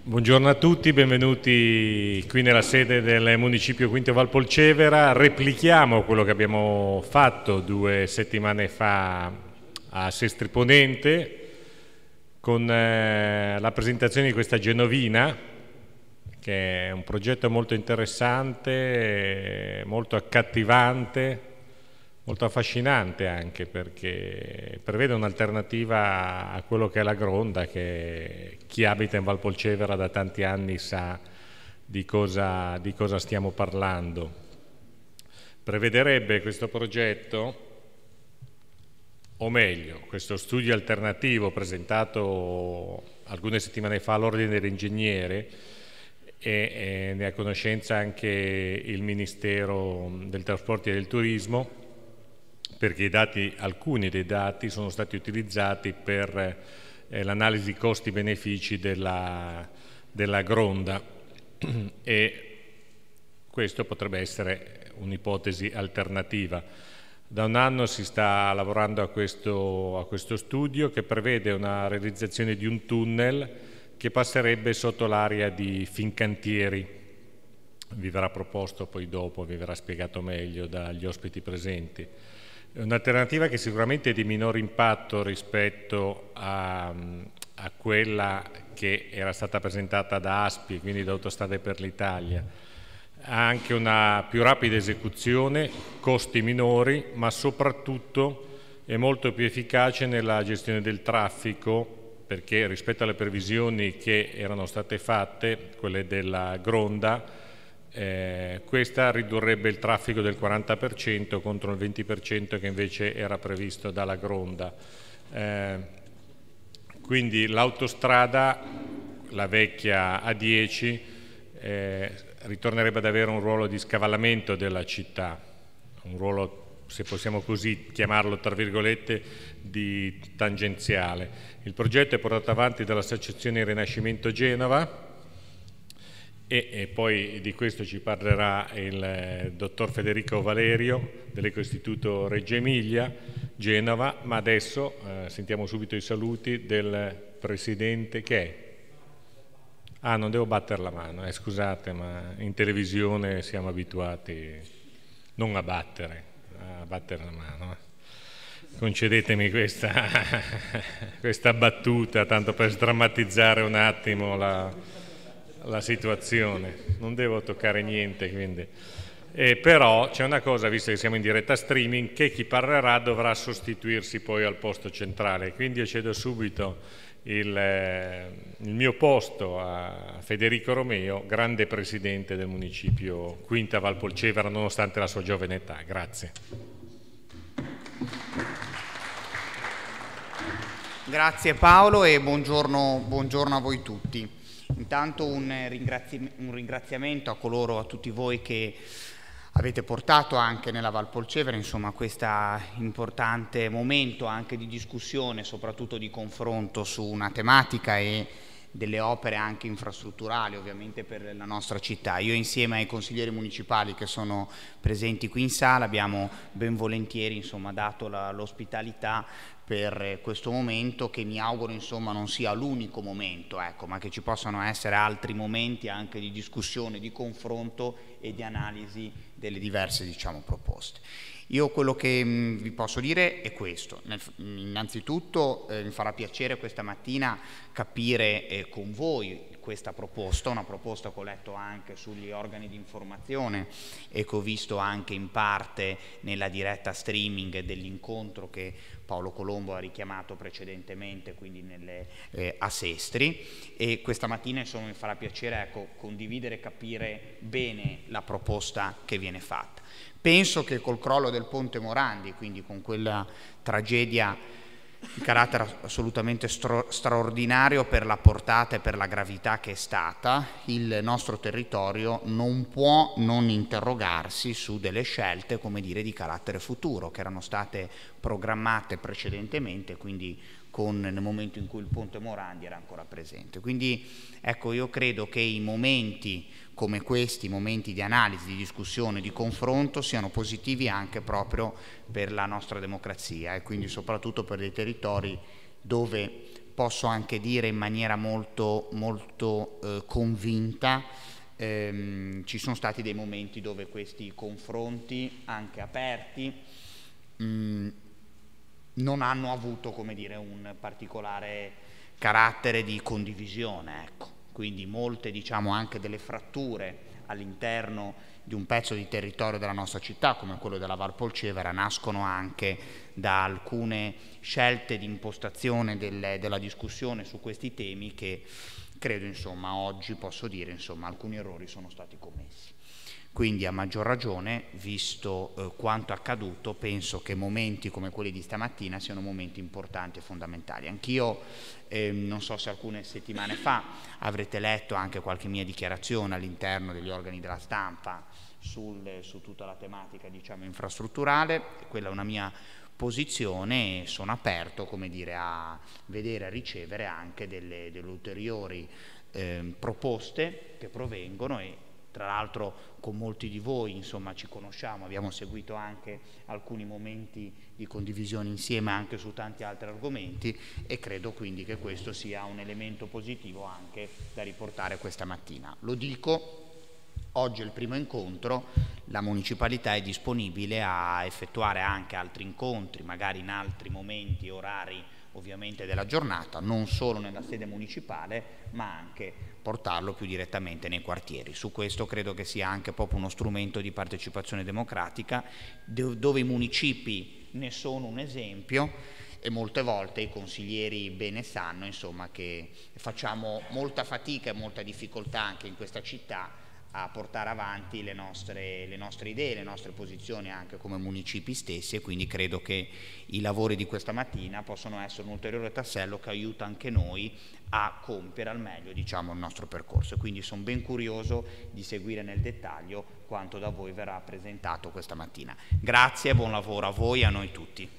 Buongiorno a tutti, benvenuti qui nella sede del Municipio Quinto Valpolcevera. Replichiamo quello che abbiamo fatto 2 settimane fa a Sestri Ponente con la presentazione di questa Genovina, che è un progetto molto interessante, molto accattivante, molto affascinante anche, perché prevede un'alternativa a quello che è la Gronda, che chi abita in Valpolcevera da tanti anni sa di cosa stiamo parlando. Prevederebbe questo progetto, o meglio, questo studio alternativo presentato alcune settimane fa all'Ordine dell'Ingegnere, e ne ha conoscenza anche il Ministero del Trasporti e del Turismo, perché alcuni dei dati sono stati utilizzati per l'analisi costi-benefici della Gronda e questo potrebbe essere un'ipotesi alternativa. Da un anno si sta lavorando a questo studio, che prevede una realizzazione di un tunnel che passerebbe sotto l'area di Fincantieri. Vi verrà proposto poi dopo, vi verrà spiegato meglio dagli ospiti presenti. È un'alternativa che sicuramente è di minor impatto rispetto a quella che era stata presentata da ASPI, quindi da Autostrade per l'Italia. Ha anche una più rapida esecuzione, costi minori, ma soprattutto è molto più efficace nella gestione del traffico, perché rispetto alle previsioni che erano state fatte, quelle della Gronda, questa ridurrebbe il traffico del 40% contro il 20% che invece era previsto dalla Gronda. Quindi l'autostrada, la vecchia A10, ritornerebbe ad avere un ruolo di scavallamento della città, un ruolo, se possiamo così chiamarlo, tra virgolette, di tangenziale. Il progetto è portato avanti dall'Associazione Rinascimento Genova e poi di questo ci parlerà il dottor Federico Valerio dell'Ecoistituto Reggio Emilia, Genova, ma adesso sentiamo subito i saluti del Presidente che è. Ah, non devo battere la mano, scusate, ma in televisione siamo abituati non a battere la mano. Concedetemi questa battuta, tanto per sdrammatizzare un attimo la situazione. Non devo toccare niente, quindi. Però c'è una cosa, visto che siamo in diretta streaming, che chi parlerà dovrà sostituirsi poi al posto centrale. Quindi io cedo subito il mio posto a Federico Romeo, grande presidente del municipio Quinta Valpolcevera, nonostante la sua giovane età. Grazie. Grazie Paolo e buongiorno a voi tutti. Intanto un ringraziamento a tutti voi che avete portato anche nella Valpolcevera, insomma, questo importante momento anche di discussione, soprattutto di confronto su una tematica e delle opere anche infrastrutturali ovviamente per la nostra città. Io insieme ai consiglieri municipali che sono presenti qui in sala abbiamo ben volentieri, insomma, dato l'ospitalità per questo momento, che mi auguro, insomma, non sia l'unico momento, ecco, ma che ci possano essere altri momenti anche di discussione, di confronto e di analisi delle diverse, diciamo, proposte. Io quello che vi posso dire è questo. Innanzitutto mi farà piacere questa mattina capire con voi questa proposta, una proposta che ho letto anche sugli organi di informazione e che ho visto anche in parte nella diretta streaming dell'incontro che Paolo Colombo ha richiamato precedentemente, quindi a Sestri, e questa mattina insomma mi farà piacere, ecco, condividere e capire bene la proposta che viene fatta. Penso che col crollo del ponte Morandi, quindi con quella tragedia di carattere assolutamente straordinario per la portata e per la gravità che è stata, il nostro territorio non può non interrogarsi su delle scelte, come dire, di carattere futuro, che erano state programmate precedentemente, quindi nel momento in cui il ponte Morandi era ancora presente. Quindi ecco, io credo che i momenti come questi, momenti di analisi, di discussione, di confronto, siano positivi anche proprio per la nostra democrazia e quindi soprattutto per dei territori dove posso anche dire in maniera molto convinta, ci sono stati dei momenti dove questi confronti, anche aperti, non hanno avuto, come dire, un particolare carattere di condivisione, ecco. Quindi molte, diciamo, anche delle fratture all'interno di un pezzo di territorio della nostra città, come quello della Val Polcevera, nascono anche da alcune scelte di impostazione della discussione su questi temi che credo, insomma, oggi posso dire, insomma, alcuni errori sono stati commessi. Quindi a maggior ragione, visto quanto accaduto, penso che momenti come quelli di stamattina siano momenti importanti e fondamentali. Anch'io, non so se alcune settimane fa avrete letto anche qualche mia dichiarazione all'interno degli organi della stampa su tutta la tematica, diciamo, infrastrutturale. Quella è una mia posizione e sono aperto, come dire, a vedere, a ricevere anche delle ulteriori proposte che provengono, e tra l'altro con molti di voi, insomma, ci conosciamo, abbiamo seguito anche alcuni momenti di condivisione insieme anche su tanti altri argomenti, e credo quindi che questo sia un elemento positivo anche da riportare questa mattina. Lo dico, oggi è il primo incontro, la municipalità è disponibile a effettuare anche altri incontri, magari in altri momenti e orari ovviamente della giornata, non solo nella sede municipale, ma anche portarlo più direttamente nei quartieri. Su questo credo che sia anche proprio uno strumento di partecipazione democratica, dove i municipi ne sono un esempio, e molte volte i consiglieri bene sanno, insomma, che facciamo molta fatica e molta difficoltà anche in questa città a portare avanti le nostre idee, le nostre posizioni anche come municipi stessi, e quindi credo che i lavori di questa mattina possono essere un ulteriore tassello che aiuta anche noi a compiere al meglio, diciamo, il nostro percorso. E quindi sono ben curioso di seguire nel dettaglio quanto da voi verrà presentato questa mattina. Grazie e buon lavoro a voi e a noi tutti.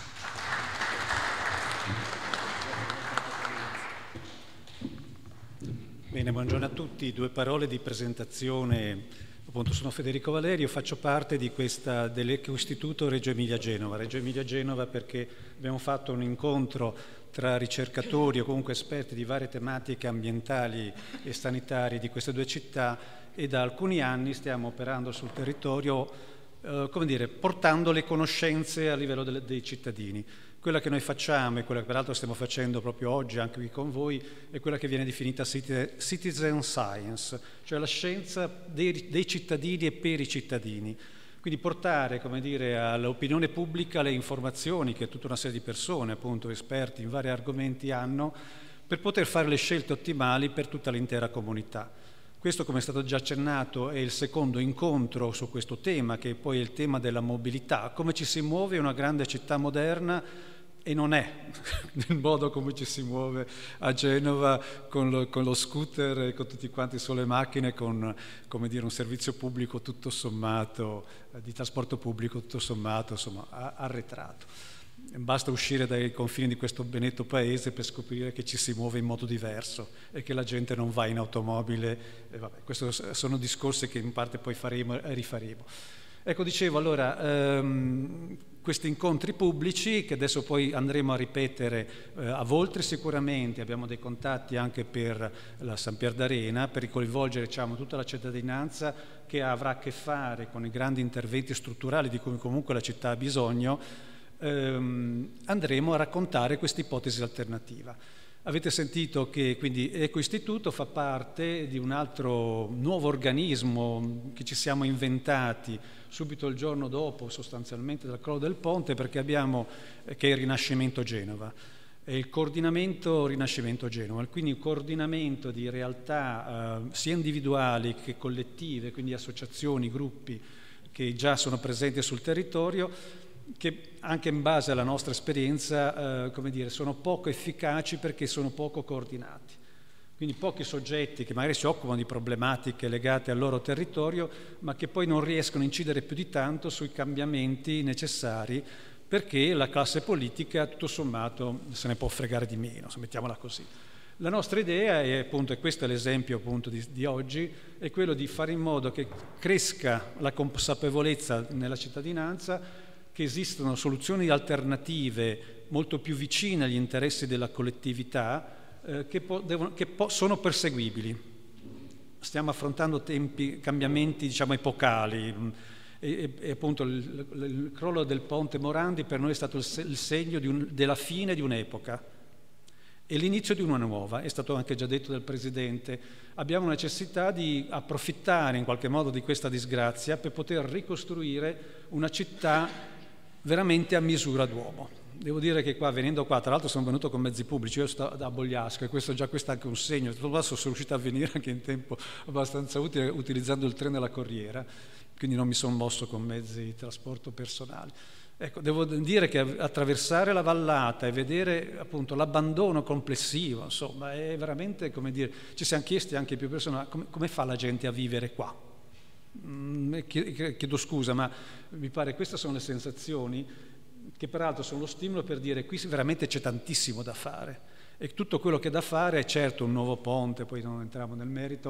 Bene, buongiorno a tutti. Due parole di presentazione. Appunto, sono Federico Valerio, faccio parte dell'Ecoistituto Reggio Emilia Genova. Reggio Emilia Genova perché abbiamo fatto un incontro tra ricercatori o comunque esperti di varie tematiche ambientali e sanitarie di queste due città, e da alcuni anni stiamo operando sul territorio, come dire, portando le conoscenze a livello dei cittadini. Quella che noi facciamo, e quella che peraltro stiamo facendo proprio oggi anche qui con voi, è quella che viene definita citizen science, cioè la scienza dei cittadini e per i cittadini. Quindi portare, come dire, all'opinione pubblica le informazioni che tutta una serie di persone, appunto esperti in vari argomenti, hanno per poter fare le scelte ottimali per tutta l'intera comunità. Questo, come è stato già accennato, è il secondo incontro su questo tema, che poi è il tema della mobilità, come ci si muove in una grande città moderna, e non è nel modo come ci si muove a Genova con lo scooter e con tutti quanti sulle macchine, con, come dire, un servizio pubblico tutto sommato, di trasporto pubblico tutto sommato, insomma, arretrato. Basta uscire dai confini di questo benedetto paese per scoprire che ci si muove in modo diverso e che la gente non va in automobile. Vabbè, questi sono discorsi che in parte poi faremo e rifaremo. Ecco, dicevo, allora, questi incontri pubblici, che adesso poi andremo a ripetere a Voltri sicuramente, abbiamo dei contatti anche per la San Pier d'Arena, per coinvolgere, diciamo, tutta la cittadinanza che avrà a che fare con i grandi interventi strutturali di cui comunque la città ha bisogno. Andremo a raccontare questa ipotesi alternativa. Avete sentito che quindi Ecoistituto fa parte di un altro nuovo organismo che ci siamo inventati subito il giorno dopo, sostanzialmente, dal crollo del ponte, perché abbiamo, che è il Rinascimento Genova, è il coordinamento Rinascimento Genova, quindi un coordinamento di realtà sia individuali che collettive, quindi associazioni, gruppi che già sono presenti sul territorio, che anche in base alla nostra esperienza, come dire, sono poco efficaci perché sono poco coordinati. Quindi pochi soggetti che magari si occupano di problematiche legate al loro territorio, ma che poi non riescono a incidere più di tanto sui cambiamenti necessari, perché la classe politica, tutto sommato, se ne può fregare di meno, mettiamola così. La nostra idea, e appunto, e questo è l'esempio appunto di oggi, è quello di fare in modo che cresca la consapevolezza nella cittadinanza che esistono soluzioni alternative molto più vicine agli interessi della collettività sono perseguibili. Stiamo affrontando cambiamenti, diciamo, epocali. E appunto il crollo del ponte Morandi per noi è stato il segno della fine di un'epoca e l'inizio di una nuova. È stato anche già detto dal Presidente. Abbiamo necessità di approfittare in qualche modo di questa disgrazia per poter ricostruire una città veramente a misura d'uomo. Devo dire che venendo qua, tra l'altro sono venuto con mezzi pubblici, io sto da Bogliasco e questo è anche un segno. Tutto questo sono riuscito a venire anche in tempo abbastanza utile utilizzando il treno e la corriera, quindi non mi sono mosso con mezzi di trasporto personali. Ecco, devo dire che attraversare la vallata e vedere appunto l'abbandono complessivo, insomma, è veramente, come dire, ci siamo chiesti anche più persone, come fa la gente a vivere qua? Chiedo scusa, ma mi pare queste sono le sensazioni che peraltro sono lo stimolo per dire qui veramente c'è tantissimo da fare. E tutto quello che è da fare è certo un nuovo ponte, poi non entriamo nel merito,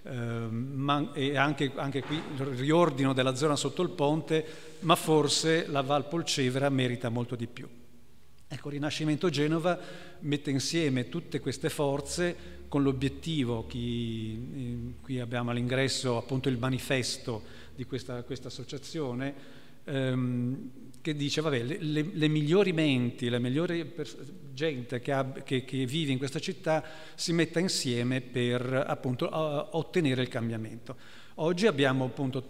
ma e anche qui il riordino della zona sotto il ponte, ma forse la Val Polcevera merita molto di più. Ecco, Rinascimento Genova mette insieme tutte queste forze con l'obiettivo, qui abbiamo all'ingresso appunto il manifesto di questa associazione, che dice, vabbè, le migliori menti, la migliore gente che vive in questa città si metta insieme per appunto ottenere il cambiamento. Oggi abbiamo appunto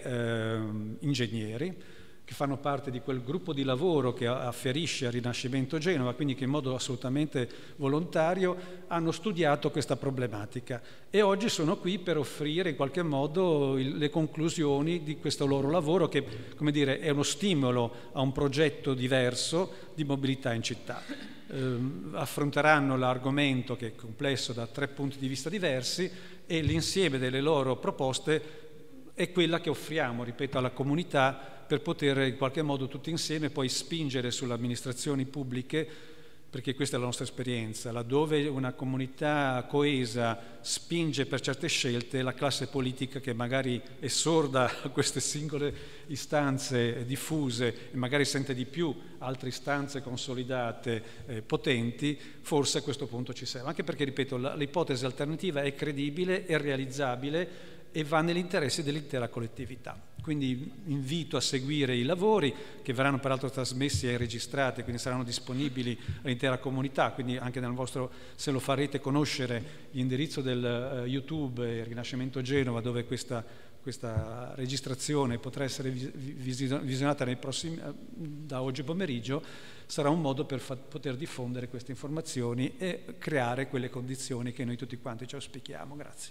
3 ingegneri che fanno parte di quel gruppo di lavoro che afferisce a Rinascimento Genova, quindi che in modo assolutamente volontario hanno studiato questa problematica e oggi sono qui per offrire in qualche modo le conclusioni di questo loro lavoro che, come dire, è uno stimolo a un progetto diverso di mobilità in città. Affronteranno l'argomento che è complesso da 3 punti di vista diversi e l'insieme delle loro proposte è quella che offriamo, ripeto, alla comunità per poter in qualche modo tutti insieme poi spingere sulle amministrazioni pubbliche, perché questa è la nostra esperienza, laddove una comunità coesa spinge per certe scelte, la classe politica che magari è sorda a queste singole istanze diffuse e magari sente di più altre istanze consolidate, potenti, forse a questo punto ci serve. Anche perché, ripeto, l'ipotesi alternativa è credibile, è realizzabile e va nell'interesse dell'intera collettività. Quindi invito a seguire i lavori che verranno peraltro trasmessi e registrati, quindi saranno disponibili all'intera comunità, quindi anche nel vostro, se lo farete conoscere, l'indirizzo del YouTube Rinascimento Genova, dove questa registrazione potrà essere visionata da oggi pomeriggio, sarà un modo per poter diffondere queste informazioni e creare quelle condizioni che noi tutti quanti ci auspichiamo. Grazie.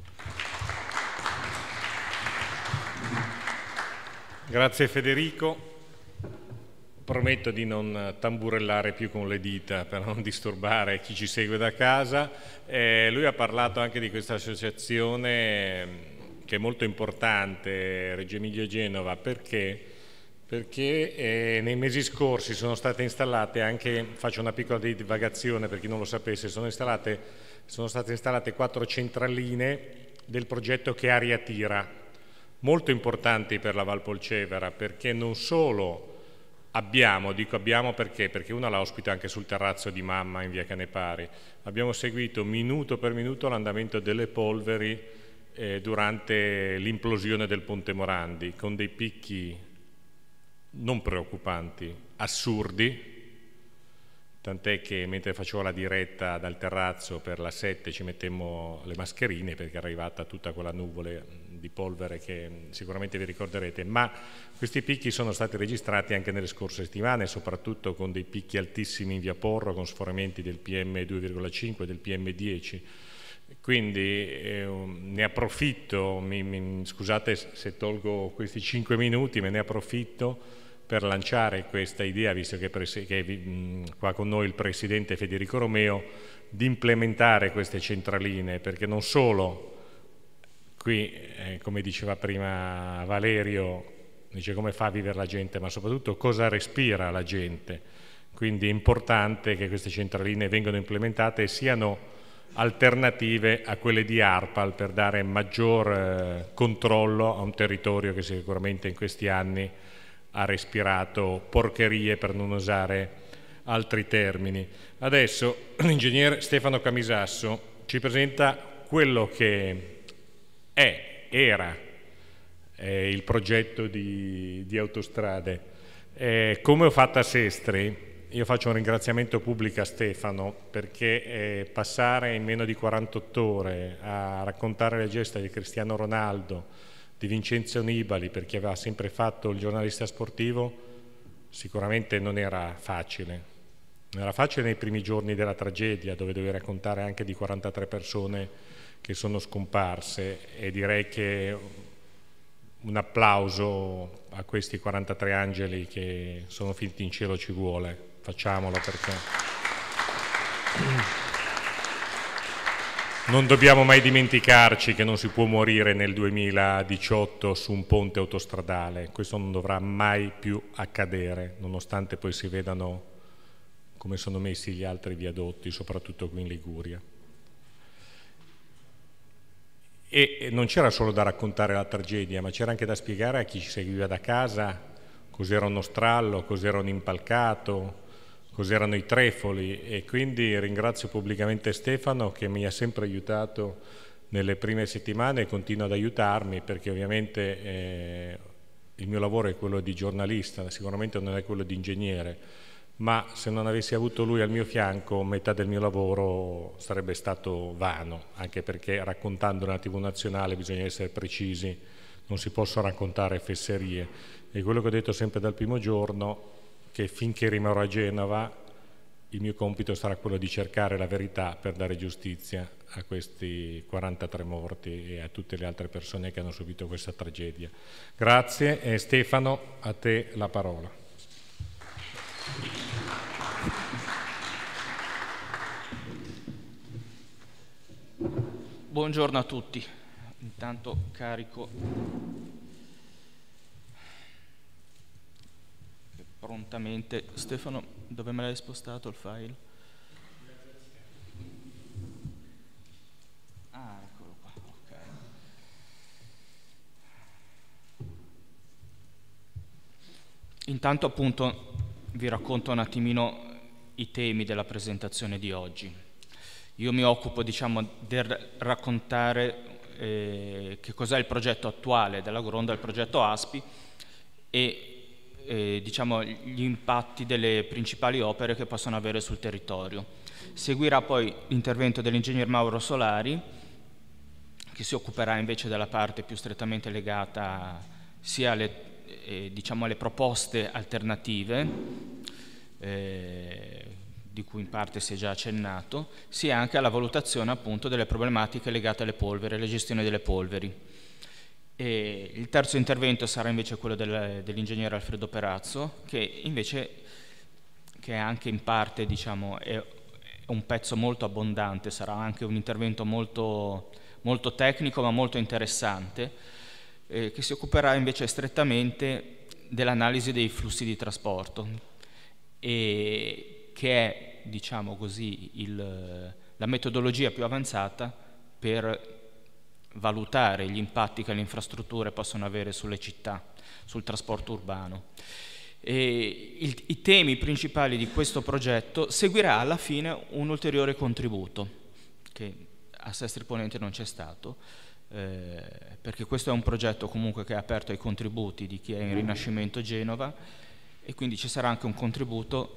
Grazie Federico, prometto di non tamburellare più con le dita per non disturbare chi ci segue da casa. Lui ha parlato anche di questa associazione che è molto importante, Reggio Emilia Genova, perché nei mesi scorsi sono state installate anche, faccio una piccola divagazione per chi non lo sapesse, sono state installate 4 centraline del progetto Che Aria Tira, molto importanti per la Val Polcevera, perché non solo dico abbiamo perché una la ospita anche sul terrazzo di Mamma in via Canepari, abbiamo seguito minuto per minuto l'andamento delle polveri durante l'implosione del Ponte Morandi, con dei picchi non preoccupanti, assurdi, tant'è che mentre facevo la diretta dal terrazzo per la 7 ci mettemmo le mascherine perché è arrivata tutta quella nuvole di polvere che sicuramente vi ricorderete, ma questi picchi sono stati registrati anche nelle scorse settimane, soprattutto con dei picchi altissimi in via Porro, con sforamenti del PM2,5 e del PM10. Quindi ne approfitto, scusate se tolgo questi 5 minuti, me ne approfitto per lanciare questa idea, visto che è qua con noi il Presidente Federico Romeo, di implementare queste centraline, perché non solo qui, come diceva prima Valerio, dice come fa a vivere la gente, ma soprattutto cosa respira la gente. Quindi è importante che queste centraline vengano implementate e siano alternative a quelle di ARPAL per dare maggior controllo a un territorio che sicuramente in questi anni ha respirato porcherie, per non usare altri termini. Adesso l'ingegnere Stefano Camisasso ci presenta quello che era il progetto di Autostrade. Come ho fatto a Sestri, io faccio un ringraziamento pubblico a Stefano, perché passare in meno di 48 ore a raccontare le gesta di Cristiano Ronaldo, di Vincenzo Nibali, perché aveva sempre fatto il giornalista sportivo, sicuramente non era facile. Non era facile nei primi giorni della tragedia, dove dovevi raccontare anche di 43 persone che sono scomparse, e direi che un applauso a questi 43 angeli che sono finiti in cielo ci vuole. Facciamolo, perché non dobbiamo mai dimenticarci che non si può morire nel 2018 su un ponte autostradale. Questo non dovrà mai più accadere, nonostante poi si vedano come sono messi gli altri viadotti, soprattutto qui in Liguria. E non c'era solo da raccontare la tragedia, ma c'era anche da spiegare a chi ci seguiva da casa cos'era uno strallo, cos'era un impalcato, cos'erano i trefoli, e quindi ringrazio pubblicamente Stefano, che mi ha sempre aiutato nelle prime settimane e continua ad aiutarmi, perché ovviamente il mio lavoro è quello di giornalista, sicuramente non è quello di ingegnere, ma se non avessi avuto lui al mio fianco metà del mio lavoro sarebbe stato vano, anche perché raccontando una TV nazionale bisogna essere precisi, non si possono raccontare fesserie. E quello che ho detto sempre dal primo giorno, che finché rimarrò a Genova il mio compito sarà quello di cercare la verità per dare giustizia a questi 43 morti e a tutte le altre persone che hanno subito questa tragedia. Grazie, e Stefano, a te la parola. Buongiorno a tutti. Intanto carico prontamente. Stefano, dove me l'hai spostato il file? Ah, eccolo qua, ok. Intanto appunto vi racconto un attimino i temi della presentazione di oggi. Io mi occupo, diciamo, del raccontare che cos'è il progetto attuale della Gronda, il progetto ASPI, e diciamo gli impatti delle principali opere che possono avere sul territorio. Seguirà poi l'intervento dell'ingegner Mauro Solari, che si occuperà invece della parte più strettamente legata sia diciamo alle proposte alternative, di cui in parte si è già accennato, sia anche alla valutazione appunto delle problematiche legate alle polveri, alle gestioni delle polveri. E il terzo intervento sarà invece quello dell'ingegnere Alfredo Perazzo, che invece che anche in parte, diciamo, è un pezzo molto abbondante, sarà anche un intervento molto, molto tecnico ma molto interessante, che si occuperà invece strettamente dell'analisi dei flussi di trasporto, e che è, diciamo così, la metodologia più avanzata per valutare gli impatti che le infrastrutture possono avere sulle città, sul trasporto urbano. I temi principali di questo progetto seguirà alla fine un ulteriore contributo che a Sestri Ponente non c'è stato, perché questo è un progetto comunque che è aperto ai contributi di chi è in Rinascimento Genova, e quindi ci sarà anche un contributo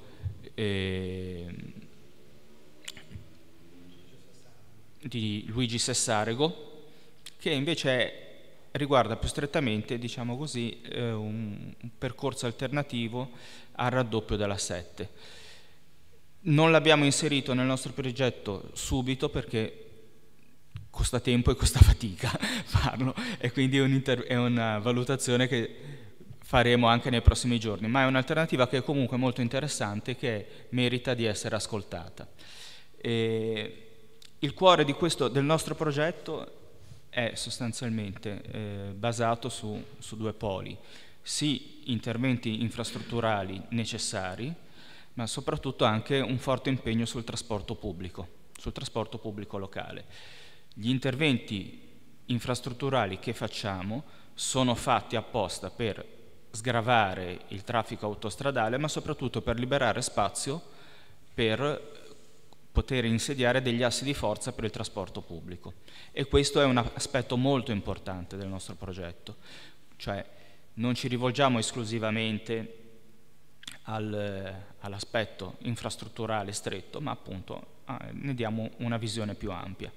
di Luigi Sessarego, che invece riguarda più strettamente, diciamo così, un percorso alternativo al raddoppio della 7. Non l'abbiamo inserito nel nostro progetto subito perché costa tempo e costa fatica farlo, e quindi è una valutazione che faremo anche nei prossimi giorni, ma è un'alternativa che è comunque molto interessante, che merita di essere ascoltata. Il cuore del nostro progetto è sostanzialmente basato su due poli: sì, interventi infrastrutturali necessari, ma soprattutto anche un forte impegno sul trasporto pubblico locale. Gli interventi infrastrutturali che facciamo sono fatti apposta per sgravare il traffico autostradale, ma soprattutto per liberare spazio per poter insediare degli assi di forza per il trasporto pubblico. E questo è un aspetto molto importante del nostro progetto, cioè non ci rivolgiamo esclusivamente all'aspetto infrastrutturale stretto, ma appunto ne diamo una visione più ampia.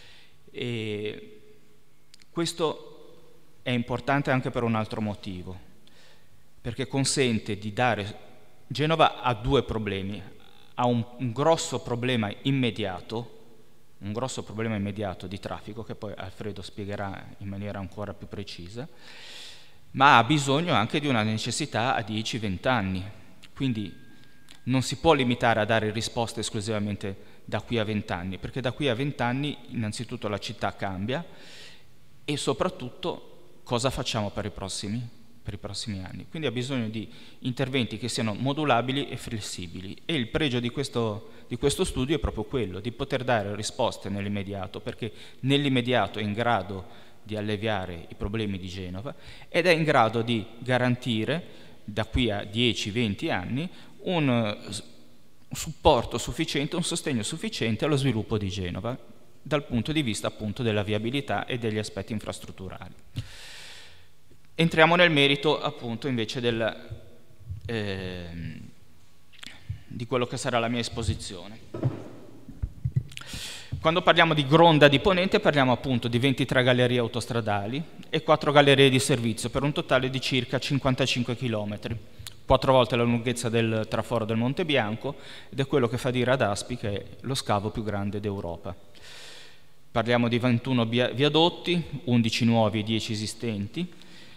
E questo è importante anche per un altro motivo, perché consente di dare... Genova ha due problemi, ha un grosso problema immediato di traffico, che poi Alfredo spiegherà in maniera ancora più precisa, ma ha bisogno anche di una necessità a 10-20 anni, quindi non si può limitare a dare risposte esclusivamente da qui a 20 anni, perché da qui a 20 anni innanzitutto la città cambia e soprattutto cosa facciamo per i prossimi anni. Quindi ha bisogno di interventi che siano modulabili e flessibili, e il pregio di questo studio è proprio quello di poter dare risposte nell'immediato, perché nell'immediato è in grado di alleviare i problemi di Genova ed è in grado di garantire da qui a 10-20 anni un supporto sufficiente, un sostegno sufficiente allo sviluppo di Genova dal punto di vista appunto della viabilità e degli aspetti infrastrutturali. Entriamo nel merito appunto invece di quello che sarà la mia esposizione. Quando parliamo di Gronda di Ponente parliamo appunto di 23 gallerie autostradali e 4 gallerie di servizio per un totale di circa 55 km, 4 volte la lunghezza del traforo del Monte Bianco, ed è quello che fa dire ad Aspi che è lo scavo più grande d'Europa. Parliamo di 21 viadotti, 11 nuovi e 10 esistenti,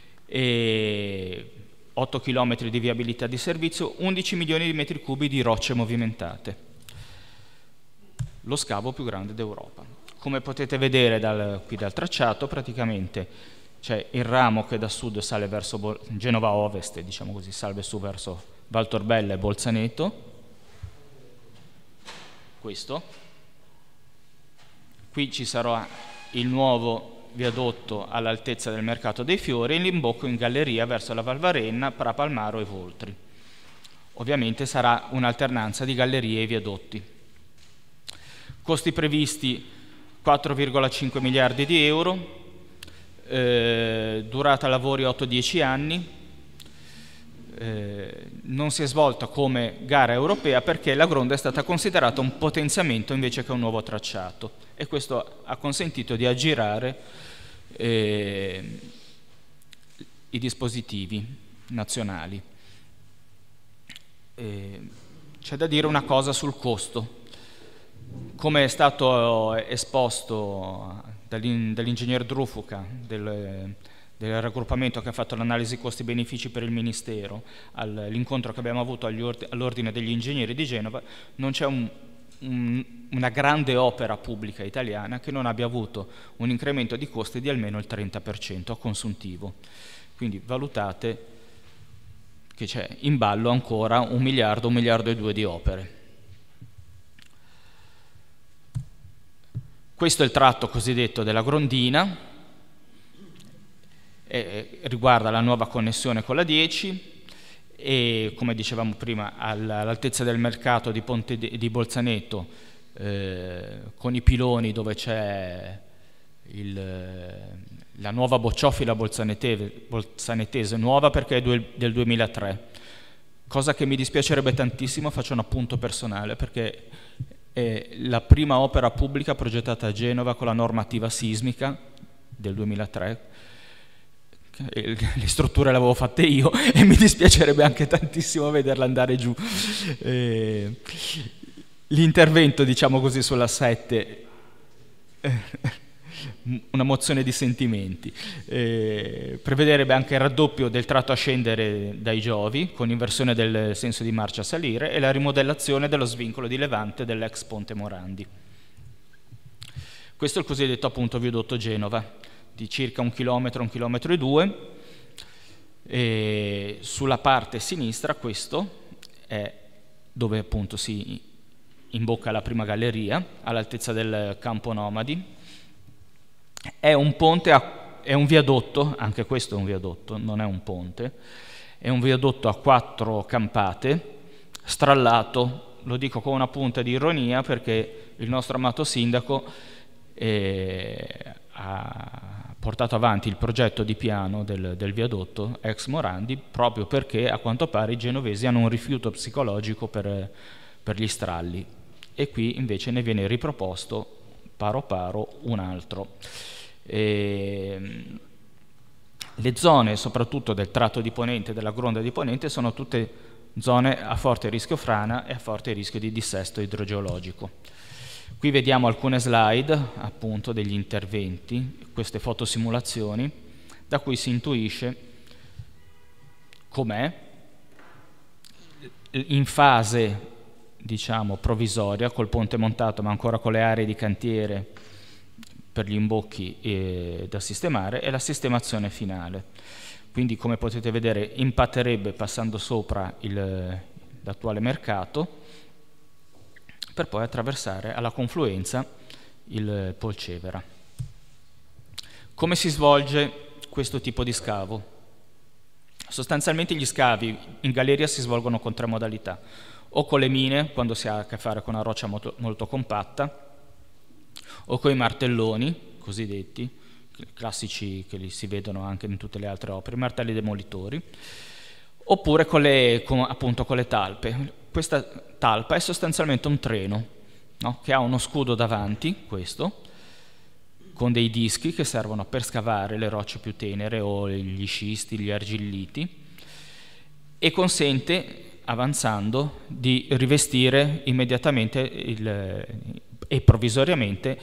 e 8 km di viabilità di servizio, 11 milioni di metri cubi di rocce movimentate. Lo scavo più grande d'Europa. Come potete vedere qui dal tracciato, praticamente c'è il ramo che da sud sale verso Genova Ovest, diciamo così, salve su verso Valtorbella e Bolzaneto. Questo. Qui ci sarà il nuovo viadotto all'altezza del Mercato dei Fiori e l'imbocco in galleria verso la Val Varenna, Prapalmaro e Voltri. Ovviamente sarà un'alternanza di gallerie e viadotti. Costi previsti 4,5 miliardi di euro, durata lavori 8-10 anni, non si è svolta come gara europea perché la Gronda è stata considerata un potenziamento invece che un nuovo tracciato, e questo ha consentito di aggirare i dispositivi nazionali. C'è da dire una cosa sul costo. Come è stato esposto dall'ingegner Drufuca del raggruppamento che ha fatto l'analisi costi-benefici per il Ministero all'incontro che abbiamo avuto all'Ordine degli Ingegneri di Genova, non c'è una grande opera pubblica italiana che non abbia avuto un incremento di costi di almeno il 30% a consuntivo. Quindi valutate che c'è in ballo ancora 1 miliardo, 1,2 miliardi di opere. Questo è il tratto cosiddetto della Grondina, riguarda la nuova connessione con la 10 e, come dicevamo prima, all'altezza del mercato di Ponte di Bolzaneto, con i piloni dove c'è la nuova bocciofila bolzanetese, nuova perché è del 2003, cosa che mi dispiacerebbe tantissimo. Faccio un appunto personale perché è la prima opera pubblica progettata a Genova con la normativa sismica del 2003. Le strutture le avevo fatte io e mi dispiacerebbe anche tantissimo vederla andare giù. L'intervento, diciamo così, sulla 7, una mozione di sentimenti, prevederebbe anche il raddoppio del tratto a scendere dai Giovi con inversione del senso di marcia a salire e la rimodellazione dello svincolo di levante dell'ex Ponte Morandi. Questo è il cosiddetto appunto viadotto Genova di circa 1 chilometro, 1,2 chilometri, e sulla parte sinistra questo è dove appunto si imbocca la prima galleria all'altezza del campo Nomadi. È un ponte, è un viadotto, anche questo è un viadotto, non è un ponte, È un viadotto a 4 campate, strallato, lo dico con una punta di ironia perché il nostro amato sindaco ha portato avanti il progetto di piano del viadotto ex Morandi proprio perché a quanto pare i genovesi hanno un rifiuto psicologico per gli stralli, e qui invece ne viene riproposto paro paro un altro. Le zone soprattutto del tratto di ponente, della gronda di ponente, sono tutte zone a forte rischio frana e a forte rischio di dissesto idrogeologico. Qui vediamo alcune slide appunto degli interventi, queste fotosimulazioni, da cui si intuisce com'è in fase, diciamo, provvisoria, col ponte montato ma ancora con le aree di cantiere per gli imbocchi da sistemare, e la sistemazione finale. Quindi, come potete vedere, impatterebbe passando sopra l'attuale mercato per poi attraversare alla confluenza il Polcevera. Come si svolge questo tipo di scavo? Sostanzialmente gli scavi in galleria si svolgono con 3 modalità: o con le mine, quando si ha a che fare con una roccia molto compatta, o con i martelloni cosiddetti, classici che li si vedono anche in tutte le altre opere, i martelli demolitori, oppure appunto con le talpe. Questa talpa è sostanzialmente un treno, no? Che ha uno scudo davanti, questo, con dei dischi che servono per scavare le rocce più tenere o gli scisti, gli argilliti, e consente, avanzando, di rivestire immediatamente e provvisoriamente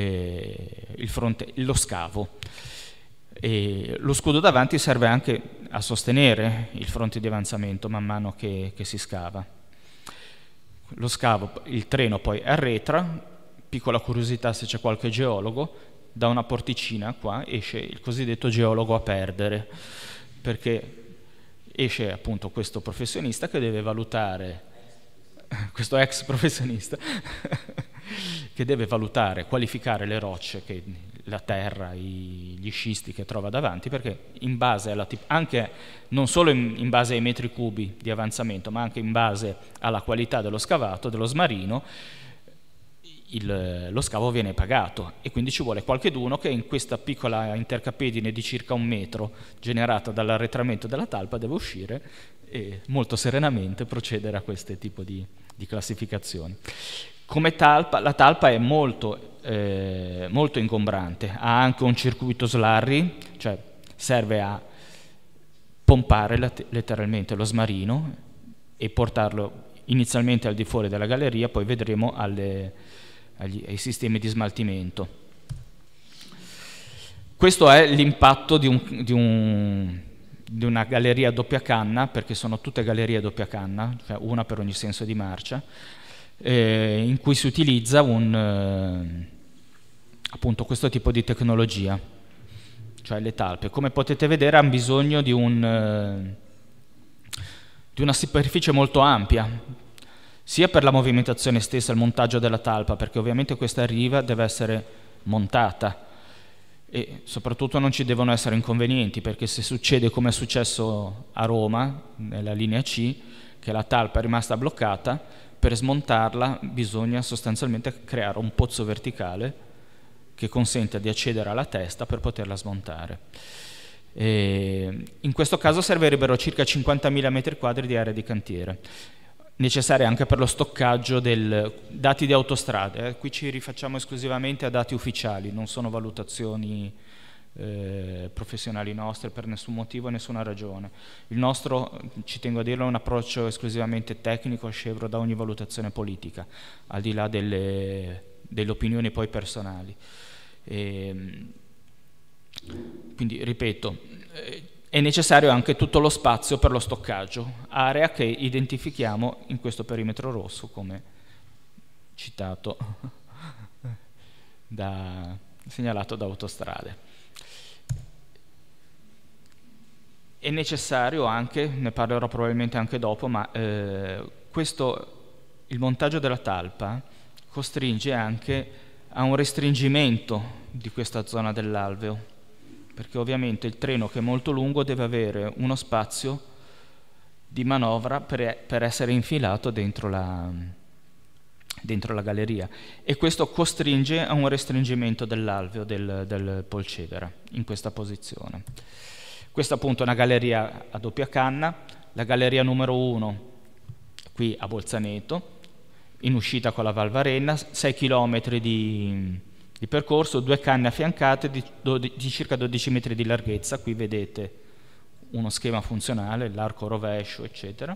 lo scavo. Lo scudo davanti serve anche a sostenere il fronte di avanzamento man mano che si scava. Lo scavo, il treno poi arretra. Piccola curiosità, se c'è qualche geologo, da una porticina qua esce il cosiddetto geologo a perdere, perché esce appunto questo professionista che deve valutare, questo ex professionista che deve valutare, qualificare le rocce, la terra, gli scisti che trova davanti, perché in base alla anche non solo in base ai metri cubi di avanzamento, ma anche in base alla qualità dello scavato, dello smarino, lo scavo viene pagato, e quindi ci vuole qualcheduno che in questa piccola intercapedine di circa 1 metro generata dall'arretramento della talpa deve uscire e molto serenamente procedere a questo tipo di classificazioni. Come talpa, la talpa è molto ingombrante, ha anche un circuito slarri, cioè serve a pompare letteralmente lo smarino e portarlo inizialmente al di fuori della galleria, poi vedremo ai sistemi di smaltimento. Questo è l'impatto di una galleria a doppia canna, perché sono tutte gallerie a doppia canna, cioè una per ogni senso di marcia, in cui si utilizza appunto questo tipo di tecnologia, cioè le talpe. Come potete vedere hanno bisogno di una superficie molto ampia, sia per la movimentazione stessa, il montaggio della talpa, perché ovviamente questa riva deve essere montata, e soprattutto non ci devono essere inconvenienti, perché se succede come è successo a Roma, nella linea C, che la talpa è rimasta bloccata, per smontarla bisogna sostanzialmente creare un pozzo verticale che consente di accedere alla testa per poterla smontare. In questo caso servirebbero circa 50.000 metri quadri di area di cantiere, necessarie anche per lo stoccaggio dati di autostrade. Qui ci rifacciamo esclusivamente a dati ufficiali, non sono valutazioni professionali nostre per nessun motivo e nessuna ragione. Il nostro, ci tengo a dirlo, è un approccio esclusivamente tecnico, scevro da ogni valutazione politica, al di là delle opinioni poi personali. Quindi, ripeto, è necessario anche tutto lo spazio per lo stoccaggio, area che identifichiamo in questo perimetro rosso, come citato, segnalato da Autostrade. È necessario anche, ne parlerò probabilmente anche dopo, ma il montaggio della talpa costringe anche a un restringimento di questa zona dell'alveo, perché ovviamente il treno, che è molto lungo, deve avere uno spazio di manovra per essere infilato dentro la galleria, e questo costringe a un restringimento dell'alveo del polcevera in questa posizione. Questa appunto è una galleria a doppia canna, la galleria numero 1 qui a Bolzaneto, in uscita con la Val Varenna, 6 km di percorso, 2 canne affiancate di circa 12 metri di larghezza. Qui vedete uno schema funzionale, l'arco rovescio, eccetera.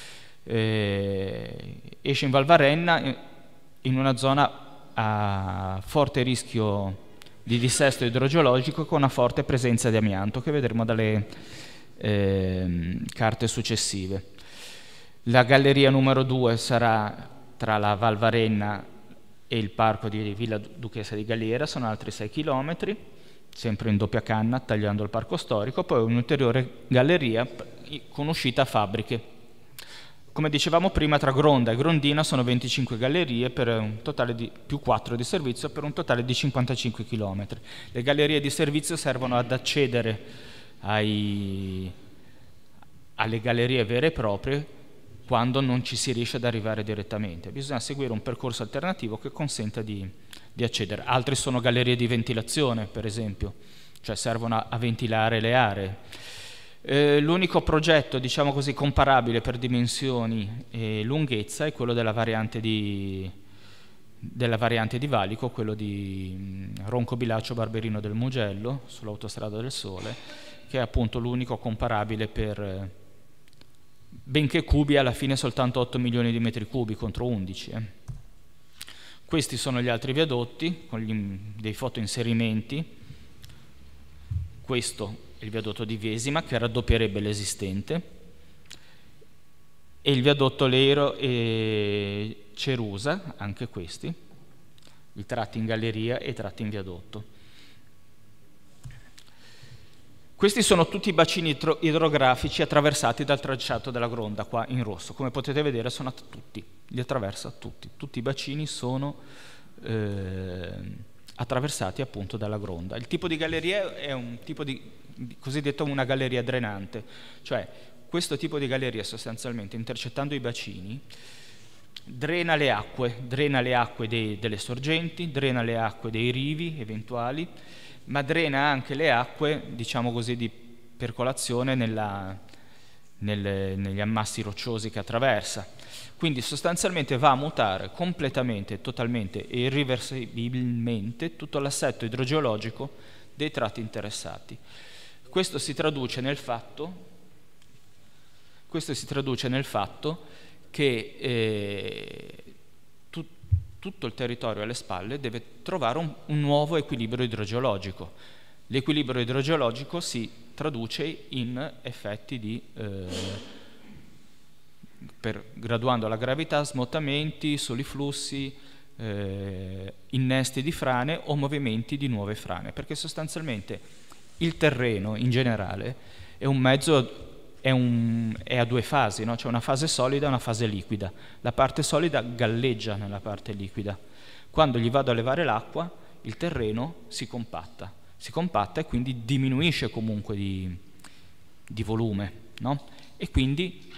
Esce in Val Varenna in una zona a forte rischio di dissesto idrogeologico, con una forte presenza di amianto, che vedremo dalle carte successive. La galleria numero 2 sarà tra la Val Varenna e il parco di Villa Duchessa di Galliera, sono altri 6 km, sempre in doppia canna, tagliando il parco storico. Poi un'ulteriore galleria con uscita a fabbriche. Come dicevamo prima, tra Gronda e Grondina sono 25 gallerie per un totale di più 4 di servizio, per un totale di 55 km. Le gallerie di servizio servono ad accedere alle gallerie vere e proprie quando non ci si riesce ad arrivare direttamente. Bisogna seguire un percorso alternativo che consenta di accedere. Altri sono gallerie di ventilazione, per esempio, cioè servono a ventilare le aree. L'unico progetto, diciamo così, comparabile per dimensioni e lunghezza è quello della variante di valico, quello di Ronco Bilaccio Barberino del Mugello sull'autostrada del Sole, che è appunto l'unico comparabile per, benché cubi, alla fine soltanto 8 milioni di metri cubi contro 11. Questi sono gli altri viadotti con dei fotoinserimenti. Questo è il viadotto di Vesima, che raddoppierebbe l'esistente, e il viadotto Leiro e Cerusa, anche questi, i tratti in galleria e i tratti in viadotto. Questi sono tutti i bacini idrografici attraversati dal tracciato della Gronda, qua in rosso. Come potete vedere sono tutti, li attraversa tutti. Tutti i bacini sono attraversati appunto dalla Gronda. Il tipo di galleria è un tipo di cosiddetto una galleria drenante, cioè questo tipo di galleria sostanzialmente, intercettando i bacini, drena le acque delle sorgenti, drena le acque dei rivi eventuali, ma drena anche le acque, diciamo così, di percolazione negli ammassi rocciosi che attraversa. Quindi sostanzialmente va a mutare completamente, totalmente e irreversibilmente tutto l'assetto idrogeologico dei tratti interessati. Questo si traduce nel fatto che tutto il territorio alle spalle deve trovare un nuovo equilibrio idrogeologico. L'equilibrio idrogeologico si traduce in effetti graduando la gravità, smottamenti, soliflussi, innesti di frane o movimenti di nuove frane, perché sostanzialmente il terreno in generale è un mezzo, è a due fasi, no? C'è una fase solida e una fase liquida. La parte solida galleggia nella parte liquida. Quando gli vado a levare l'acqua, il terreno si compatta e quindi diminuisce comunque di volume, no? E quindi,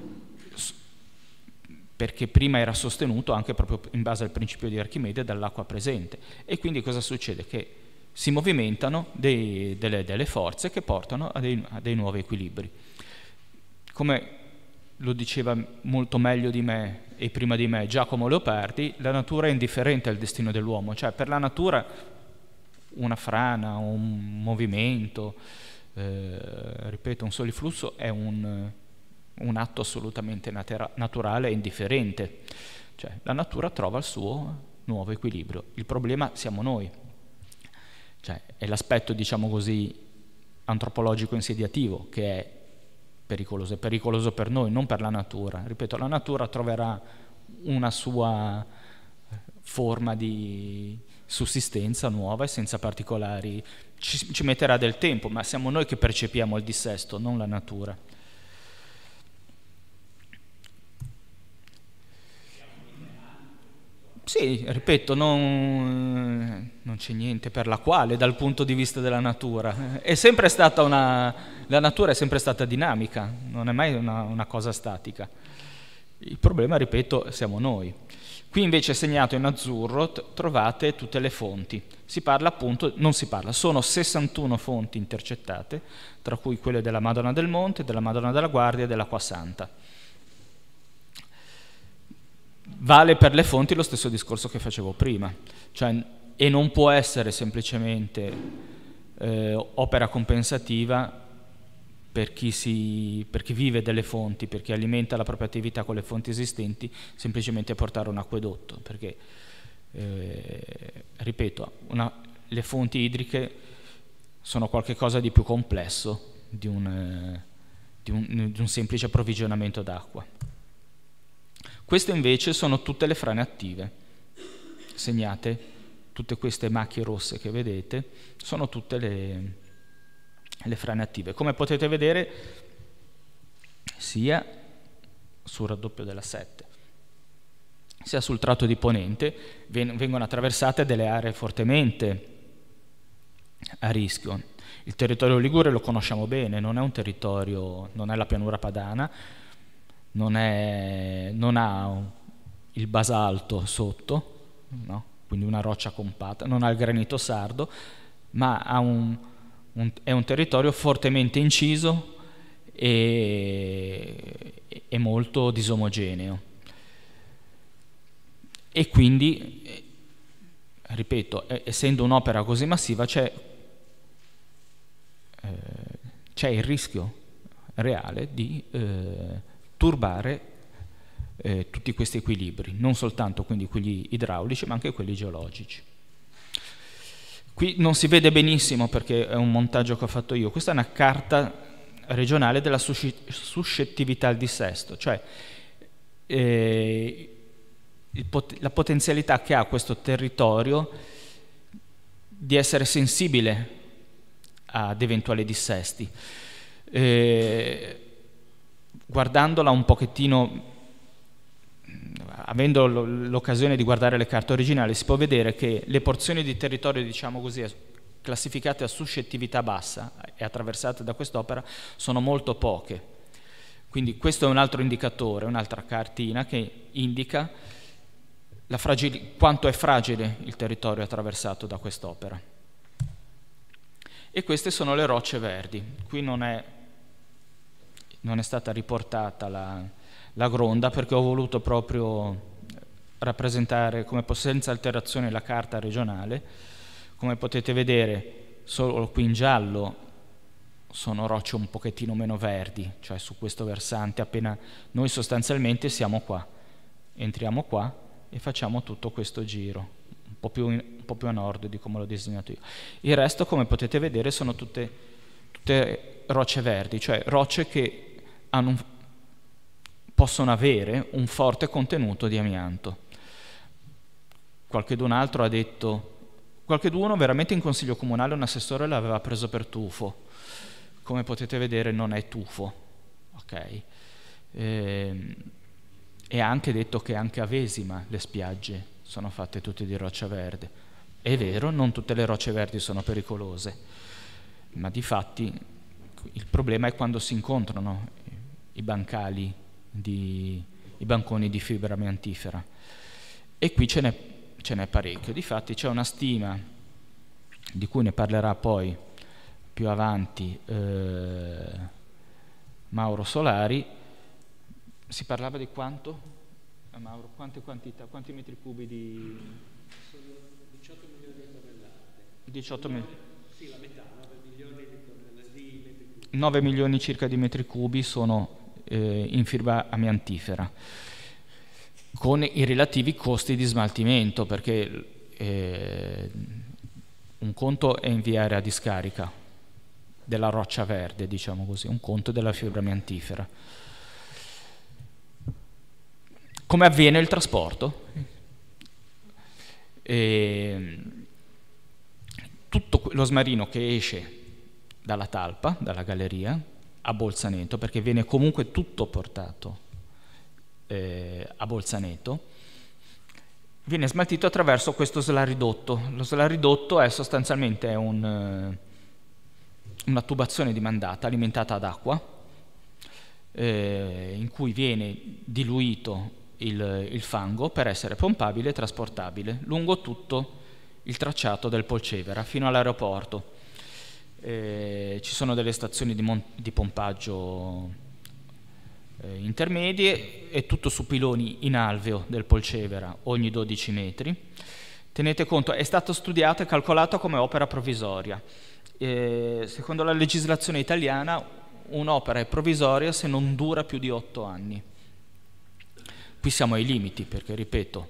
perché prima era sostenuto anche proprio in base al principio di Archimede dall'acqua presente, e quindi cosa succede? Che si movimentano delle forze che portano a dei nuovi equilibri. Come lo diceva molto meglio di me e prima di me Giacomo Leopardi, la natura è indifferente al destino dell'uomo, cioè per la natura una frana, un movimento, ripeto, un soliflusso è un atto assolutamente naturale e indifferente, cioè la natura trova il suo nuovo equilibrio. Il problema siamo noi, cioè è l'aspetto, diciamo così, antropologico insediativo che è pericoloso per noi, non per la natura. Ripeto, la natura troverà una sua forma di sussistenza nuova e senza particolari, ci metterà del tempo, ma siamo noi che percepiamo il dissesto, non la natura. Sì, ripeto, non c'è niente per la quale dal punto di vista della natura. È sempre stata la natura è sempre stata dinamica, non è mai una cosa statica. Il problema, ripeto, siamo noi. Qui invece segnato in azzurro trovate tutte le fonti. Sono 61 fonti intercettate, tra cui quelle della Madonna del Monte, della Madonna della Guardia e dell'Acqua Santa. Vale per le fonti lo stesso discorso che facevo prima, e non può essere semplicemente opera compensativa per chi vive delle fonti, per chi alimenta la propria attività con le fonti esistenti, semplicemente portare un acquedotto, perché, ripeto, le fonti idriche sono qualcosa di più complesso di un semplice approvvigionamento d'acqua. Queste invece sono tutte le frane attive, segnate, tutte queste macchie rosse che vedete, sono tutte le frane attive. Come potete vedere, sia sul raddoppio della 7, sia sul tratto di ponente, vengono attraversate delle aree fortemente a rischio. Il territorio ligure lo conosciamo bene, non è la pianura padana, non ha il basalto sotto, no? Quindi una roccia compatta, non ha il granito sardo, ma è un territorio fortemente inciso e molto disomogeneo. E quindi, ripeto, essendo un'opera così massiva c'è il rischio reale di turbare tutti questi equilibri, non soltanto quindi quelli idraulici ma anche quelli geologici. Qui non si vede benissimo perché è un montaggio che ho fatto io, questa è una carta regionale della suscettività al dissesto, cioè la potenzialità che ha questo territorio di essere sensibile ad eventuali dissesti. Guardandola un pochettino, avendo l'occasione di guardare le carte originali, si può vedere che le porzioni di territorio, diciamo così, classificate a suscettività bassa e attraversate da quest'opera sono molto poche. Quindi questo è un altro indicatore, un'altra cartina che indica quanto è fragile il territorio attraversato da quest'opera. E queste sono le rocce verdi. Qui non è stata riportata la gronda perché ho voluto proprio rappresentare senza alterazione la carta regionale. Come potete vedere, solo qui in giallo sono rocce un pochettino meno verdi, cioè su questo versante appena noi sostanzialmente siamo qua, entriamo qua e facciamo tutto questo giro, un po' più a nord di come l'ho disegnato io. Il resto, come potete vedere, sono tutte rocce verdi, cioè rocce che possono avere un forte contenuto di amianto. Qualcheduno veramente in consiglio comunale, un assessore l'aveva preso per tufo. Come potete vedere non è tufo, ok? E ha anche detto che anche a Vesima le spiagge sono fatte tutte di roccia verde. È vero, non tutte le rocce verdi sono pericolose, ma di fatti il problema è quando si incontrano i banconi di fibra amiantifera, e qui ce n'è parecchio. Difatti c'è una stima di cui ne parlerà poi più avanti Mauro Solari. Si parlava di quanto? Mauro, quanti metri cubi di... Sono 18 milioni di tonnellate. 18 milioni? Sì, la metà, 9 milioni di metri cubi. 9 milioni circa di metri cubi sono in fibra amiantifera, con i relativi costi di smaltimento, perché un conto è inviare a discarica della roccia verde, diciamo così, un conto della fibra amiantifera. Come avviene il trasporto? Tutto lo smarino che esce dalla talpa, dalla galleria, a Bolzaneto, perché viene comunque tutto portato a Bolzaneto, viene smaltito attraverso questo slaridotto. Lo slaridotto è sostanzialmente una tubazione di mandata alimentata ad acqua, in cui viene diluito il fango per essere pompabile e trasportabile lungo tutto il tracciato del Polcevera fino all'aeroporto. Ci sono delle stazioni di pompaggio intermedie, e tutto su piloni in alveo del Polcevera ogni 12 metri. Tenete conto, è stato studiato e calcolato come opera provvisoria. Secondo la legislazione italiana un'opera è provvisoria se non dura più di 8 anni. Qui siamo ai limiti, perché ripeto,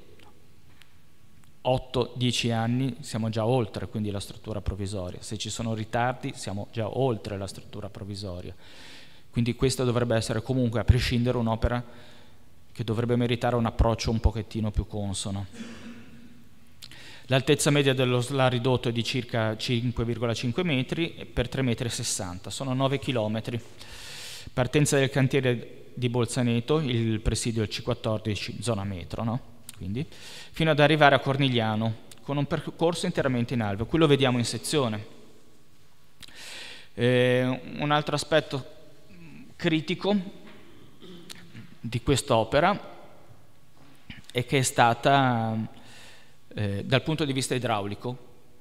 8-10 anni siamo già oltre quindi la struttura provvisoria. Se ci sono ritardi siamo già oltre la struttura provvisoria. Quindi questa dovrebbe essere comunque, a prescindere, un'opera che dovrebbe meritare un approccio un pochettino più consono. L'altezza media dello slaridotto è di circa 5,5 metri per 3,60 metri, sono 9 chilometri. Partenza del cantiere di Bolzaneto, il presidio del C14, zona metro, no? Quindi, fino ad arrivare a Cornigliano, con un percorso interamente in alveo. Qui lo vediamo in sezione. Un altro aspetto critico di quest'opera è che è stata, dal punto di vista idraulico,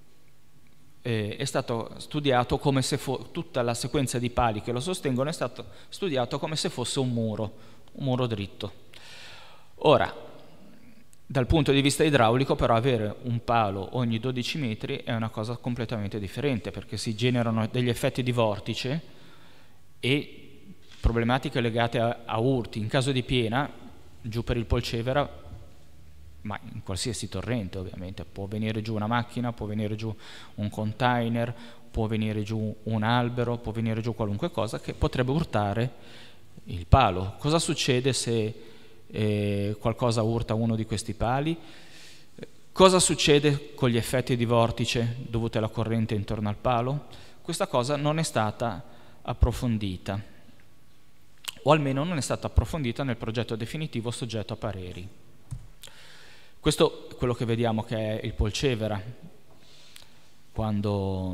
è stato studiato come se tutta la sequenza di pali che lo sostengono è stato studiato come se fosse un muro dritto. Ora, dal punto di vista idraulico, però, avere un palo ogni 12 metri è una cosa completamente differente, perché si generano degli effetti di vortice e problematiche legate a urti. In caso di piena, giù per il Polcevera, ma in qualsiasi torrente ovviamente, può venire giù una macchina, può venire giù un container, può venire giù un albero, può venire giù qualunque cosa che potrebbe urtare il palo. Cosa succede se qualcosa urta uno di questi pali? Cosa succede con gli effetti di vortice dovuti alla corrente intorno al palo? Questa cosa non è stata approfondita, o almeno non è stata approfondita nel progetto definitivo soggetto a pareri. Questo è quello che vediamo che è il Polcevera quando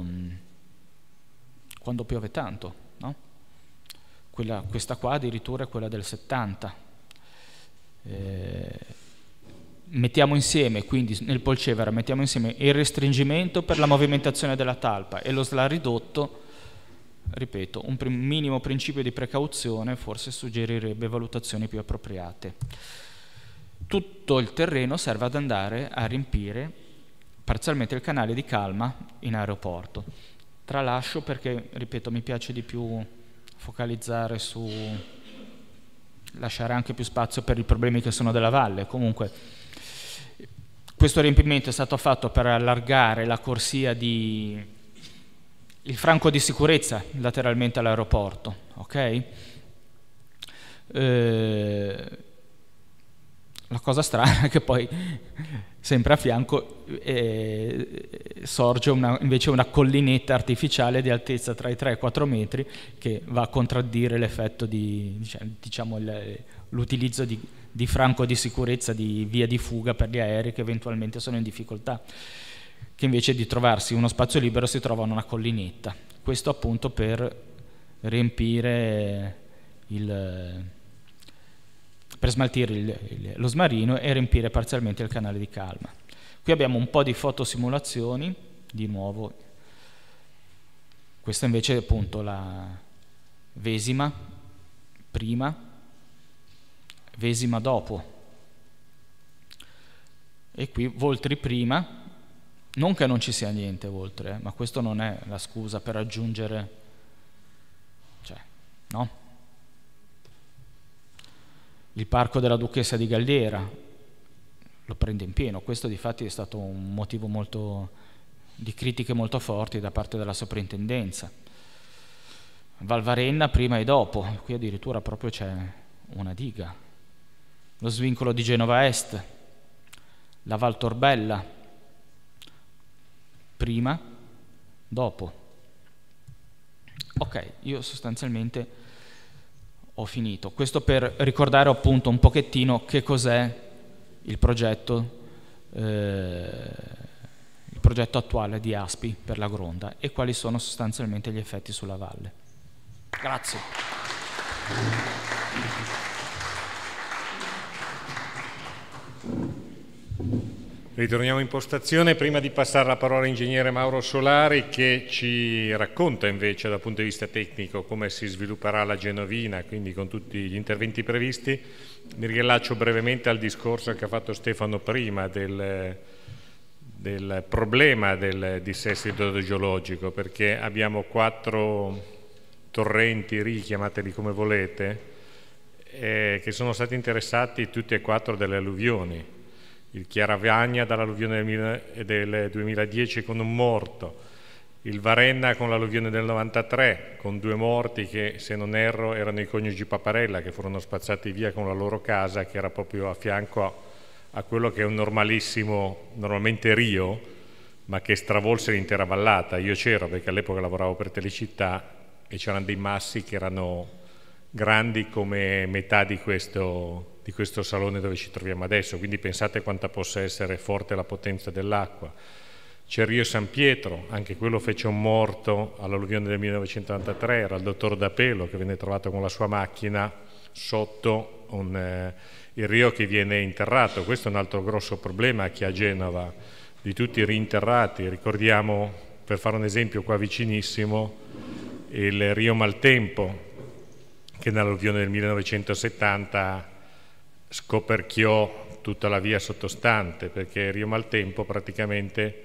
piove tanto, no? Questa qua addirittura è quella del 70. Mettiamo insieme, quindi nel Polcevera mettiamo insieme il restringimento per la movimentazione della talpa e lo slaridotto. Ripeto, un minimo principio di precauzione forse suggerirebbe valutazioni più appropriate. Tutto il terreno serve ad andare a riempire parzialmente il canale di Calma in aeroporto. Tralascio perché, ripeto, mi piace di più focalizzare su lasciare anche più spazio per i problemi che sono della valle. Comunque, questo riempimento è stato fatto per allargare la corsia il franco di sicurezza lateralmente all'aeroporto, ok? La cosa strana è che poi sempre a fianco sorge invece una collinetta artificiale di altezza tra i 3 e i 4 metri che va a contraddire l'effetto diciamo l'utilizzo di franco di sicurezza, di via di fuga per gli aerei che eventualmente sono in difficoltà, che invece di trovarsi uno spazio libero si trovano una collinetta. Questo appunto per riempire per smaltire lo smarino e riempire parzialmente il canale di Calma. Qui abbiamo un po' di fotosimulazioni, di nuovo. Questa invece è appunto la vesima prima, vesima dopo. E qui Voltri prima. Non che non ci sia niente oltre, ma questo non è la scusa per aggiungere, no? Il parco della Duchessa di Galliera lo prende in pieno. Questo difatti è stato un motivo di critiche molto forti da parte della soprintendenza. Valvarenna prima e dopo, qui addirittura proprio c'è una diga. Lo svincolo di Genova Est, la Val Torbella, prima, dopo. Ok, io sostanzialmente ho finito. Questo per ricordare appunto un pochettino che cos'è il progetto il progetto attuale di ASPI per la Gronda e quali sono sostanzialmente gli effetti sulla valle. Grazie. Ritorniamo in postazione. Prima di passare la parola all'ingegnere Mauro Solari, che ci racconta invece dal punto di vista tecnico come si svilupperà la Genovina, quindi con tutti gli interventi previsti, mi riallaccio brevemente al discorso che ha fatto Stefano prima del problema del dissesto idrogeologico, perché abbiamo 4 torrenti, rii, chiamateli come volete, che sono stati interessati tutti e 4 dalle alluvioni. Il Chiaravagna dall'alluvione del 2010 con un morto, il Varenna con l'alluvione del 93 con 2 morti che, se non erro, erano i coniugi Paparella, che furono spazzati via con la loro casa, che era proprio a fianco a quello che è un normalmente rio, ma che stravolse l'intera vallata. Io c'ero perché all'epoca lavoravo per Telecittà e c'erano dei massi che erano grandi come metà di questo salone dove ci troviamo adesso, quindi pensate quanta possa essere forte la potenza dell'acqua. C'è il Rio San Pietro, anche quello fece un morto all'alluvione del 1993, era il dottor D'Apelo che venne trovato con la sua macchina sotto il rio che viene interrato. Questo è un altro grosso problema che a Genova, di tutti i rinterrati. Ricordiamo, per fare un esempio qua vicinissimo, il Rio Maltempo, che nell'alluvione del 1970 scoperchiò tutta la via sottostante, perché Rio Maltempo praticamente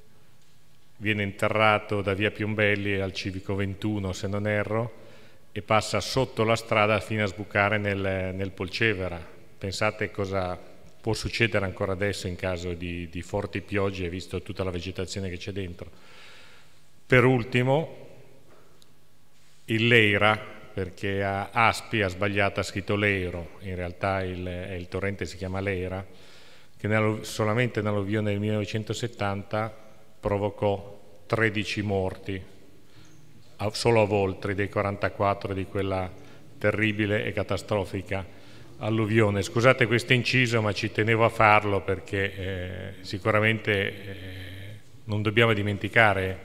viene interrato da via Piombelli al Civico 21, se non erro, e passa sotto la strada fino a sbucare nel Polcevera. Pensate cosa può succedere ancora adesso in caso di forti piogge, visto tutta la vegetazione che c'è dentro. Per ultimo, il Leira, perché Aspi ha sbagliato, ha scritto Leiro, in realtà il torrente si chiama Leira, che solamente nell'alluvione del 1970 provocò 13 morti, solo a Voltri dei 44 di quella terribile e catastrofica alluvione. Scusate questo inciso, ma ci tenevo a farlo perché sicuramente non dobbiamo dimenticare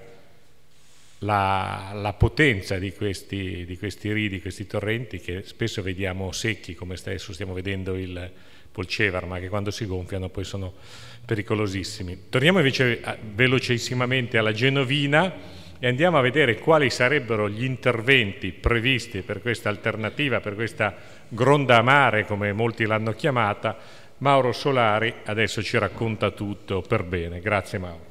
la potenza di questi rii, di questi torrenti che spesso vediamo secchi, come adesso stiamo vedendo il Polcevera, ma che quando si gonfiano poi sono pericolosissimi. Torniamo invece velocissimamente alla Genovina e andiamo a vedere quali sarebbero gli interventi previsti per questa alternativa, per questa Gronda a mare, come molti l'hanno chiamata. Mauro Solari adesso ci racconta tutto per bene. Grazie Mauro.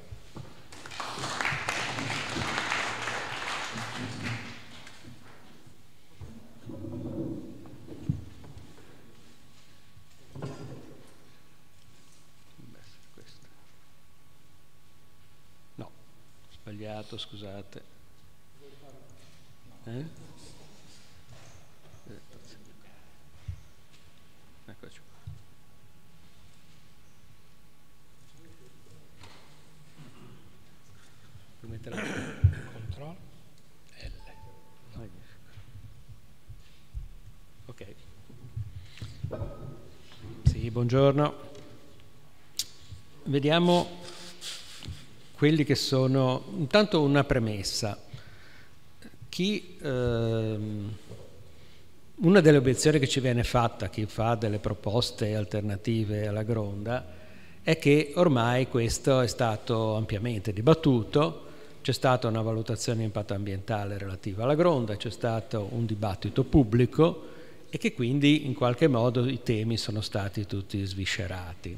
Sbagliato, scusate. Eccoci qua. Puoi mettere controllo L. Ok. Sì, buongiorno. Vediamo quelli che sono, intanto una premessa. Una delle obiezioni che ci viene fatta a chi fa delle proposte alternative alla Gronda è che ormai questo è stato ampiamente dibattuto, c'è stata una valutazione di impatto ambientale relativa alla Gronda, c'è stato un dibattito pubblico e che quindi in qualche modo i temi sono stati tutti sviscerati.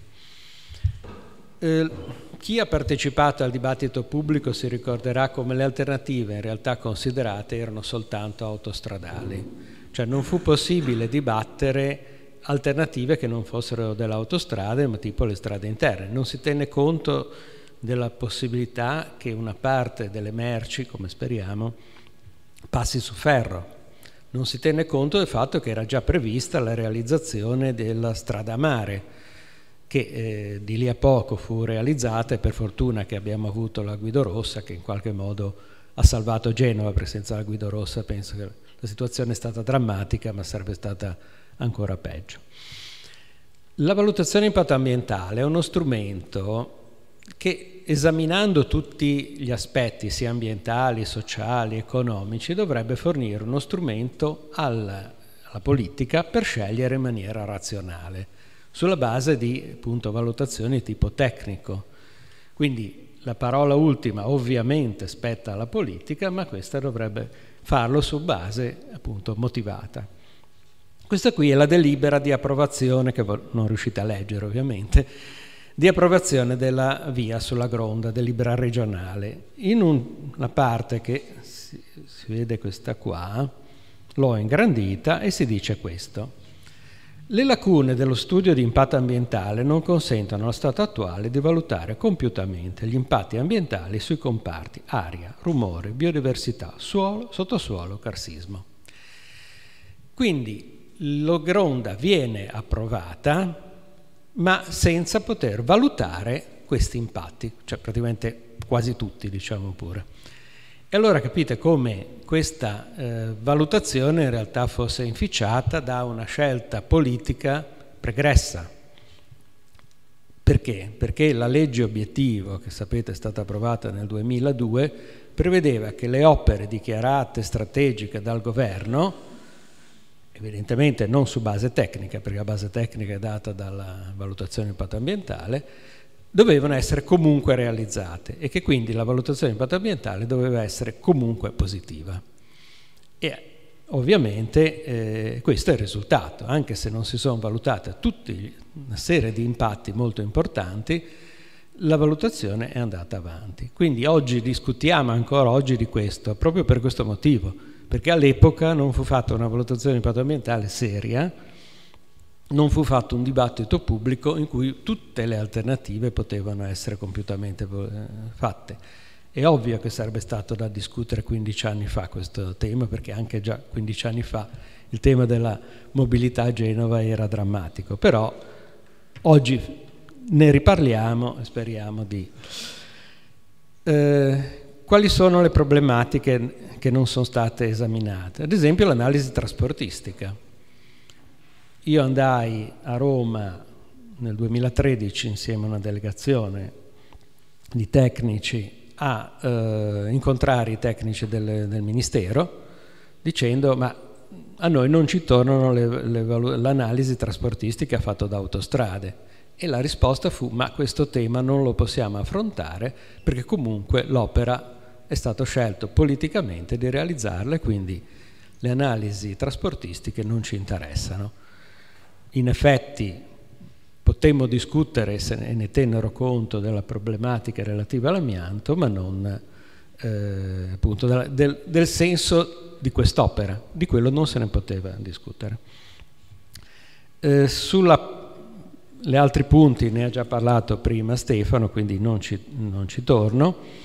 Chi ha partecipato al dibattito pubblico si ricorderà come le alternative in realtà considerate erano soltanto autostradali, cioè non fu possibile dibattere alternative che non fossero delle autostrade, ma tipo le strade interne. Non si tenne conto della possibilità che una parte delle merci, come speriamo, passi su ferro. Non si tenne conto del fatto che era già prevista la realizzazione della strada a mare, che di lì a poco fu realizzata, e per fortuna che abbiamo avuto la Guido Rossa che in qualche modo ha salvato Genova, perché senza la Guido Rossa penso che la situazione è stata drammatica, ma sarebbe stata ancora peggio. La valutazione di impatto ambientale è uno strumento che, esaminando tutti gli aspetti, sia ambientali, sociali, economici, dovrebbe fornire uno strumento alla politica per scegliere in maniera razionale, sulla base di, appunto, valutazioni di tipo tecnico. Quindi la parola ultima ovviamente spetta alla politica, ma questa dovrebbe farlo su base, appunto, motivata. Questa qui è la delibera di approvazione, che non riuscite a leggere ovviamente, di approvazione della VIA sulla Gronda, delibera regionale. In una parte che si vede questa qua, l'ho ingrandita e si dice questo. Le lacune dello studio di impatto ambientale non consentono allo stato attuale di valutare compiutamente gli impatti ambientali sui comparti aria, rumore, biodiversità, suolo, sottosuolo, carsismo. Quindi la Gronda viene approvata, ma senza poter valutare questi impatti, cioè praticamente quasi tutti, diciamo pure. E allora capite come questa valutazione in realtà fosse inficiata da una scelta politica pregressa. Perché? Perché la legge obiettivo, che sapete è stata approvata nel 2002, prevedeva che le opere dichiarate strategiche dal governo, evidentemente non su base tecnica, perché la base tecnica è data dalla valutazione di impatto ambientale, dovevano essere comunque realizzate e che quindi la valutazione di impatto ambientale doveva essere comunque positiva. E ovviamente questo è il risultato, anche se non si sono valutate tutta una serie di impatti molto importanti, la valutazione è andata avanti. Quindi oggi discutiamo ancora oggi di questo, proprio per questo motivo, perché all'epoca non fu fatta una valutazione di impatto ambientale seria, non fu fatto un dibattito pubblico in cui tutte le alternative potevano essere compiutamente fatte. È ovvio che sarebbe stato da discutere 15 anni fa questo tema, perché anche già 15 anni fa il tema della mobilità a Genova era drammatico, però oggi ne riparliamo e speriamo di... Quali sono le problematiche che non sono state esaminate? Ad esempio l'analisi trasportistica. Io andai a Roma nel 2013 insieme a una delegazione di tecnici a incontrare i tecnici del Ministero dicendo ma a noi non ci tornano l'analisi trasportistica fatta da Autostrade, e la risposta fu ma questo tema non lo possiamo affrontare perché comunque l'opera è stato scelto politicamente di realizzarla e quindi le analisi trasportistiche non ci interessano. In effetti potemmo discutere se ne tennero conto della problematica relativa all'amianto, ma non appunto del senso di quest'opera, di quello non se ne poteva discutere. Gli altri punti ne ha già parlato prima Stefano, quindi non ci torno.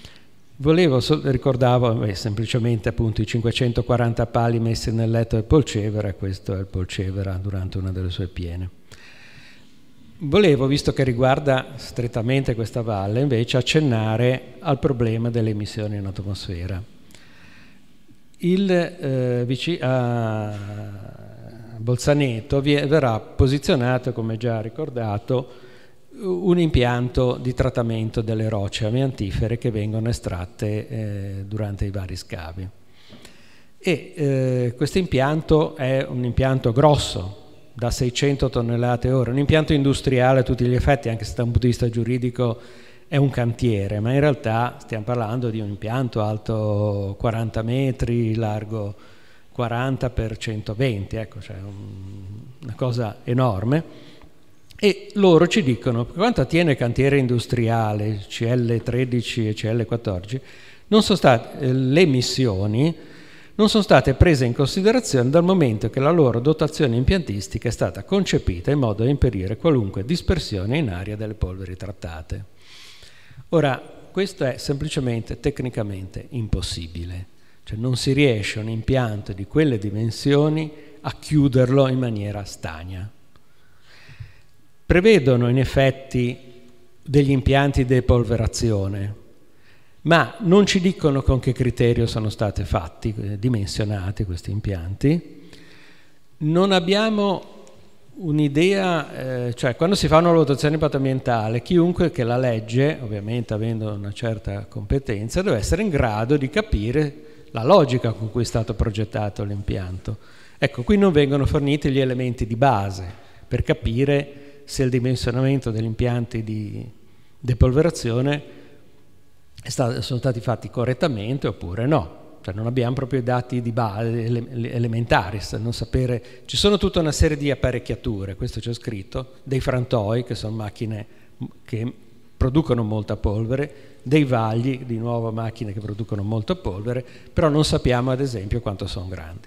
Ricordavo semplicemente appunto i 540 pali messi nel letto del Polcevera, e questo è il Polcevera durante una delle sue piene. Volevo, visto che riguarda strettamente questa valle, invece accennare al problema delle emissioni in atmosfera. A Bolzaneto verrà posizionato, come già ricordato, un impianto di trattamento delle rocce amiantifere che vengono estratte durante i vari scavi. E questo impianto è un impianto grosso, da 600 tonnellate ore, un impianto industriale a tutti gli effetti, anche se da un punto di vista giuridico è un cantiere, ma in realtà stiamo parlando di un impianto alto 40 metri, largo 40 per 120, ecco, cioè una cosa enorme. E loro ci dicono, per quanto attiene cantiere industriale, CL13 e CL14, le emissioni non sono state prese in considerazione dal momento che la loro dotazione impiantistica è stata concepita in modo da impedire qualunque dispersione in aria delle polveri trattate. Ora, questo è semplicemente tecnicamente impossibile, cioè non si riesce un impianto di quelle dimensioni a chiuderlo in maniera stagna. Prevedono in effetti degli impianti di depolverazione, ma non ci dicono con che criterio sono stati fatti, dimensionati questi impianti. Non abbiamo un'idea, cioè quando si fa una valutazione di impatto ambientale, chiunque che la legge, ovviamente avendo una certa competenza, deve essere in grado di capire la logica con cui è stato progettato l'impianto. Ecco, qui non vengono forniti gli elementi di base per capire se il dimensionamento degli impianti di depolverazione sono stati fatti correttamente oppure no. Cioè non abbiamo proprio i dati di base elementari, non sapere. Ci sono tutta una serie di apparecchiature, questo c'è scritto, dei frantoi, che sono macchine che producono molta polvere, dei vagli, di nuovo macchine che producono molta polvere, però non sappiamo ad esempio quanto sono grandi.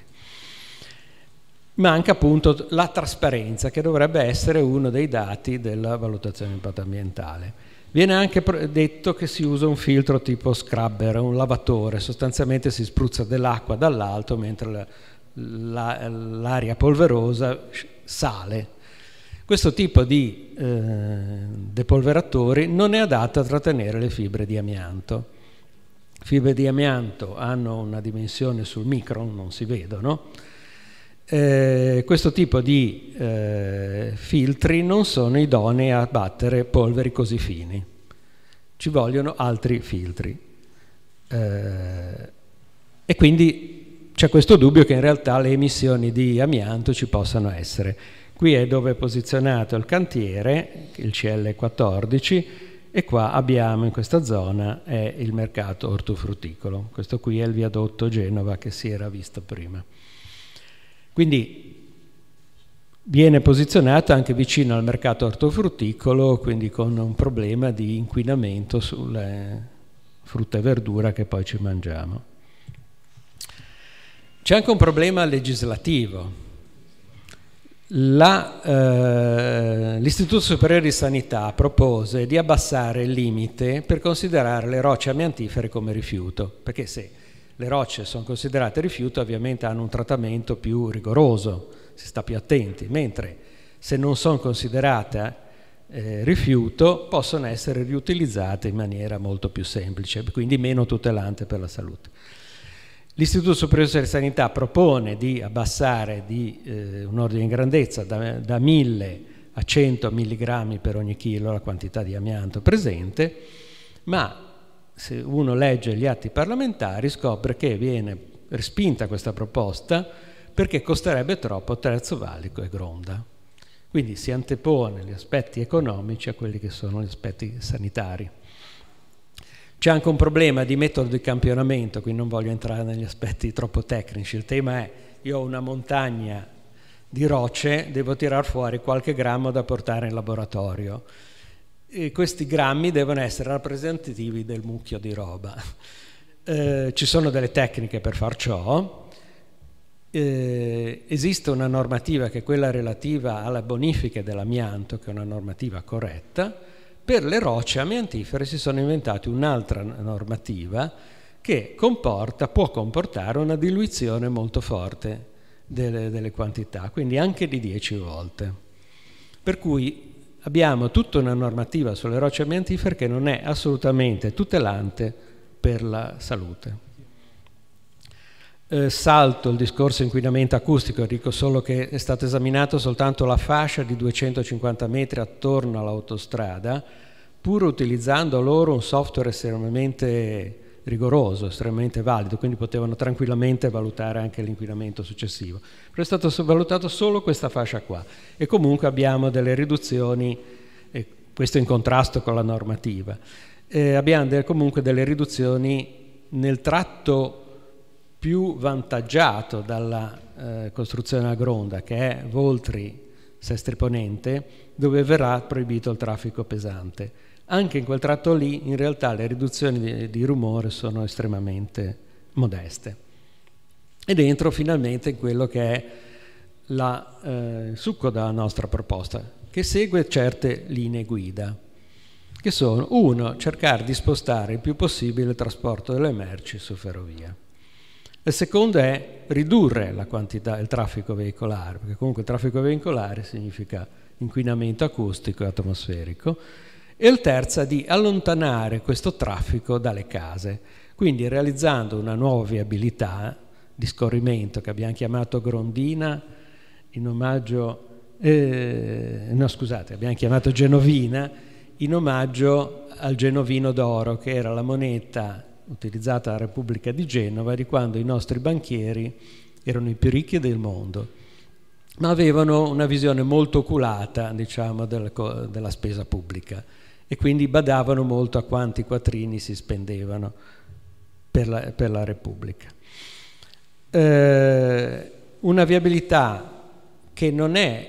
Manca appunto la trasparenza, che dovrebbe essere uno dei dati della valutazione di impatto ambientale. Viene anche detto che si usa un filtro tipo scrubber, un lavatore, sostanzialmente si spruzza dell'acqua dall'alto mentre l'aria polverosa sale. Questo tipo di depolveratori non è adatto a trattenere le fibre di amianto. Le fibre di amianto hanno una dimensione sul micron, non si vedono. Questo tipo di filtri non sono idonei a battere polveri così fini, ci vogliono altri filtri e quindi c'è questo dubbio che in realtà le emissioni di amianto ci possano essere. Qui è dove è posizionato il cantiere, il CL14, e qua abbiamo in questa zona è il mercato ortofrutticolo. Questo qui è il viadotto Genova che si era visto prima. Quindi viene posizionato anche vicino al mercato ortofrutticolo, quindi con un problema di inquinamento sulle frutta e verdura che poi ci mangiamo. C'è anche un problema legislativo. L'Istituto Superiore di Sanità propose di abbassare il limite per considerare le rocce amiantifere come rifiuto, perché se le rocce sono considerate rifiuto ovviamente hanno un trattamento più rigoroso, si sta più attenti, mentre se non sono considerate rifiuto possono essere riutilizzate in maniera molto più semplice, quindi meno tutelante per la salute. L'Istituto Superiore di Sanità propone di abbassare di un ordine di grandezza da 1000 a 100 mg per ogni chilo la quantità di amianto presente, ma se uno legge gli atti parlamentari scopre che viene respinta questa proposta perché costerebbe troppo Terzo Valico e Gronda. Quindi si antepone gli aspetti economici a quelli che sono gli aspetti sanitari. C'è anche un problema di metodo di campionamento, qui non voglio entrare negli aspetti troppo tecnici. Il tema è: io ho una montagna di rocce, devo tirar fuori qualche grammo da portare in laboratorio. E questi grammi devono essere rappresentativi del mucchio di roba. Ci sono delle tecniche per far ciò. Esiste una normativa che è quella relativa alle bonifiche dell'amianto, che è una normativa corretta. Per le rocce amiantifere si sono inventati un'altra normativa che può comportare una diluizione molto forte delle quantità, quindi anche di 10 volte. Per cui abbiamo tutta una normativa sulle rocce amiantifere che non è assolutamente tutelante per la salute. Salto il discorso inquinamento acustico, dico solo che è stata esaminata soltanto la fascia di 250 metri attorno all'autostrada, pur utilizzando loro un software estremamente rigoroso, estremamente valido, quindi potevano tranquillamente valutare anche l'inquinamento successivo. Però è stato valutato solo questa fascia qua e comunque abbiamo delle riduzioni, questo in contrasto con la normativa, abbiamo comunque delle riduzioni nel tratto più vantaggiato dalla costruzione a Gronda, che è Voltri-Sestri Ponente, dove verrà proibito il traffico pesante. Anche in quel tratto lì in realtà le riduzioni di rumore sono estremamente modeste. Ed entro finalmente in quello che è il succo della nostra proposta, che segue certe linee guida, che sono: 1. Cercare di spostare il più possibile il trasporto delle merci su ferrovia. Il secondo è ridurre la quantità, il traffico veicolare, perché comunque il traffico veicolare significa inquinamento acustico e atmosferico. E il terzo è di allontanare questo traffico dalle case, quindi realizzando una nuova viabilità di scorrimento che abbiamo chiamato Grondina in omaggio no scusate, abbiamo chiamato Genovina in omaggio al Genovino d'oro, che era la moneta utilizzata dalla Repubblica di Genova di quando i nostri banchieri erano i più ricchi del mondo, ma avevano una visione molto oculata, diciamo, della spesa pubblica, e quindi badavano molto a quanti quattrini si spendevano per la Repubblica. Una viabilità che non è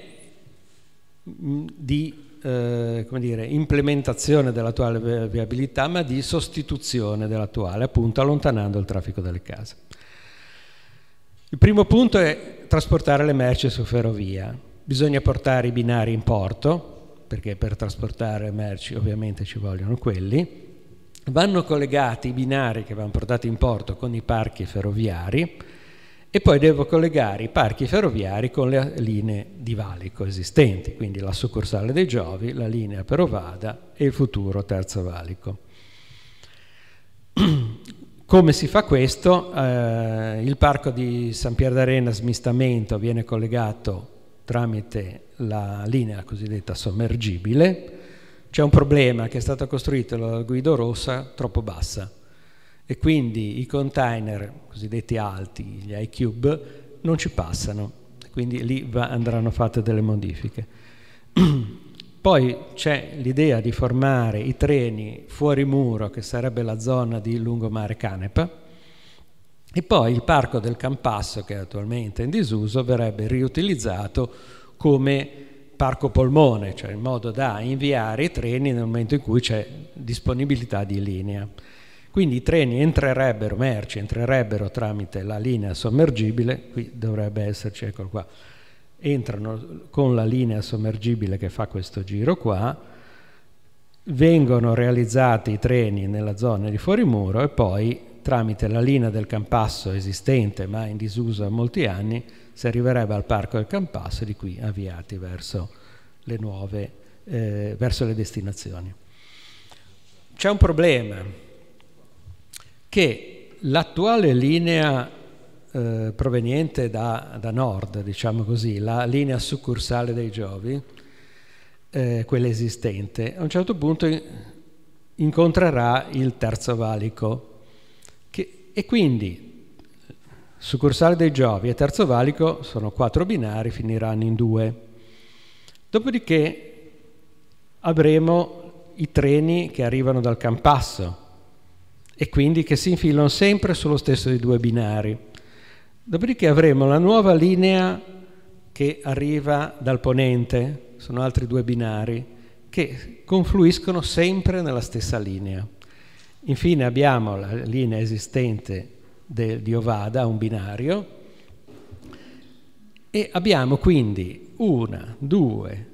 di come dire, implementazione dell'attuale viabilità, ma di sostituzione dell'attuale, appunto allontanando il traffico dalle case. Il primo punto è trasportare le merci su ferrovia. Bisogna portare i binari in porto, perché per trasportare merci ovviamente ci vogliono quelli. Vanno collegati i binari che vanno portati in porto con i parchi ferroviari, e poi devo collegare i parchi ferroviari con le linee di valico esistenti, quindi la succursale dei Giovi, la linea per Ovada e il futuro terzo valico. Come si fa questo? Il parco di San Pier d'Arena smistamento viene collegato tramite la linea cosiddetta sommergibile. C'è un problema, che è stata costruita la Guido Rossa troppo bassa, e quindi i container cosiddetti alti, gli iCube, non ci passano, quindi lì andranno fatte delle modifiche. Poi c'è l'idea di formare i treni fuori muro, che sarebbe la zona di lungomare Canepa, e poi il parco del Campasso, che è attualmente in disuso, verrebbe riutilizzato come parco polmone, cioè in modo da inviare i treni nel momento in cui c'è disponibilità di linea. Quindi i treni merci entrerebbero tramite la linea sommergibile, qui dovrebbe esserci, eccolo qua, entrano con la linea sommergibile che fa questo giro qua, vengono realizzati i treni nella zona di fuorimuro e poi tramite la linea del Campasso esistente ma in disuso da molti anni si arriverebbe al parco del Campasso e di qui avviati verso le nuove, verso le destinazioni. C'è un problema, che l'attuale linea proveniente da nord, diciamo così, la linea succursale dei Giovi, quella esistente, a un certo punto incontrerà il terzo valico e quindi succursale dei Giovi e terzo valico sono 4 binari, finiranno in 2. Dopodiché avremo i treni che arrivano dal Campasso e quindi che si infilano sempre sullo stesso dei 2 binari. Dopodiché avremo la nuova linea che arriva dal ponente, sono altri 2 binari, che confluiscono sempre nella stessa linea. Infine abbiamo la linea esistente di Ovada, un binario, e abbiamo quindi 1, 2,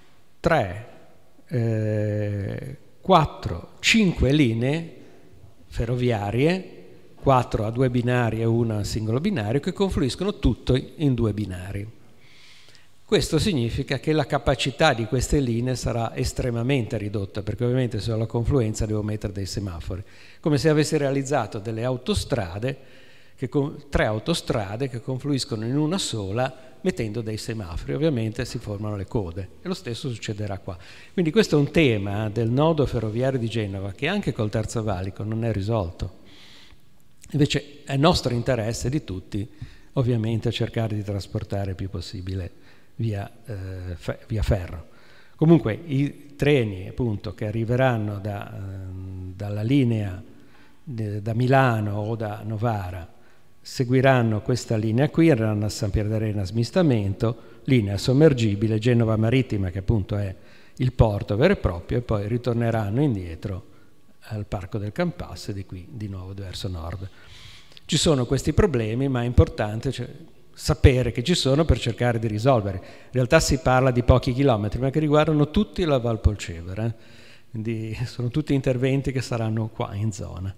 3, 4, 5 linee ferroviarie, 4 a 2 binari e 1 a singolo binario, che confluiscono tutti in 2 binari. Questo significa che la capacità di queste linee sarà estremamente ridotta, perché ovviamente se ho la confluenza devo mettere dei semafori, come se avessi realizzato delle autostrade, 3 autostrade che confluiscono in una sola mettendo dei semafori, ovviamente si formano le code e lo stesso succederà qua. Quindi questo è un tema del nodo ferroviario di Genova che anche col terzo valico non è risolto. Invece è nostro interesse di tutti ovviamente cercare di trasportare il più possibile via ferro. Comunque i treni appunto che arriveranno dalla linea da Milano o da Novara seguiranno questa linea qui, andranno a San Pier d'Arena smistamento, linea sommergibile, Genova Marittima che appunto è il porto vero e proprio, e poi ritorneranno indietro al Parco del Campasso e di qui di nuovo verso nord. Ci sono questi problemi, ma è importante sapere che ci sono per cercare di risolvere. In realtà si parla di pochi chilometri, ma che riguardano tutti la Val Polcevera, quindi sono tutti interventi che saranno qua in zona.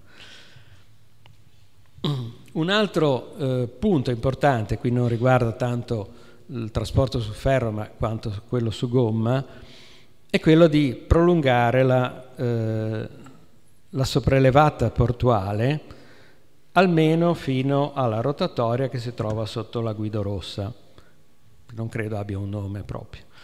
Un altro punto importante, qui non riguarda tanto il trasporto su ferro ma quanto quello su gomma, è quello di prolungare la sopraelevata portuale almeno fino alla rotatoria che si trova sotto la Guido Rossa. Non credo abbia un nome proprio.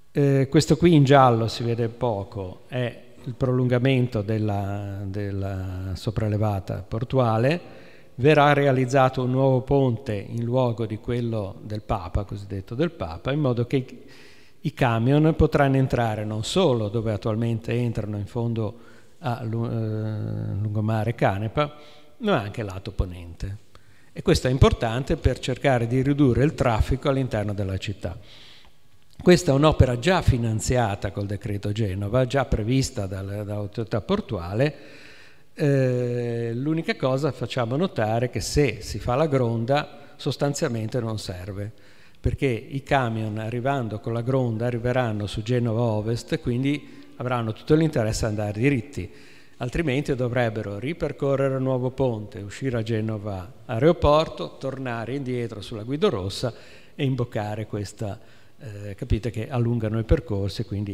Questo qui in giallo si vede poco, è il prolungamento della sopraelevata portuale. Verrà realizzato un nuovo ponte in luogo di quello del Papa, cosiddetto del Papa, in modo che i camion potranno entrare non solo dove attualmente entrano in fondo a lungomare Canepa, ma anche lato ponente. E questo è importante per cercare di ridurre il traffico all'interno della città. Questa è un'opera già finanziata col decreto Genova, già prevista dall'autorità portuale. L'unica cosa, facciamo notare che se si fa la gronda sostanzialmente non serve, perché i camion arrivando con la gronda arriveranno su Genova Ovest, quindi avranno tutto l'interesse ad andare diritti, altrimenti dovrebbero ripercorrere il nuovo ponte, uscire a Genova aeroporto, tornare indietro sulla Guido Rossa e imboccare questa, capite che allungano i percorsi, quindi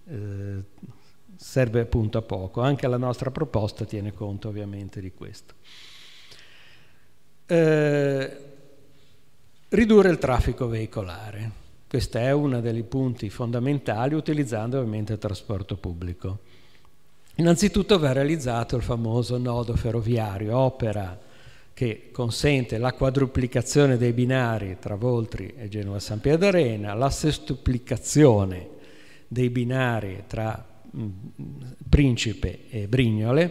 serve appunto a poco. Anche la nostra proposta tiene conto ovviamente di questo. Ridurre il traffico veicolare. Questo è uno dei punti fondamentali, utilizzando ovviamente il trasporto pubblico. Innanzitutto va realizzato il famoso nodo ferroviario, opera che consente la quadruplicazione dei binari tra Voltri e Genova San Pierdarena, la sestuplicazione dei binari tra Principe e Brignole,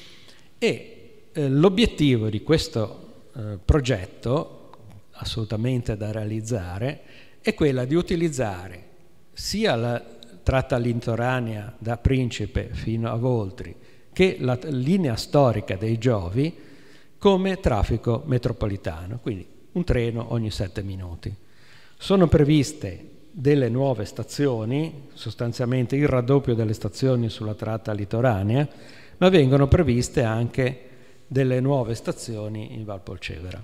e l'obiettivo di questo progetto, assolutamente da realizzare, è quella di utilizzare sia la tratta litoranea da Principe fino a Voltri che la linea storica dei Giovi come traffico metropolitano, quindi un treno ogni 7 minuti. Sono previste delle nuove stazioni, sostanzialmente il raddoppio delle stazioni sulla tratta litoranea, ma vengono previste anche delle nuove stazioni in Valpolcevera.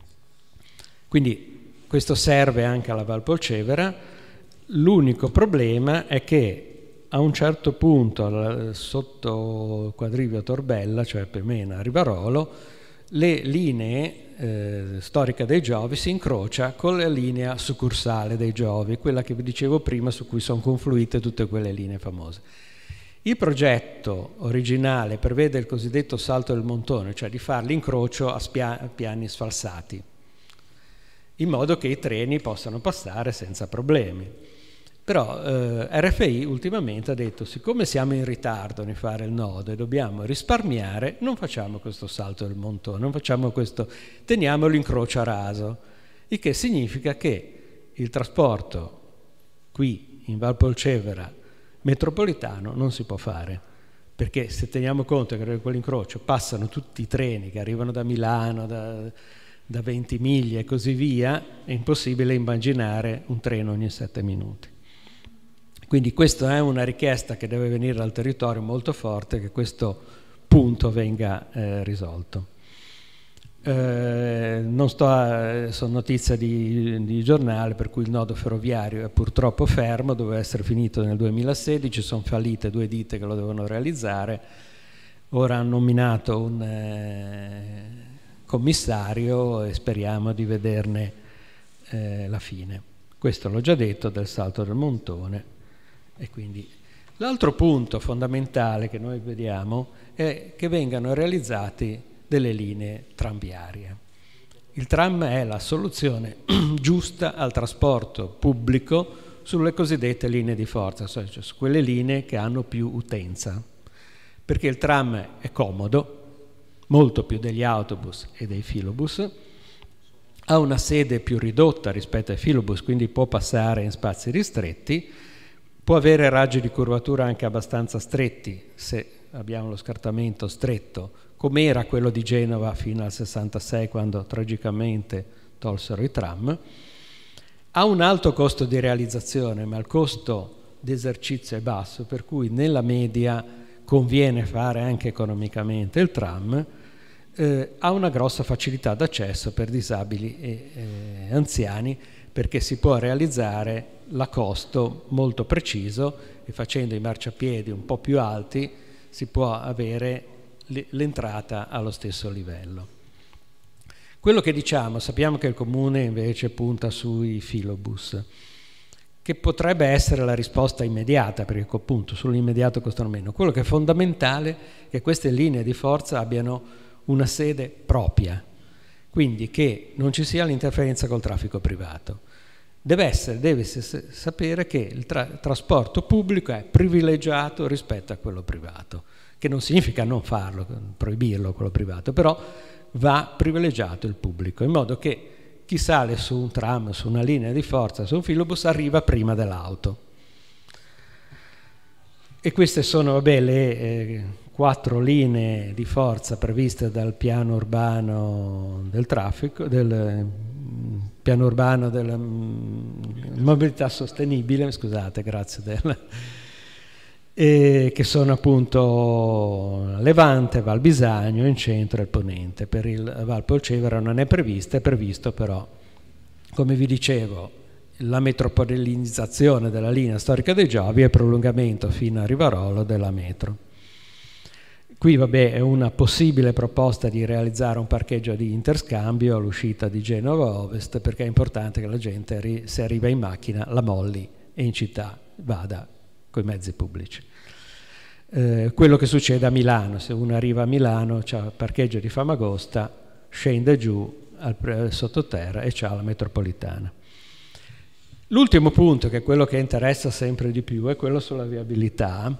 Quindi questo serve anche alla Valpolcevera. L'unico problema è che a un certo punto, sotto Quadrivio Torbella, cioè più o meno a Rivarolo, le linee storiche dei Giovi si incrocia con la linea succursale dei Giovi, quella che vi dicevo prima, su cui sono confluite tutte quelle linee famose. Il progetto originale prevede il cosiddetto salto del montone, cioè di fare l'incrocio a piani sfalsati, in modo che i treni possano passare senza problemi. Però RFI ultimamente ha detto: siccome siamo in ritardo nel fare il nodo e dobbiamo risparmiare, non facciamo questo salto del montone, non facciamo questo, teniamo l'incrocio a raso, il che significa che il trasporto qui in Valpolcevera metropolitano non si può fare, perché se teniamo conto che da quell'incrocio passano tutti i treni che arrivano da Milano, da Ventimiglia e così via, è impossibile immaginare un treno ogni 7 minuti. Quindi questa è una richiesta che deve venire dal territorio molto forte, che questo punto venga risolto. Sono notizie di giornale per cui il nodo ferroviario è purtroppo fermo, doveva essere finito nel 2016, sono fallite 2 ditte che lo devono realizzare. Ora hanno nominato un commissario e speriamo di vederne la fine. Questo l'ho già detto del salto del montone. E quindi l'altro punto fondamentale che noi vediamo è che vengano realizzati delle linee tranviarie. Il tram è la soluzione giusta al trasporto pubblico sulle cosiddette linee di forza, cioè su quelle linee che hanno più utenza, perché il tram è comodo, molto più degli autobus e dei filobus, ha una sede più ridotta rispetto ai filobus, quindi può passare in spazi ristretti, può avere raggi di curvatura anche abbastanza stretti se abbiamo lo scartamento stretto, come era quello di Genova fino al 66, quando tragicamente tolsero i tram. Ha un alto costo di realizzazione, ma il costo d'esercizio è basso, per cui nella media conviene fare anche economicamente il tram. Ha una grossa facilità d'accesso per disabili e anziani, perché si può realizzare a costo molto preciso, e facendo i marciapiedi un po' più alti si può avere l'entrata allo stesso livello. Quello che diciamo, sappiamo che il Comune invece punta sui filobus. che potrebbe essere la risposta immediata, perché appunto sull'immediato costano meno. Quello che è fondamentale è che queste linee di forza abbiano una sede propria, quindi che non ci sia l'interferenza col traffico privato. Deve sapere che il trasporto pubblico è privilegiato rispetto a quello privato, che non significa non farlo, proibirlo quello privato, però va privilegiato il pubblico, in modo che chi sale su un tram, su una linea di forza, su un filobus, arriva prima dell'auto. E queste sono le 4 linee di forza previste dal piano urbano del traffico, del piano urbano della mobilità sostenibile, scusate, grazie, che sono appunto Levante, Val Bisagno, in centro e il Ponente. Per il Val Polcevera non è previsto però, come vi dicevo, la metropolizzazione della linea storica dei Giovi e il prolungamento fino a Rivarolo della metro. Qui è una possibile proposta di realizzare un parcheggio di interscambio all'uscita di Genova Ovest, perché è importante che la gente, se arriva in macchina, la molli e in città vada coi mezzi pubblici. Quello che succede a Milano: se uno arriva a Milano c'è il parcheggio di Famagosta, scende giù al sottoterra e c'ha la metropolitana. L'ultimo punto, che è quello che interessa sempre di più, è quello sulla viabilità,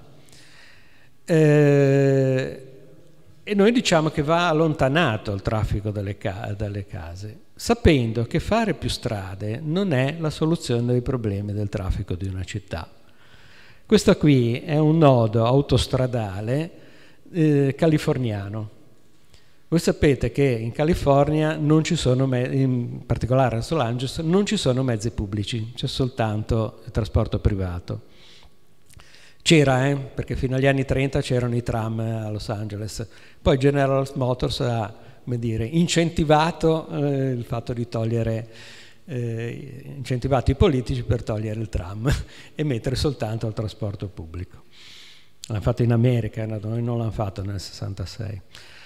e noi diciamo che va allontanato il traffico dalle case, sapendo che fare più strade non è la soluzione dei problemi del traffico di una città. Questo qui è un nodo autostradale californiano. Voi sapete che in California non ci sono, in particolare a Los Angeles, non ci sono mezzi pubblici, c'è soltanto il trasporto privato. C'era, perché fino agli anni 30 c'erano i tram a Los Angeles. Poi General Motors ha, incentivato il fatto di incentivato i politici per togliere il tram e mettere soltanto il trasporto pubblico. L'hanno fatto in America, noi non l'hanno fatto nel 66.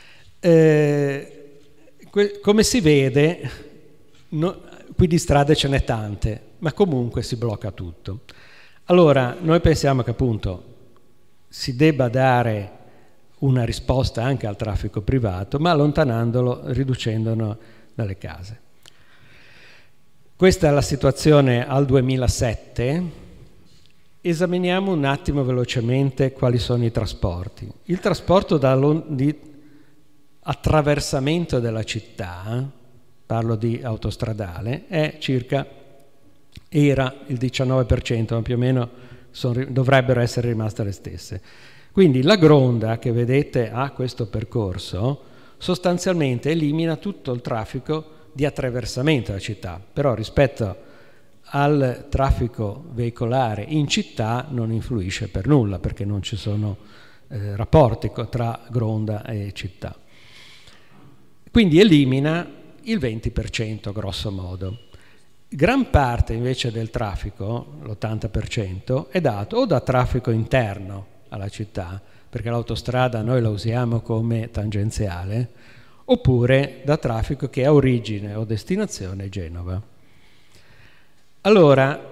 Come si vede, qui di strade ce n'è tante, ma comunque si blocca tutto. Allora, noi pensiamo che appunto si debba dare una risposta anche al traffico privato, ma allontanandolo, riducendolo dalle case. Questa è la situazione al 2007. Esaminiamo un attimo velocemente quali sono i trasporti. Il trasporto di attraversamento della città, parlo di autostradale, è era il 19%, ma più o meno dovrebbero essere rimaste le stesse. Quindi la Gronda che vedete a questo percorso sostanzialmente elimina tutto il traffico di attraversamento della città, però rispetto al traffico veicolare in città non influisce per nulla, perché non ci sono rapporti tra Gronda e città. Quindi elimina il 20% grosso modo. Gran parte invece del traffico, l'80%, è dato o da traffico interno alla città, perché l'autostrada noi la usiamo come tangenziale, oppure da traffico che ha origine o destinazione Genova. Allora,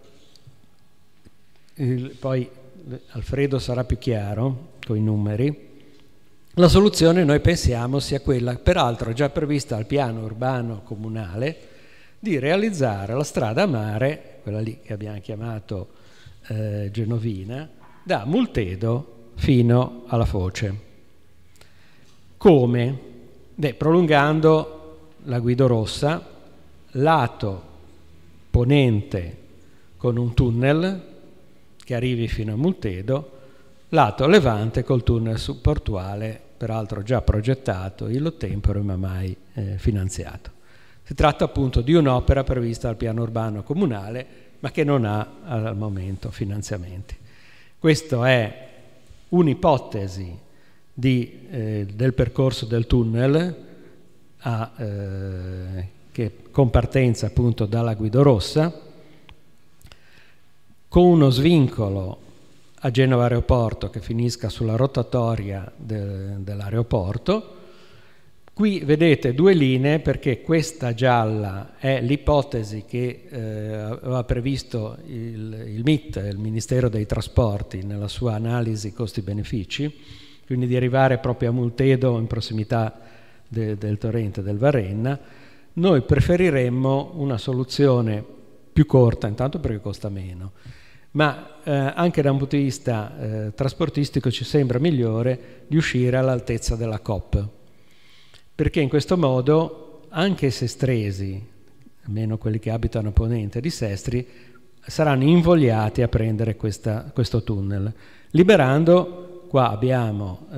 poi Alfredo sarà più chiaro con i numeri. La soluzione noi pensiamo sia quella, peraltro già prevista al piano urbano comunale, di realizzare la strada a mare, quella lì che abbiamo chiamato Genovina, da Multedo fino alla Foce. Come? Prolungando la Guido Rossa, lato ponente con un tunnel che arrivi fino a Multedo, lato levante col tunnel subportuale, peraltro già progettato, illo tempore, ma mai finanziato. Si tratta appunto di un'opera prevista dal piano urbano comunale, ma che non ha al momento finanziamenti. Questa è un'ipotesi del percorso del tunnel che con partenza appunto dalla Guido Rossa, con uno svincolo a Genova Aeroporto che finisca sulla rotatoria dell'aeroporto, Qui vedete due linee, perché questa gialla è l'ipotesi che aveva previsto il MIT, il Ministero dei Trasporti, nella sua analisi costi-benefici, quindi di arrivare proprio a Multedo, in prossimità del torrente del Varenna. Noi preferiremmo una soluzione più corta, intanto perché costa meno, ma anche da un punto di vista trasportistico ci sembra migliore di uscire all'altezza della COP, perché in questo modo anche i sestresi, almeno quelli che abitano a ponente di Sestri, saranno invogliati a prendere questo tunnel, liberando, qua abbiamo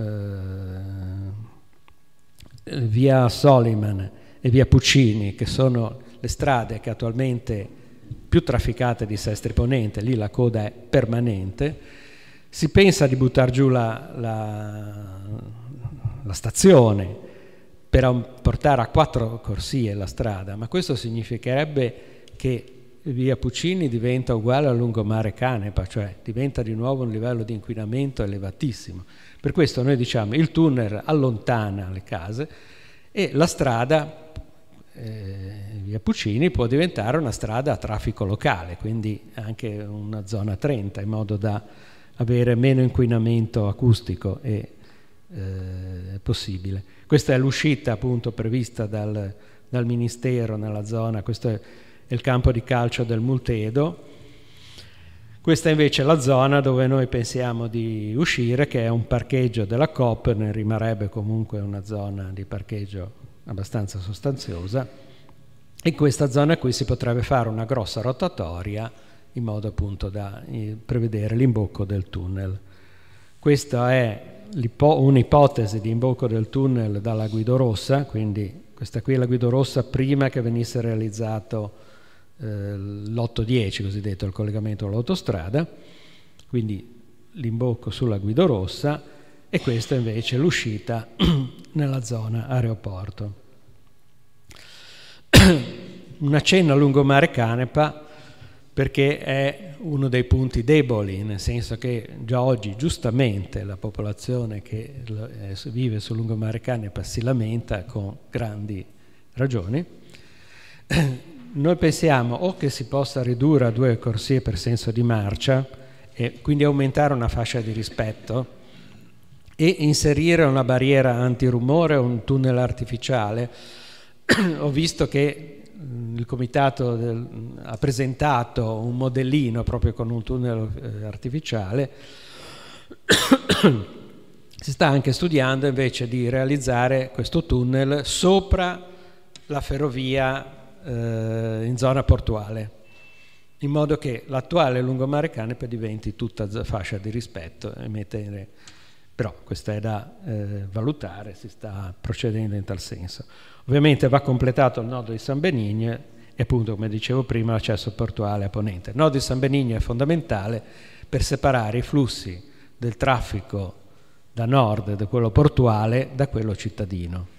via Soliman e via Puccini, che sono le strade che attualmente più trafficate di Sestri Ponente, lì la coda è permanente. Si pensa di buttare giù la stazione per portare a 4 corsie la strada, ma questo significherebbe che via Puccini diventa uguale al lungomare Canepa, cioè diventa di nuovo un livello di inquinamento elevatissimo. Per questo noi diciamo il tunnel allontana le case e la strada via Puccini può diventare una strada a traffico locale, quindi anche una zona 30, in modo da avere meno inquinamento acustico e possibile. Questa è l'uscita appunto prevista dal Ministero nella zona, questo è il campo di calcio del Multedo. Questa invece è la zona dove noi pensiamo di uscire, che è un parcheggio della Coop, ne rimarrebbe comunque una zona di parcheggio abbastanza sostanziosa. In questa zona qui si potrebbe fare una grossa rotatoria in modo appunto da prevedere l'imbocco del tunnel. Questa è un'ipotesi di imbocco del tunnel dalla Guidorossa, quindi questa qui è la Guidorossa prima che venisse realizzato l'810, cosiddetto il collegamento all'autostrada, quindi l'imbocco sulla Guidorossa, e questa invece è l'uscita nella zona aeroporto. Un accenno a lungomare Canepa, perché è uno dei punti deboli, nel senso che già oggi giustamente la popolazione che vive sul lungomare Canepa si lamenta con grandi ragioni. Noi pensiamo o che si possa ridurre a 2 corsie per senso di marcia e quindi aumentare una fascia di rispetto e inserire una barriera antirumore o un tunnel artificiale. Ho visto che il comitato ha presentato un modellino proprio con un tunnel artificiale. Si sta anche studiando invece di realizzare questo tunnel sopra la ferrovia in zona portuale, in modo che l'attuale lungomare Canepa diventi tutta fascia di rispetto e mettere. Però questo è da valutare, si sta procedendo in tal senso. Ovviamente va completato il nodo di San Benigno e appunto, come dicevo prima, l'accesso portuale a ponente. Il nodo di San Benigno è fondamentale per separare i flussi del traffico da nord, da quello portuale, da quello cittadino.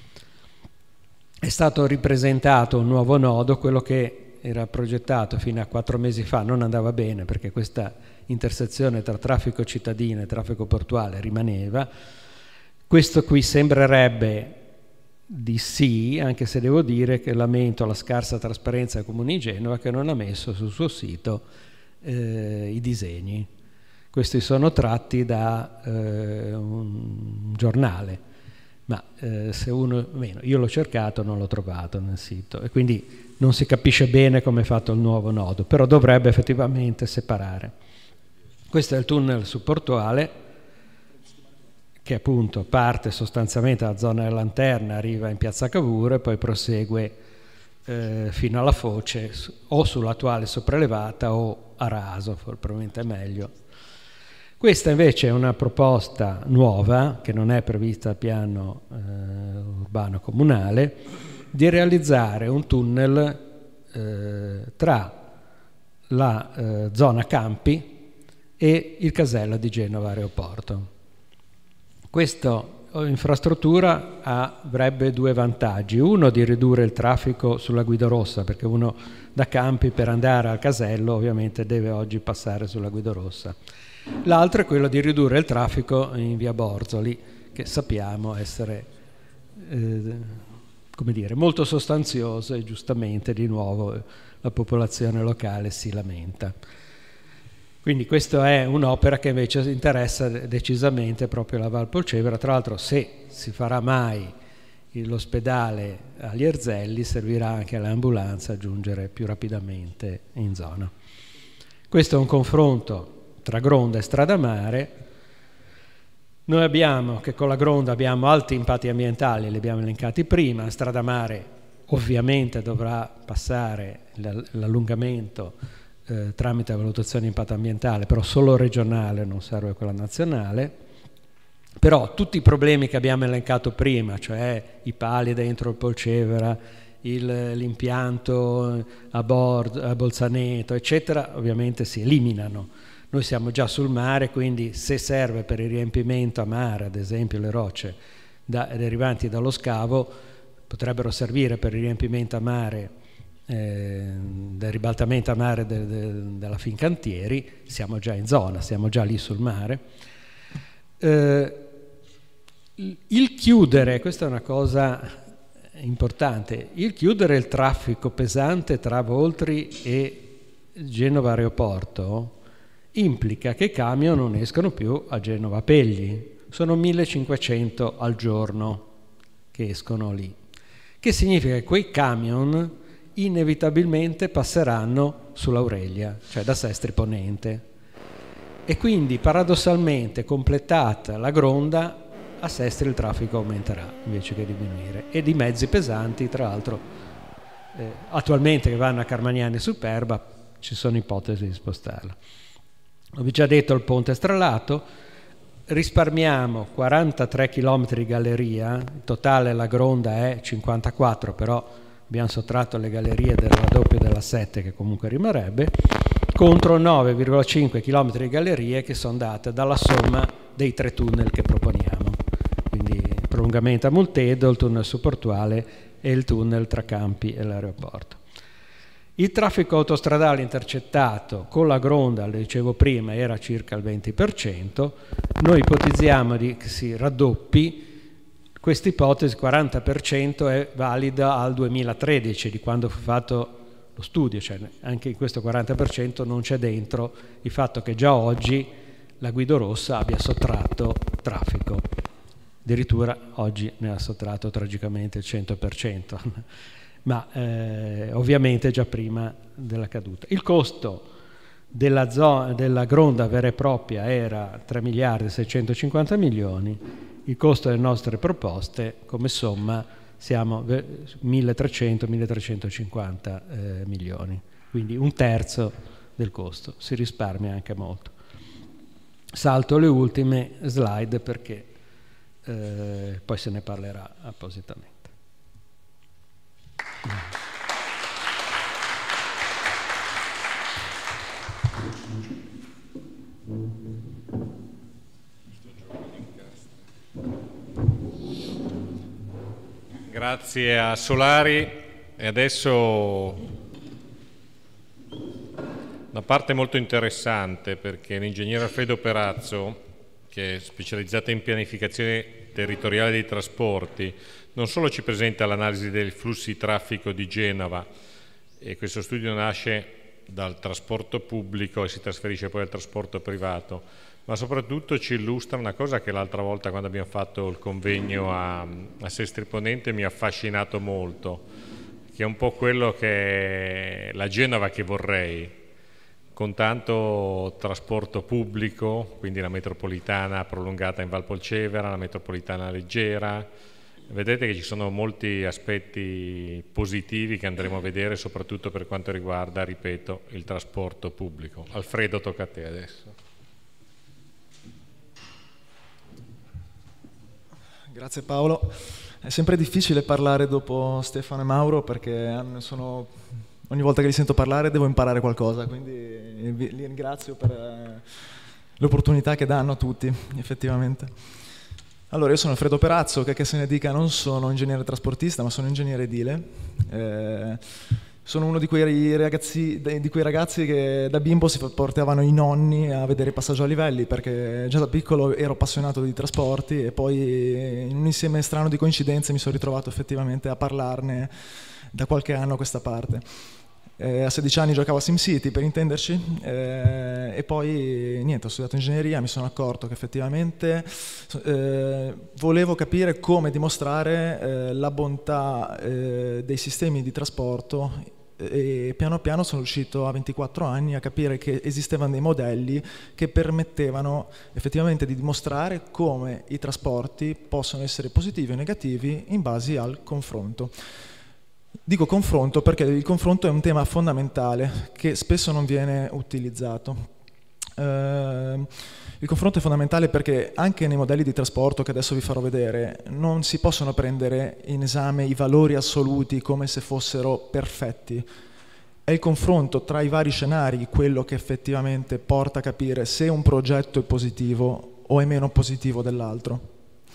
È stato ripresentato un nuovo nodo, quello che era progettato fino a 4 mesi fa non andava bene perché questa intersezione tra traffico cittadino e traffico portuale rimaneva. Questo qui sembrerebbe di sì, anche se devo dire che lamento la scarsa trasparenza del Comune di Genova, che non ha messo sul suo sito i disegni. Questi sono tratti da un giornale, ma se uno, meno, io l'ho cercato, non l'ho trovato nel sito e quindi non si capisce bene come è fatto il nuovo nodo, però dovrebbe effettivamente separare. Questo è il tunnel subportuale, che appunto parte sostanzialmente dalla zona della Lanterna, arriva in piazza Cavour e poi prosegue fino alla foce o sull'attuale sopraelevata o a raso, probabilmente è meglio. Questa invece è una proposta nuova, che non è prevista al piano urbano comunale, di realizzare un tunnel tra la zona campi e il casello di Genova Aeroporto. Questa infrastruttura avrebbe 2 vantaggi: uno, di ridurre il traffico sulla Guidorossa, perché uno da Campi per andare al casello ovviamente deve oggi passare sulla Guidorossa. L'altro è quello di ridurre il traffico in via Borzoli, che sappiamo essere come dire, molto sostanzioso, e giustamente di nuovo la popolazione locale si lamenta. Quindi questa è un'opera che invece interessa decisamente proprio la Val Polcevera. Tra l'altro, se si farà mai l'ospedale agli Erzelli, servirà anche all'ambulanza a giungere più rapidamente in zona. Questo è un confronto tra Gronda e Stradamare. Noi abbiamo che con la Gronda abbiamo alti impatti ambientali, li abbiamo elencati prima. Stradamare ovviamente dovrà passare l'allungamento tramite la valutazione di impatto ambientale, però solo regionale, non serve quella nazionale. Però tutti i problemi che abbiamo elencato prima, cioè i pali dentro il Polcevera, l'impianto a Bolzaneto, eccetera, ovviamente si eliminano. Noi siamo già sul mare, quindi se serve per il riempimento a mare, ad esempio le rocce derivanti dallo scavo, potrebbero servire per il riempimento a mare del ribaltamento a mare della Fincantieri, siamo già in zona, siamo già lì sul mare. Il chiudere, questa è una cosa importante, il chiudere il traffico pesante tra Voltri e Genova Aeroporto implica che i camion non escono più a Genova Pegli, sono 1500 al giorno che escono lì, che significa che quei camion inevitabilmente passeranno sull'Aurelia, cioè da Sestri Ponente, e quindi paradossalmente completata la Gronda a Sestri il traffico aumenterà invece che diminuire, e di mezzi pesanti tra l'altro attualmente che vanno a Carmagnani e Superba ci sono ipotesi di spostarla. Ho già detto il ponte stralato, risparmiamo 43 km di galleria, in totale la Gronda è 54, però abbiamo sottratto le gallerie del raddoppio della 7 che comunque rimarrebbe, contro 9,5 km di gallerie che sono date dalla somma dei 3 tunnel che proponiamo, quindi il prolungamento a Multedo, il tunnel subportuale e il tunnel tra Campi e l'aeroporto. Il traffico autostradale intercettato con la Gronda, lo dicevo prima, era circa il 20%, noi ipotizziamo che si raddoppi. Questa ipotesi, 40%, è valida al 2013, di quando fu fatto lo studio, cioè anche in questo 40% non c'è dentro il fatto che già oggi la Guido Rossa abbia sottratto traffico, addirittura oggi ne ha sottratto tragicamente il 100%, ma ovviamente già prima della caduta. Il costo della Gronda vera e propria era 3 miliardi e 650 milioni, il costo delle nostre proposte come somma siamo 1.300-1.350 milioni, quindi un terzo del costo, si risparmia anche molto. Salto le ultime slide perché poi se ne parlerà appositamente. Grazie a Solari. E adesso una parte molto interessante, perché l'ingegnere Alfredo Perazzo, che è specializzato in pianificazione territoriale dei trasporti, non solo ci presenta l'analisi dei flussi di traffico di Genova, e questo studio nasce dal trasporto pubblico e si trasferisce poi al trasporto privato, ma soprattutto ci illustra una cosa che l'altra volta, quando abbiamo fatto il convegno a Sestri Ponente, mi ha affascinato molto, che è un po' quello che è la Genova che vorrei, con tanto trasporto pubblico, quindi la metropolitana prolungata in Val Polcevera, la metropolitana leggera. Vedete che ci sono molti aspetti positivi che andremo a vedere, soprattutto per quanto riguarda, ripeto, il trasporto pubblico. Alfredo, tocca a te adesso. Grazie Paolo. È sempre difficile parlare dopo Stefano e Mauro, perché ogni volta che li sento parlare devo imparare qualcosa, quindi li ringrazio per l'opportunità che danno a tutti, effettivamente. Allora, io sono Alfredo Perazzo, che se ne dica non sono ingegnere trasportista, ma sono ingegnere edile. Sono uno di quei ragazzi che da bimbo si portavano i nonni a vedere il passaggio a livelli, perché già da piccolo ero appassionato di trasporti e poi in un insieme strano di coincidenze mi sono ritrovato effettivamente a parlarne da qualche anno a questa parte. A 16 anni giocavo a SimCity, per intenderci, e poi niente, ho studiato ingegneria, mi sono accorto che effettivamente volevo capire come dimostrare la bontà dei sistemi di trasporto, e piano piano sono riuscito a 24 anni a capire che esistevano dei modelli che permettevano effettivamente di dimostrare come i trasporti possono essere positivi o negativi in base al confronto. Dico confronto perché il confronto è un tema fondamentale che spesso non viene utilizzato. Il confronto è fondamentale perché anche nei modelli di trasporto che adesso vi farò vedere non si possono prendere in esame i valori assoluti come se fossero perfetti. È il confronto tra i vari scenari quello che effettivamente porta a capire se un progetto è positivo o è meno positivo dell'altro.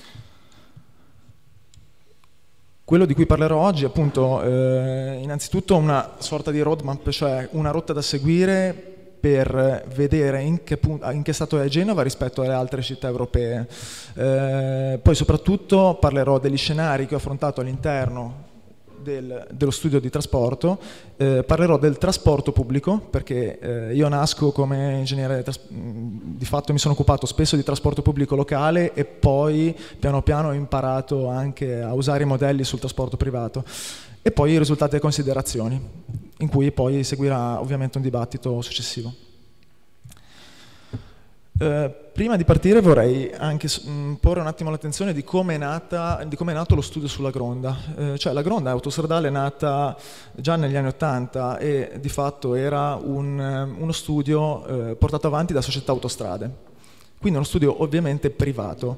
Quello di cui parlerò oggi è appunto innanzitutto una sorta di roadmap, cioè una rotta da seguire per vedere in che stato è Genova rispetto alle altre città europee. Poi soprattutto parlerò degli scenari che ho affrontato all'interno dello studio di trasporto, parlerò del trasporto pubblico perché io nasco come ingegnere, di fatto mi sono occupato spesso di trasporto pubblico locale e poi piano piano ho imparato anche a usare i modelli sul trasporto privato, e poi i risultati e considerazioni, in cui poi seguirà ovviamente un dibattito successivo. Prima di partire vorrei anche porre un attimo l'attenzione di come è nato lo studio sulla Gronda. Cioè la Gronda autostradale è nata già negli anni *80 e di fatto era uno studio portato avanti da società autostrade, quindi uno studio ovviamente privato.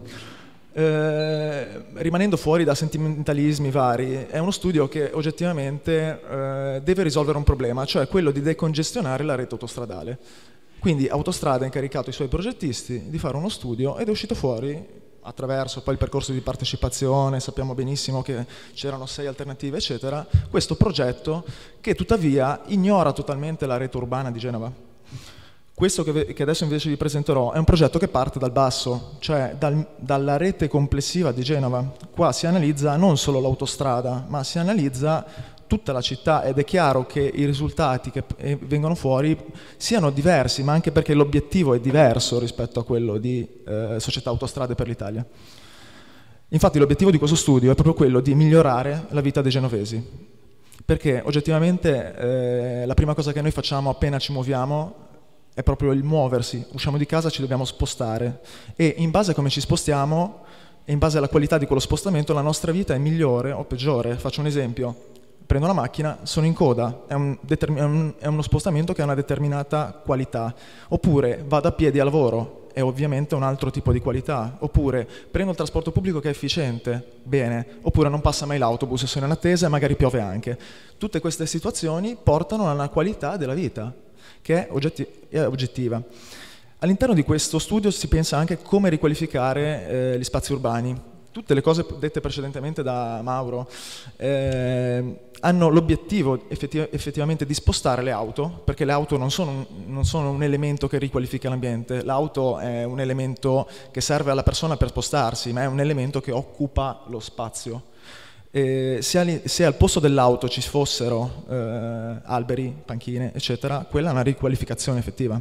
Rimanendo fuori da sentimentalismi vari, è uno studio che oggettivamente deve risolvere un problema, cioè quello di decongestionare la rete autostradale. Quindi Autostrada ha incaricato i suoi progettisti di fare uno studio ed è uscito fuori, attraverso poi il percorso di partecipazione, sappiamo benissimo che c'erano 6 alternative eccetera, questo progetto che tuttavia ignora totalmente la rete urbana di Genova. Questo che adesso invece vi presenterò è un progetto che parte dal basso, cioè dalla rete complessiva di Genova. Qua si analizza non solo l'autostrada, ma si analizza tutta la città ed è chiaro che i risultati che vengono fuori siano diversi, ma anche perché l'obiettivo è diverso rispetto a quello di Società Autostrade per l'Italia. Infatti l'obiettivo di questo studio è proprio quello di migliorare la vita dei genovesi, perché oggettivamente la prima cosa che noi facciamo appena ci muoviamo è proprio il muoversi, usciamo di casa, ci dobbiamo spostare e in base a come ci spostiamo e in base alla qualità di quello spostamento la nostra vita è migliore o peggiore. Faccio un esempio: prendo la macchina, sono in coda, è uno spostamento che ha una determinata qualità, oppure vado a piedi al lavoro, è ovviamente un altro tipo di qualità, oppure prendo il trasporto pubblico che è efficiente, bene, oppure non passa mai l'autobus e sono in attesa e magari piove anche. Tutte queste situazioni portano a una qualità della vita che è oggettiva. All'interno di questo studio si pensa anche come riqualificare gli spazi urbani. Tutte le cose dette precedentemente da Mauro hanno l'obiettivo effettivamente di spostare le auto, perché le auto non sono un elemento che riqualifica l'ambiente, l'auto è un elemento che serve alla persona per spostarsi, ma è un elemento che occupa lo spazio. Se al posto dell'auto ci fossero alberi, panchine, eccetera, quella è una riqualificazione effettiva.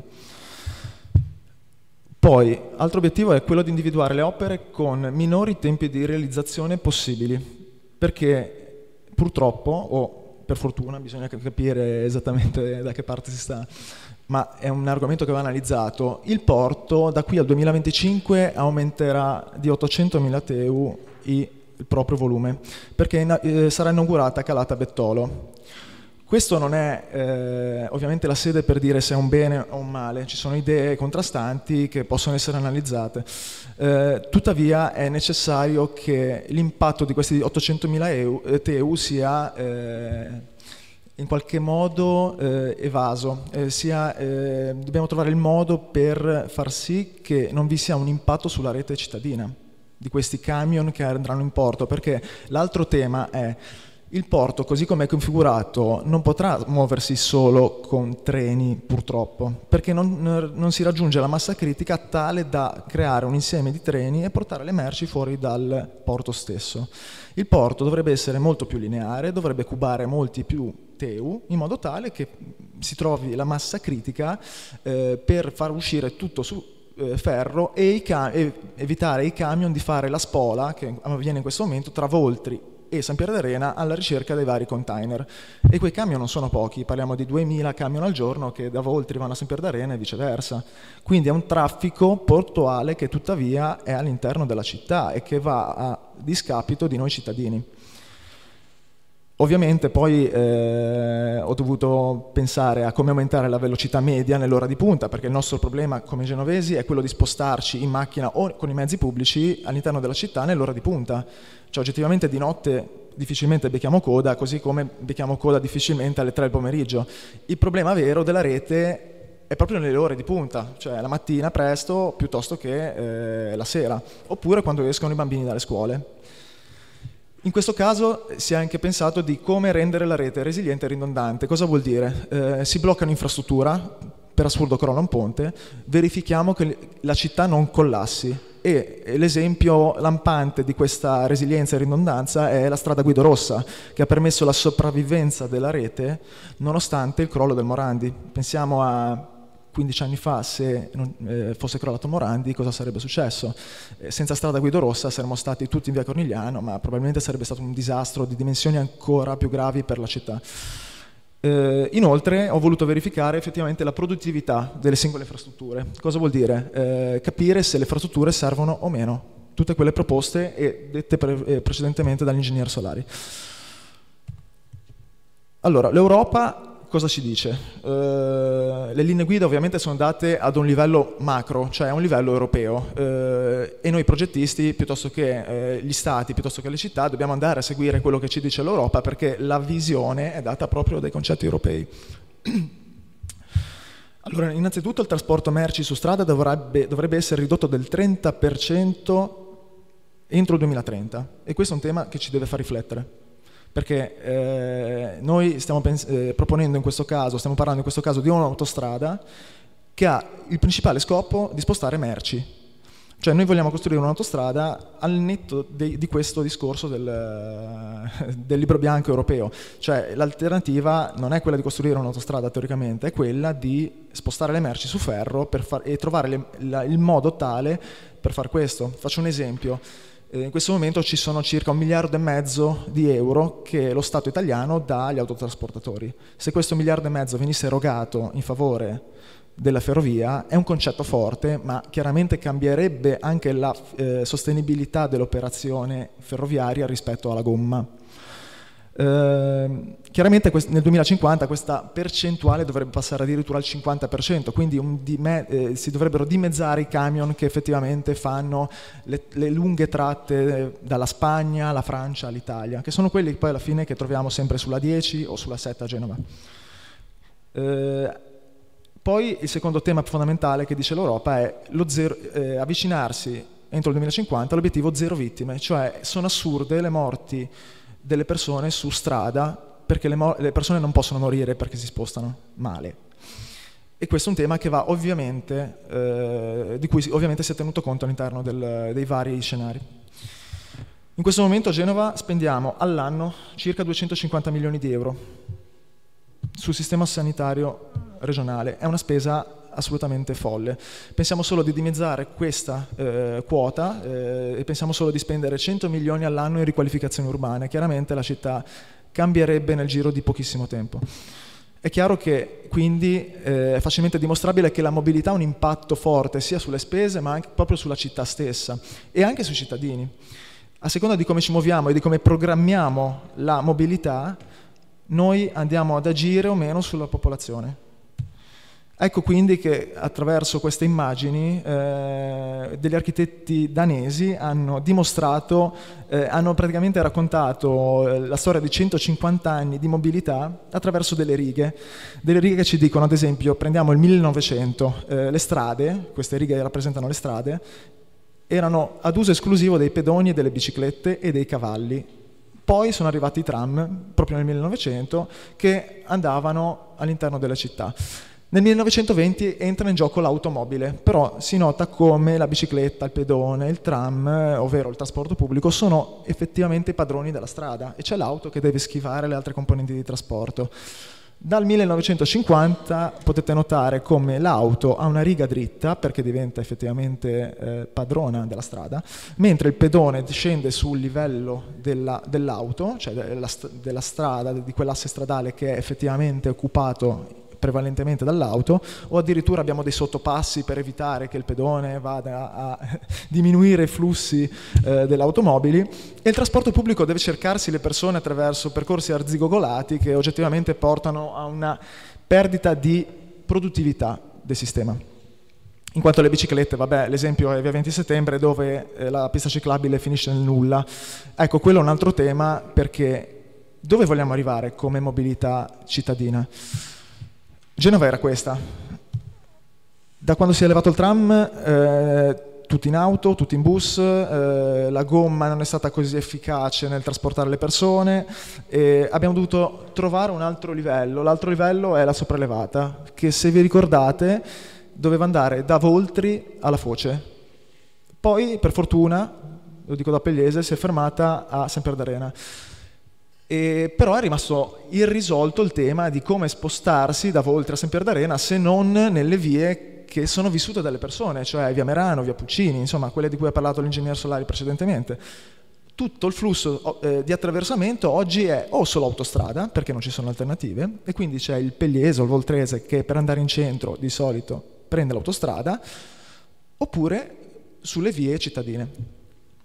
Poi, altro obiettivo è quello di individuare le opere con minori tempi di realizzazione possibili, perché purtroppo, o per fortuna, bisogna capire esattamente da che parte si sta, ma è un argomento che va analizzato, il porto da qui al 2025 aumenterà di 800.000 TEU il proprio volume, perché sarà inaugurata Calata Bettolo. Questo non è ovviamente la sede per dire se è un bene o un male, ci sono idee contrastanti che possono essere analizzate, tuttavia è necessario che l'impatto di questi 800.000 TEU sia in qualche modo evaso, dobbiamo trovare il modo per far sì che non vi sia un impatto sulla rete cittadina di questi camion che andranno in porto, perché l'altro tema è Il porto, così come è configurato, non potrà muoversi solo con treni, purtroppo, perché non si raggiunge la massa critica tale da creare un insieme di treni e portare le merci fuori dal porto stesso. Il porto dovrebbe essere molto più lineare, dovrebbe cubare molti più TEU, in modo tale che si trovi la massa critica per far uscire tutto su ferro e evitare ai camion di fare la spola, che avviene in questo momento, tra Voltri e San Pier d'Arena alla ricerca dei vari container. E quei camion non sono pochi, parliamo di 2000 camion al giorno che da Voltri vanno a San Pier d'Arena e viceversa. Quindi è un traffico portuale che tuttavia è all'interno della città e che va a discapito di noi cittadini. Ovviamente poi ho dovuto pensare a come aumentare la velocità media nell'ora di punta, perché il nostro problema come genovesi è quello di spostarci in macchina o con i mezzi pubblici all'interno della città nell'ora di punta. Cioè oggettivamente di notte difficilmente becchiamo coda, così come becchiamo coda difficilmente alle 3 del pomeriggio. Il problema vero della rete è proprio nelle ore di punta, cioè la mattina presto piuttosto che la sera, oppure quando escono i bambini dalle scuole. In questo caso si è anche pensato di come rendere la rete resiliente e ridondante. Cosa vuol dire? Si blocca un'infrastruttura, per assurdo crolla un ponte, verifichiamo che la città non collassi. E l'esempio lampante di questa resilienza e ridondanza è la strada Guido Rossa, che ha permesso la sopravvivenza della rete nonostante il crollo del Morandi. Pensiamo a 15 anni fa, se non fosse crollato Morandi, cosa sarebbe successo? Senza strada Guido Rossa saremmo stati tutti in via Cornigliano, ma probabilmente sarebbe stato un disastro di dimensioni ancora più gravi per la città. Inoltre ho voluto verificare effettivamente la produttività delle singole infrastrutture. Cosa vuol dire? Capire se le infrastrutture servono o meno, tutte quelle proposte e dette precedentemente dall'ingegner Solari. Allora, l'Europa cosa ci dice? Le linee guida ovviamente sono date ad un livello macro, cioè a un livello europeo, e noi progettisti, piuttosto che gli stati, piuttosto che le città, dobbiamo andare a seguire quello che ci dice l'Europa, perché la visione è data proprio dai concetti europei. Allora, innanzitutto il trasporto merci su strada dovrebbe essere ridotto del 30% entro il 2030, e questo è un tema che ci deve far riflettere. Perché noi stiamo proponendo in questo caso, stiamo parlando in questo caso di un'autostrada che ha il principale scopo di spostare merci. Cioè noi vogliamo costruire un'autostrada al netto di questo discorso del libro bianco europeo. Cioè l'alternativa non è quella di costruire un'autostrada teoricamente, è quella di spostare le merci su ferro e trovare il modo tale per far questo. Faccio un esempio. In questo momento ci sono circa 1,5 miliardi di euro che lo Stato italiano dà agli autotrasportatori. Se questo 1,5 miliardi venisse erogato in favore della ferrovia è un concetto forte, ma chiaramente cambierebbe anche la sostenibilità dell'operazione ferroviaria rispetto alla gomma. Chiaramente nel 2050 questa percentuale dovrebbe passare addirittura al 50%, quindi si dovrebbero dimezzare i camion che effettivamente fanno le lunghe tratte dalla Spagna alla Francia all'Italia, che sono quelli poi alla fine che troviamo sempre sulla 10 o sulla 7 a Genova. Poi il secondo tema fondamentale che dice l'Europa è avvicinarsi entro il 2050 all'obiettivo 0 vittime, cioè sono assurde le morti delle persone su strada, perché le persone non possono morire perché si spostano male. E questo è un tema che va ovviamente, di cui ovviamente si è tenuto conto all'interno dei vari scenari. In questo momento a Genova spendiamo all'anno circa 250 milioni di euro sul sistema sanitario regionale. È una spesa assolutamente folle. Pensiamo solo di dimezzare questa quota e pensiamo solo di spendere 100 milioni all'anno in riqualificazioni urbane. Chiaramente la città cambierebbe nel giro di pochissimo tempo. È chiaro che quindi è facilmente dimostrabile che la mobilità ha un impatto forte sia sulle spese ma anche proprio sulla città stessa e anche sui cittadini. A seconda di come ci muoviamo e di come programmiamo la mobilità, noi andiamo ad agire o meno sulla popolazione. Ecco quindi che attraverso queste immagini degli architetti danesi hanno dimostrato, hanno praticamente raccontato la storia di 150 anni di mobilità attraverso delle righe che ci dicono, ad esempio, prendiamo il 1900, le strade, queste righe rappresentano le strade, erano ad uso esclusivo dei pedoni e delle biciclette e dei cavalli. Poi sono arrivati i tram, proprio nel 1900, che andavano all'interno della città. Nel 1920 entra in gioco l'automobile, però si nota come la bicicletta, il pedone, il tram, ovvero il trasporto pubblico, sono effettivamente i padroni della strada e c'è l'auto che deve schivare le altre componenti di trasporto. Dal 1950 potete notare come l'auto ha una riga dritta perché diventa effettivamente padrona della strada, mentre il pedone scende sul livello dell'auto, cioè della strada, di quell'asse stradale che è effettivamente occupato prevalentemente dall'auto, o addirittura abbiamo dei sottopassi per evitare che il pedone vada a diminuire i flussi delle automobili, e il trasporto pubblico deve cercarsi le persone attraverso percorsi arzigogolati che oggettivamente portano a una perdita di produttività del sistema. In quanto alle biciclette, vabbè, l'esempio è via 20 settembre dove la pista ciclabile finisce nel nulla. Ecco, quello è un altro tema, perché dove vogliamo arrivare come mobilità cittadina? Genova era questa. Da quando si è levato il tram, tutti in auto, tutti in bus, la gomma non è stata così efficace nel trasportare le persone e abbiamo dovuto trovare un altro livello. L'altro livello è la sopraelevata, che se vi ricordate doveva andare da Voltri alla Foce. Poi, per fortuna, lo dico da Pegliese, si è fermata a Sampierdarena. Però è rimasto irrisolto il tema di come spostarsi da Voltri a Sampierdarena se non nelle vie che sono vissute dalle persone, cioè via Merano, via Puccini, insomma quelle di cui ha parlato l'ingegner Solari precedentemente. Tutto il flusso di attraversamento oggi è o solo autostrada, perché non ci sono alternative, e quindi c'è il Pegliese o il Voltrese che per andare in centro di solito prende l'autostrada, oppure sulle vie cittadine.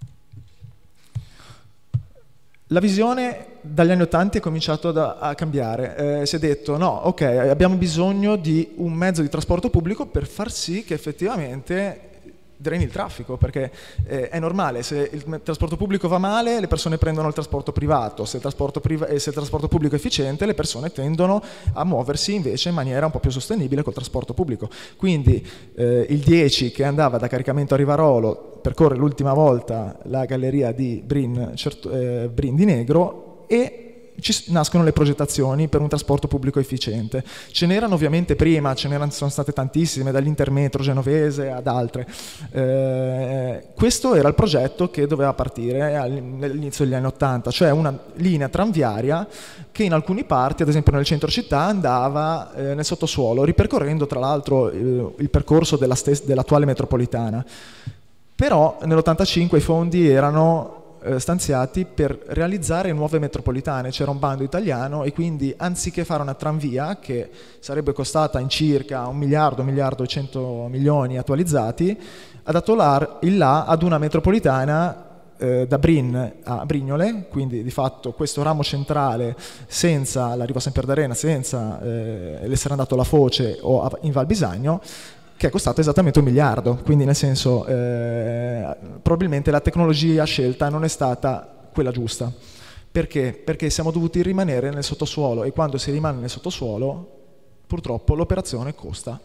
La visione dagli anni '80 è cominciato a cambiare, si è detto no, ok, abbiamo bisogno di un mezzo di trasporto pubblico per far sì che effettivamente dreni il traffico, perché è normale, se il trasporto pubblico va male le persone prendono il trasporto privato, se il trasporto pubblico è efficiente le persone tendono a muoversi invece in maniera un po' più sostenibile col trasporto pubblico. Quindi il 10 che andava da caricamento a Rivarolo percorre l'ultima volta la galleria di Brin di Negro e ci nascono le progettazioni per un trasporto pubblico efficiente. Ce n'erano ovviamente prima, sono state tantissime, dall'Intermetro genovese ad altre. Questo era il progetto che doveva partire all'inizio degli anni '80, cioè una linea tranviaria che in alcuni parti, ad esempio nel centro città, andava nel sottosuolo, ripercorrendo tra l'altro il percorso dell'attuale metropolitana. Però nell'85 i fondi erano stanziati per realizzare nuove metropolitane, c'era un bando italiano e quindi anziché fare una tranvia che sarebbe costata in circa 1 miliardo, 1 miliardo e 100 milioni attualizzati, ha dato il là ad una metropolitana da Brin a Brignole, quindi di fatto questo ramo centrale senza l'arrivo a Sampierdarena, senza l'essere andato alla Foce o in Val Bisagno, che è costato esattamente 1 miliardo, quindi nel senso probabilmente la tecnologia scelta non è stata quella giusta. Perché? Perché siamo dovuti rimanere nel sottosuolo e quando si rimane nel sottosuolo purtroppo l'operazione costa.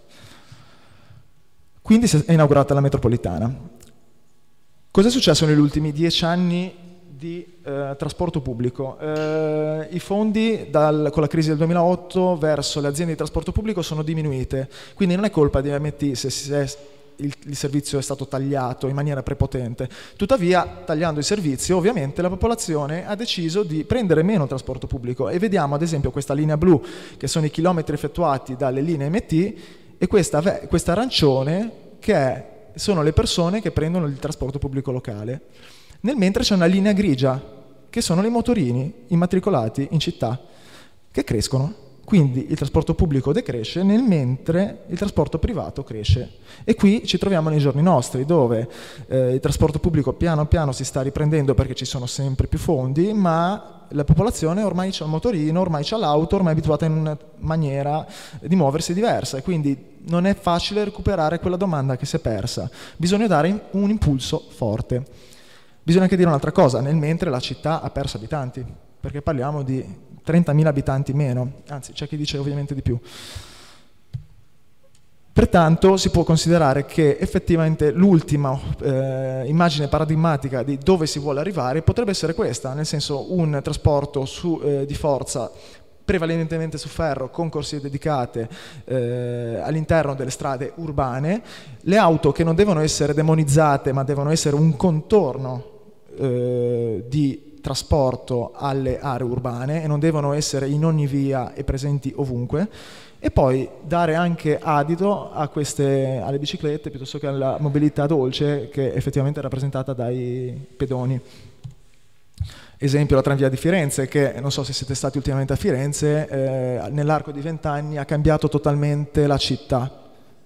Quindi è inaugurata la metropolitana. Cosa è successo negli ultimi 10 anni di trasporto pubblico? I fondi con la crisi del 2008 verso le aziende di trasporto pubblico sono diminuite, quindi non è colpa di AMT se il servizio è stato tagliato in maniera prepotente. Tuttavia, tagliando il servizio, ovviamente la popolazione ha deciso di prendere meno trasporto pubblico e vediamo ad esempio questa linea blu, che sono i chilometri effettuati dalle linee MT, e questa arancione che sono le persone che prendono il trasporto pubblico locale. Nel mentre c'è una linea grigia, che sono i motorini immatricolati in città, che crescono. Quindi il trasporto pubblico decresce, nel mentre il trasporto privato cresce. E qui ci troviamo nei giorni nostri, dove il trasporto pubblico piano piano si sta riprendendo perché ci sono sempre più fondi, ma la popolazione ormai c'ha il motorino, ormai c'ha l'auto, ormai è abituata in una maniera di muoversi diversa, e quindi non è facile recuperare quella domanda che si è persa. Bisogna dare un impulso forte. Bisogna anche dire un'altra cosa, nel mentre la città ha perso abitanti, perché parliamo di 30.000 abitanti meno, anzi c'è chi dice ovviamente di più. Pertanto si può considerare che effettivamente l'ultima immagine paradigmatica di dove si vuole arrivare potrebbe essere questa, nel senso un trasporto di forza prevalentemente su ferro con corsie dedicate all'interno delle strade urbane, le auto che non devono essere demonizzate ma devono essere un contorno di trasporto alle aree urbane e non devono essere in ogni via e presenti ovunque, e poi dare anche adito a alle biciclette piuttosto che alla mobilità dolce che effettivamente è rappresentata dai pedoni. Esempio la tranvia di Firenze, che non so se siete stati ultimamente a Firenze, nell'arco di 20 anni ha cambiato totalmente la città.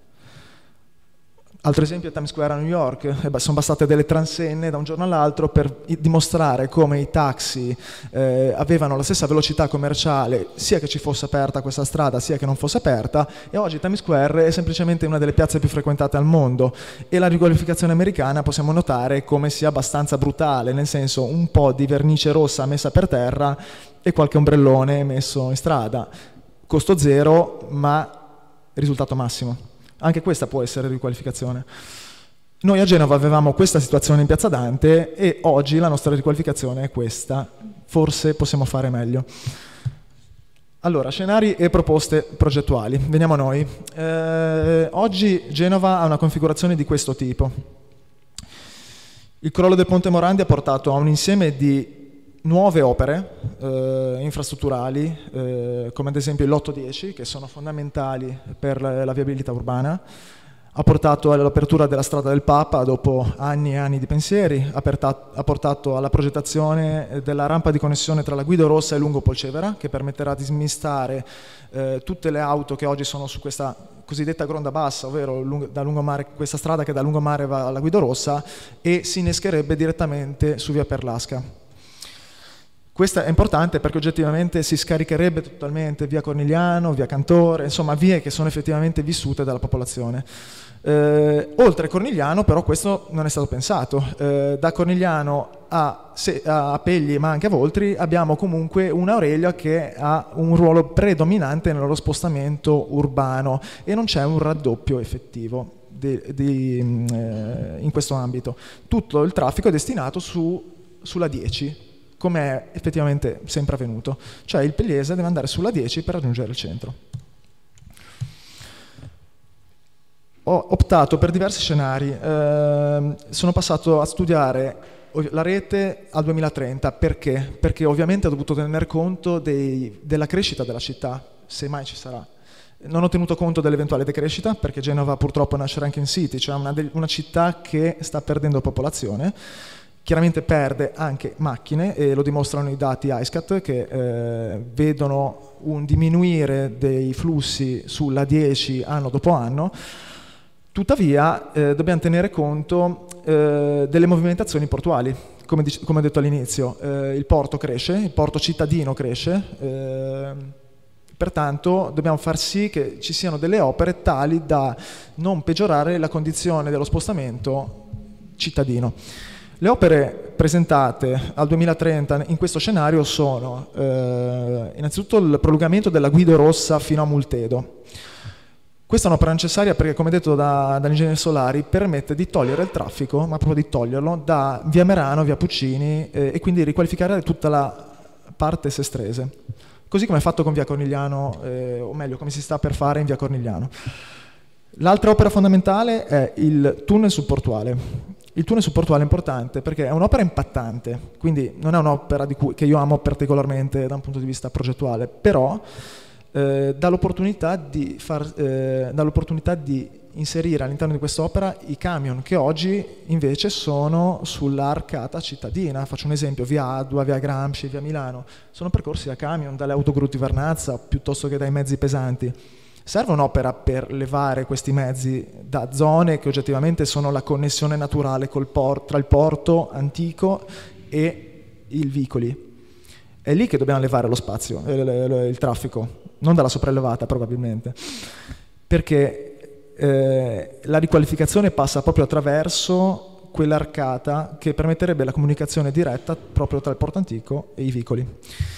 Altro esempio è Times Square a New York, sono bastate delle transenne da un giorno all'altro per dimostrare come i taxi avevano la stessa velocità commerciale sia che ci fosse aperta questa strada sia che non fosse aperta, e oggi Times Square è semplicemente una delle piazze più frequentate al mondo, e la riqualificazione americana possiamo notare come sia abbastanza brutale, nel senso un po' di vernice rossa messa per terra e qualche ombrellone messo in strada, costo zero ma risultato massimo. Anche questa può essere riqualificazione. Noi a Genova avevamo questa situazione in Piazza Dante e oggi la nostra riqualificazione è questa. Forse possiamo fare meglio. Allora, scenari e proposte progettuali. Veniamo a noi. Oggi Genova ha una configurazione di questo tipo. Il crollo del Ponte Morandi ha portato a un insieme di nuove opere infrastrutturali, come ad esempio il Lotto 10, che sono fondamentali per la viabilità urbana, ha portato all'apertura della strada del Papa dopo anni e anni di pensieri, ha portato alla progettazione della rampa di connessione tra la Guido Rossa e Lungo Polcevera, che permetterà di smistare tutte le auto che oggi sono su questa cosiddetta Gronda Bassa, ovvero da lungomare, questa strada che da lungomare va alla Guido Rossa, e si innescherebbe direttamente su via Perlasca. Questo è importante perché oggettivamente si scaricherebbe totalmente via Cornigliano, via Cantore, insomma vie che sono effettivamente vissute dalla popolazione. Oltre Cornigliano però questo non è stato pensato. Da Cornigliano a Pegli ma anche a Voltri abbiamo comunque un'Aurelia che ha un ruolo predominante nello spostamento urbano e non c'è un raddoppio effettivo in questo ambito. Tutto il traffico è destinato sulla 10, come è effettivamente sempre avvenuto, cioè il Pegliese deve andare sulla 10 per raggiungere il centro. Ho optato per diversi scenari, sono passato a studiare la rete al 2030, perché? Perché ovviamente ho dovuto tener conto della crescita della città, se mai ci sarà. Non ho tenuto conto dell'eventuale decrescita, perché Genova purtroppo nascerà anche in city, cioè una città che sta perdendo popolazione. Chiaramente perde anche macchine e lo dimostrano i dati ISCAT che vedono un diminuire dei flussi sulla 10 anno dopo anno. Tuttavia dobbiamo tenere conto delle movimentazioni portuali. Come ho detto all'inizio, il porto cresce, il porto cittadino cresce, pertanto dobbiamo far sì che ci siano delle opere tali da non peggiorare la condizione dello spostamento cittadino. Le opere presentate al 2030 in questo scenario sono innanzitutto il prolungamento della Guido Rossa fino a Multedo. Questa è un'opera necessaria perché, come detto dall'ingegnere Solari, permette di togliere il traffico, ma proprio di toglierlo, da via Merano, via Puccini e quindi riqualificare tutta la parte sestrese. Così come è fatto con via Cornigliano, o meglio, come si sta per fare in via Cornigliano. L'altra opera fondamentale è il tunnel subportuale. Il tunnel subportuale è importante perché è un'opera impattante, quindi non è un'opera che io amo particolarmente da un punto di vista progettuale, però dà l'opportunità di inserire all'interno di quest'opera i camion che oggi invece sono sull'arcata cittadina. Faccio un esempio: via Adua, via Gramsci, via Milano, sono percorsi a camion dalle autogru di Vernazza piuttosto che dai mezzi pesanti. Serve un'opera per levare questi mezzi da zone che oggettivamente sono la connessione naturale tra il porto antico e i vicoli. È lì che dobbiamo levare lo spazio, il traffico, non dalla sopraelevata probabilmente, perché la riqualificazione passa proprio attraverso quell'arcata che permetterebbe la comunicazione diretta proprio tra il porto antico e i vicoli.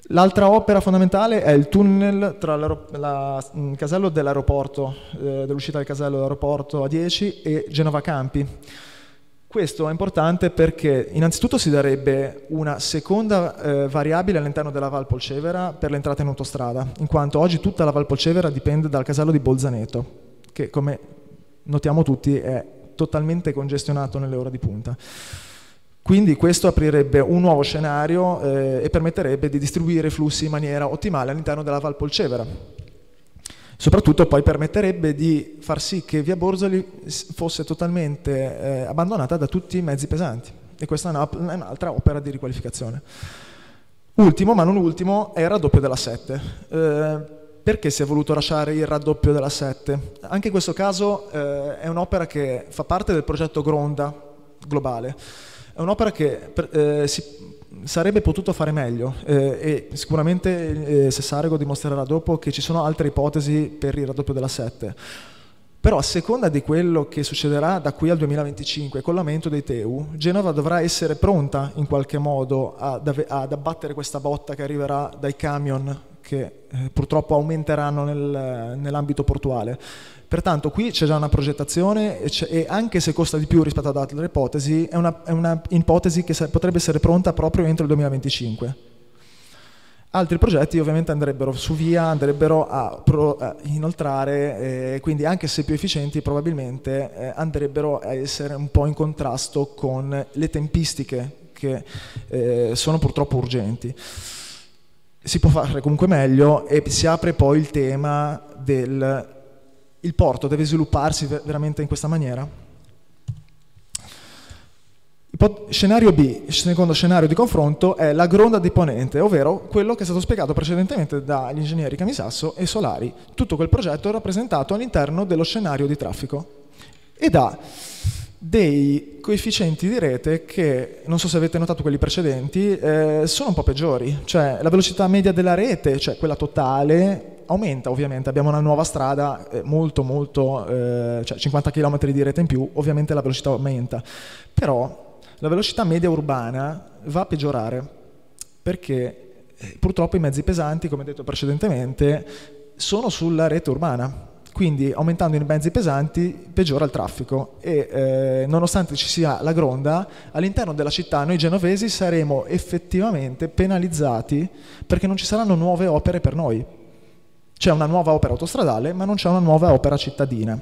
L'altra opera fondamentale è il tunnel tra il casello dell'aeroporto, dell'uscita del casello dell'aeroporto A10 e Genova Campi. Questo è importante perché innanzitutto si darebbe una seconda variabile all'interno della Val Polcevera per l'entrata in autostrada, in quanto oggi tutta la Val Polcevera dipende dal casello di Bolzaneto, che come notiamo tutti è totalmente congestionato nelle ore di punta. Quindi questo aprirebbe un nuovo scenario e permetterebbe di distribuire i flussi in maniera ottimale all'interno della Val Polcevera. Soprattutto poi permetterebbe di far sì che via Borzoli fosse totalmente abbandonata da tutti i mezzi pesanti. E questa è un'altra opera di riqualificazione. Ultimo, ma non ultimo, è il raddoppio della 7. Perché si è voluto lasciare il raddoppio della 7? Anche in questo caso è un'opera che fa parte del progetto Gronda globale. È un'opera che si sarebbe potuto fare meglio e sicuramente Sessarego dimostrerà dopo che ci sono altre ipotesi per il raddoppio della 7. Però a seconda di quello che succederà da qui al 2025 con l'aumento dei TEU, Genova dovrà essere pronta in qualche modo ad abbattere questa botta che arriverà dai camion che purtroppo aumenteranno nell'ambito portuale. Pertanto qui c'è già una progettazione e anche se costa di più rispetto ad altre ipotesi, è una ipotesi che potrebbe essere pronta proprio entro il 2025. Altri progetti ovviamente andrebbero su via, andrebbero a inoltrare, quindi anche se più efficienti probabilmente andrebbero a essere un po' in contrasto con le tempistiche che sono purtroppo urgenti. Si può fare comunque meglio e si apre poi il tema del... Il porto deve svilupparsi veramente in questa maniera? Scenario B, il secondo scenario di confronto, è la gronda di Ponente, ovvero quello che è stato spiegato precedentemente dagli ingegneri Camisasso e Solari. Tutto quel progetto è rappresentato all'interno dello scenario di traffico ed ha dei coefficienti di rete che, non so se avete notato quelli precedenti, sono un po' peggiori. Cioè la velocità media della rete, cioè quella totale, aumenta ovviamente, abbiamo una nuova strada cioè 50 km di rete in più, ovviamente la velocità aumenta, però la velocità media urbana va a peggiorare perché purtroppo i mezzi pesanti, come detto precedentemente, sono sulla rete urbana, quindi aumentando i mezzi pesanti peggiora il traffico e nonostante ci sia la gronda, all'interno della città noi genovesi saremo effettivamente penalizzati perché non ci saranno nuove opere per noi. C'è una nuova opera autostradale, ma non c'è una nuova opera cittadina.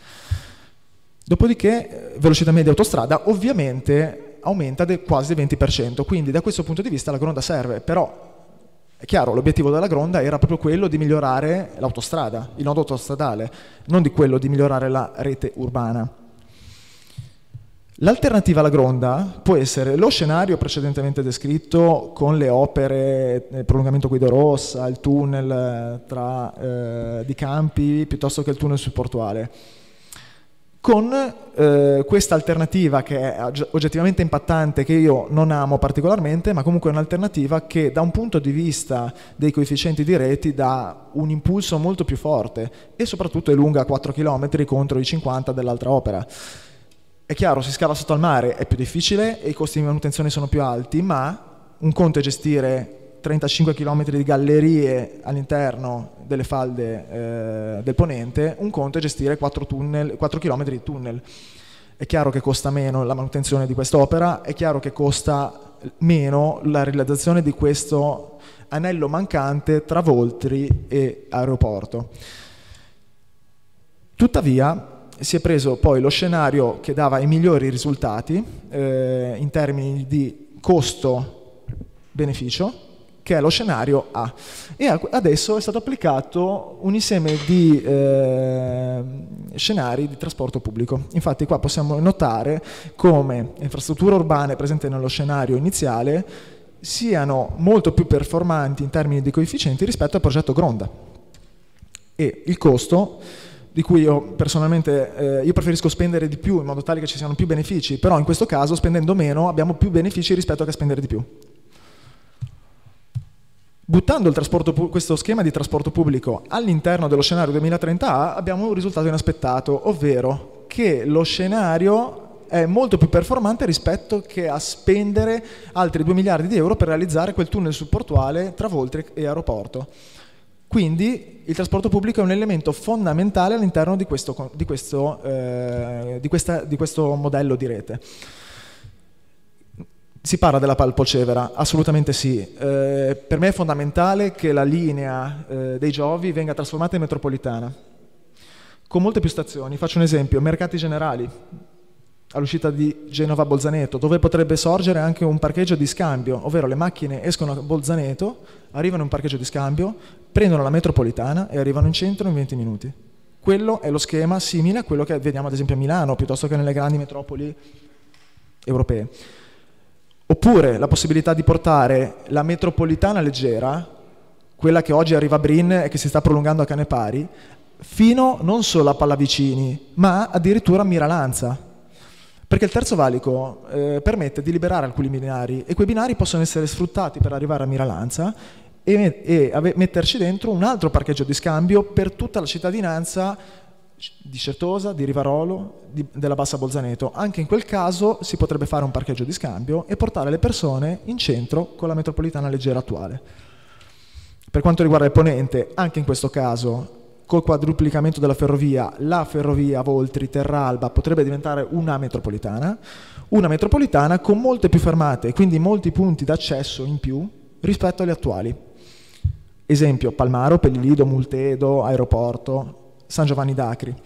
Dopodiché, velocità media autostrada ovviamente aumenta quasi del 20%, quindi da questo punto di vista la gronda serve, però è chiaro, l'obiettivo della gronda era proprio quello di migliorare l'autostrada, il nodo autostradale, non di quello di migliorare la rete urbana. L'alternativa alla gronda può essere lo scenario precedentemente descritto con le opere, il prolungamento Guido Rossa, il tunnel di Campi, piuttosto che il tunnel sul portuale. Con questa alternativa che è oggettivamente impattante, che io non amo particolarmente, ma comunque è un'alternativa che da un punto di vista dei coefficienti di reti dà un impulso molto più forte e soprattutto è lunga 4 km contro i 50 dell'altra opera. È chiaro, si scava sotto al mare, è più difficile e i costi di manutenzione sono più alti, ma un conto è gestire 35 km di gallerie all'interno delle falde del Ponente, un conto è gestire 4 km di tunnel. È chiaro che costa meno la manutenzione di quest'opera, è chiaro che costa meno la realizzazione di questo anello mancante tra Voltri e aeroporto. Tuttavia, si è preso poi lo scenario che dava i migliori risultati in termini di costo-beneficio, che è lo scenario A. E adesso è stato applicato un insieme di scenari di trasporto pubblico. Infatti qua possiamo notare come infrastrutture urbane presenti nello scenario iniziale siano molto più performanti in termini di coefficienti rispetto al progetto Gronda. E il costo, di cui io personalmente io preferisco spendere di più in modo tale che ci siano più benefici, però in questo caso spendendo meno abbiamo più benefici rispetto a che spendere di più. Buttando questo schema di trasporto pubblico all'interno dello scenario 2030A abbiamo un risultato inaspettato, ovvero che lo scenario è molto più performante rispetto che a spendere altri 2 miliardi di euro per realizzare quel tunnel subportuale tra Voltri e aeroporto. Quindi il trasporto pubblico è un elemento fondamentale all'interno di questo modello di rete. Si parla della Polcevera? Assolutamente sì. Per me è fondamentale che la linea dei Giovi venga trasformata in metropolitana, con molte più stazioni. Faccio un esempio: Mercati Generali, all'uscita di Genova-Bolzaneto, dove potrebbe sorgere anche un parcheggio di scambio, ovvero le macchine escono a Bolzaneto, arrivano in un parcheggio di scambio, prendono la metropolitana e arrivano in centro in 20 minuti. Quello è lo schema simile a quello che vediamo ad esempio a Milano, piuttosto che nelle grandi metropoli europee. Oppure la possibilità di portare la metropolitana leggera, quella che oggi arriva a Brin e che si sta prolungando a Canepari, fino non solo a Pallavicini, ma addirittura a Miralanza. Perché il terzo valico permette di liberare alcuni binari e quei binari possono essere sfruttati per arrivare a Miralanza e metterci dentro un altro parcheggio di scambio per tutta la cittadinanza di Certosa, di Rivarolo, della Bassa Bolzaneto. Anche in quel caso si potrebbe fare un parcheggio di scambio e portare le persone in centro con la metropolitana leggera attuale. Per quanto riguarda il ponente, anche in questo caso, col quadruplicamento della ferrovia, la ferrovia Voltri-Terralba potrebbe diventare una metropolitana con molte più fermate, quindi molti punti d'accesso in più rispetto agli attuali. Esempio: Palmaro, Pellilido, Multedo, Aeroporto, San Giovanni d'Acri.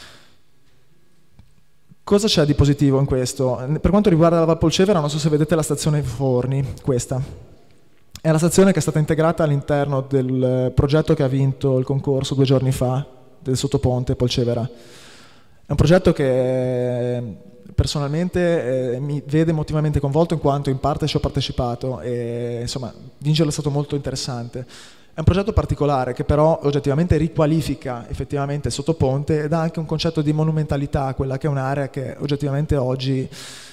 Cosa c'è di positivo in questo? Per quanto riguarda la Valpolcevera, non so se vedete la stazione Forni, questa. È la stazione che è stata integrata all'interno del progetto che ha vinto il concorso 2 giorni fa, del sottoponte Polcevera. È un progetto che personalmente mi vede emotivamente coinvolto, in quanto in parte ci ho partecipato e insomma vincerlo è stato molto interessante. È un progetto particolare che però oggettivamente riqualifica effettivamente il sottoponte e dà anche un concetto di monumentalità a quella che è un'area che oggettivamente oggi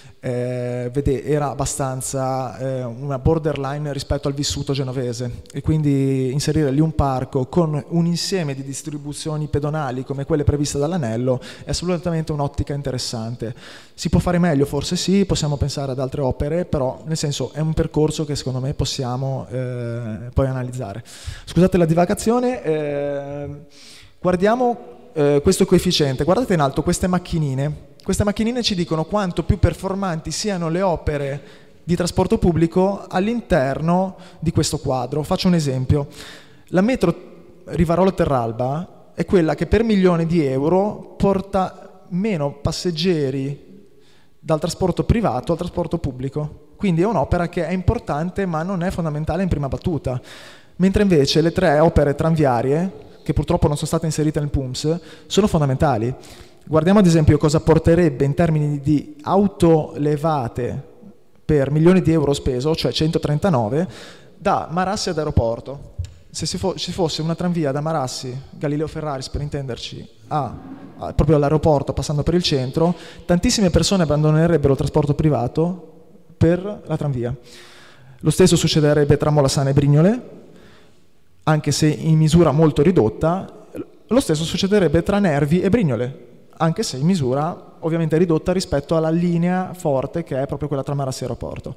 era abbastanza una borderline rispetto al vissuto genovese, e quindi inserire lì un parco con un insieme di distribuzioni pedonali come quelle previste dall'anello è assolutamente un'ottica interessante. Si può fare meglio? Forse sì, possiamo pensare ad altre opere, però nel senso è un percorso che secondo me possiamo poi analizzare. Scusate la divagazione, guardiamo questo coefficiente. Guardate in alto queste macchinine. Queste macchinine ci dicono quanto più performanti siano le opere di trasporto pubblico all'interno di questo quadro. Faccio un esempio. La metro Rivarolo-Terralba è quella che per milione di euro porta meno passeggeri dal trasporto privato al trasporto pubblico. Quindi è un'opera che è importante ma non è fondamentale in prima battuta. Mentre invece le 3 opere tranviarie, che purtroppo non sono state inserite nel PUMS, sono fondamentali. Guardiamo ad esempio cosa porterebbe in termini di auto levate per milioni di euro speso, cioè 139, da Marassi ad aeroporto. Se ci fosse una tranvia da Marassi, Galileo Ferraris per intenderci, proprio all'aeroporto passando per il centro, tantissime persone abbandonerebbero il trasporto privato per la tranvia. Lo stesso succederebbe tra Molasana e Brignole, anche se in misura molto ridotta. Lo stesso succederebbe tra Nervi e Brignole, anche se in misura ovviamente ridotta rispetto alla linea forte che è proprio quella tra Marassi e aeroporto.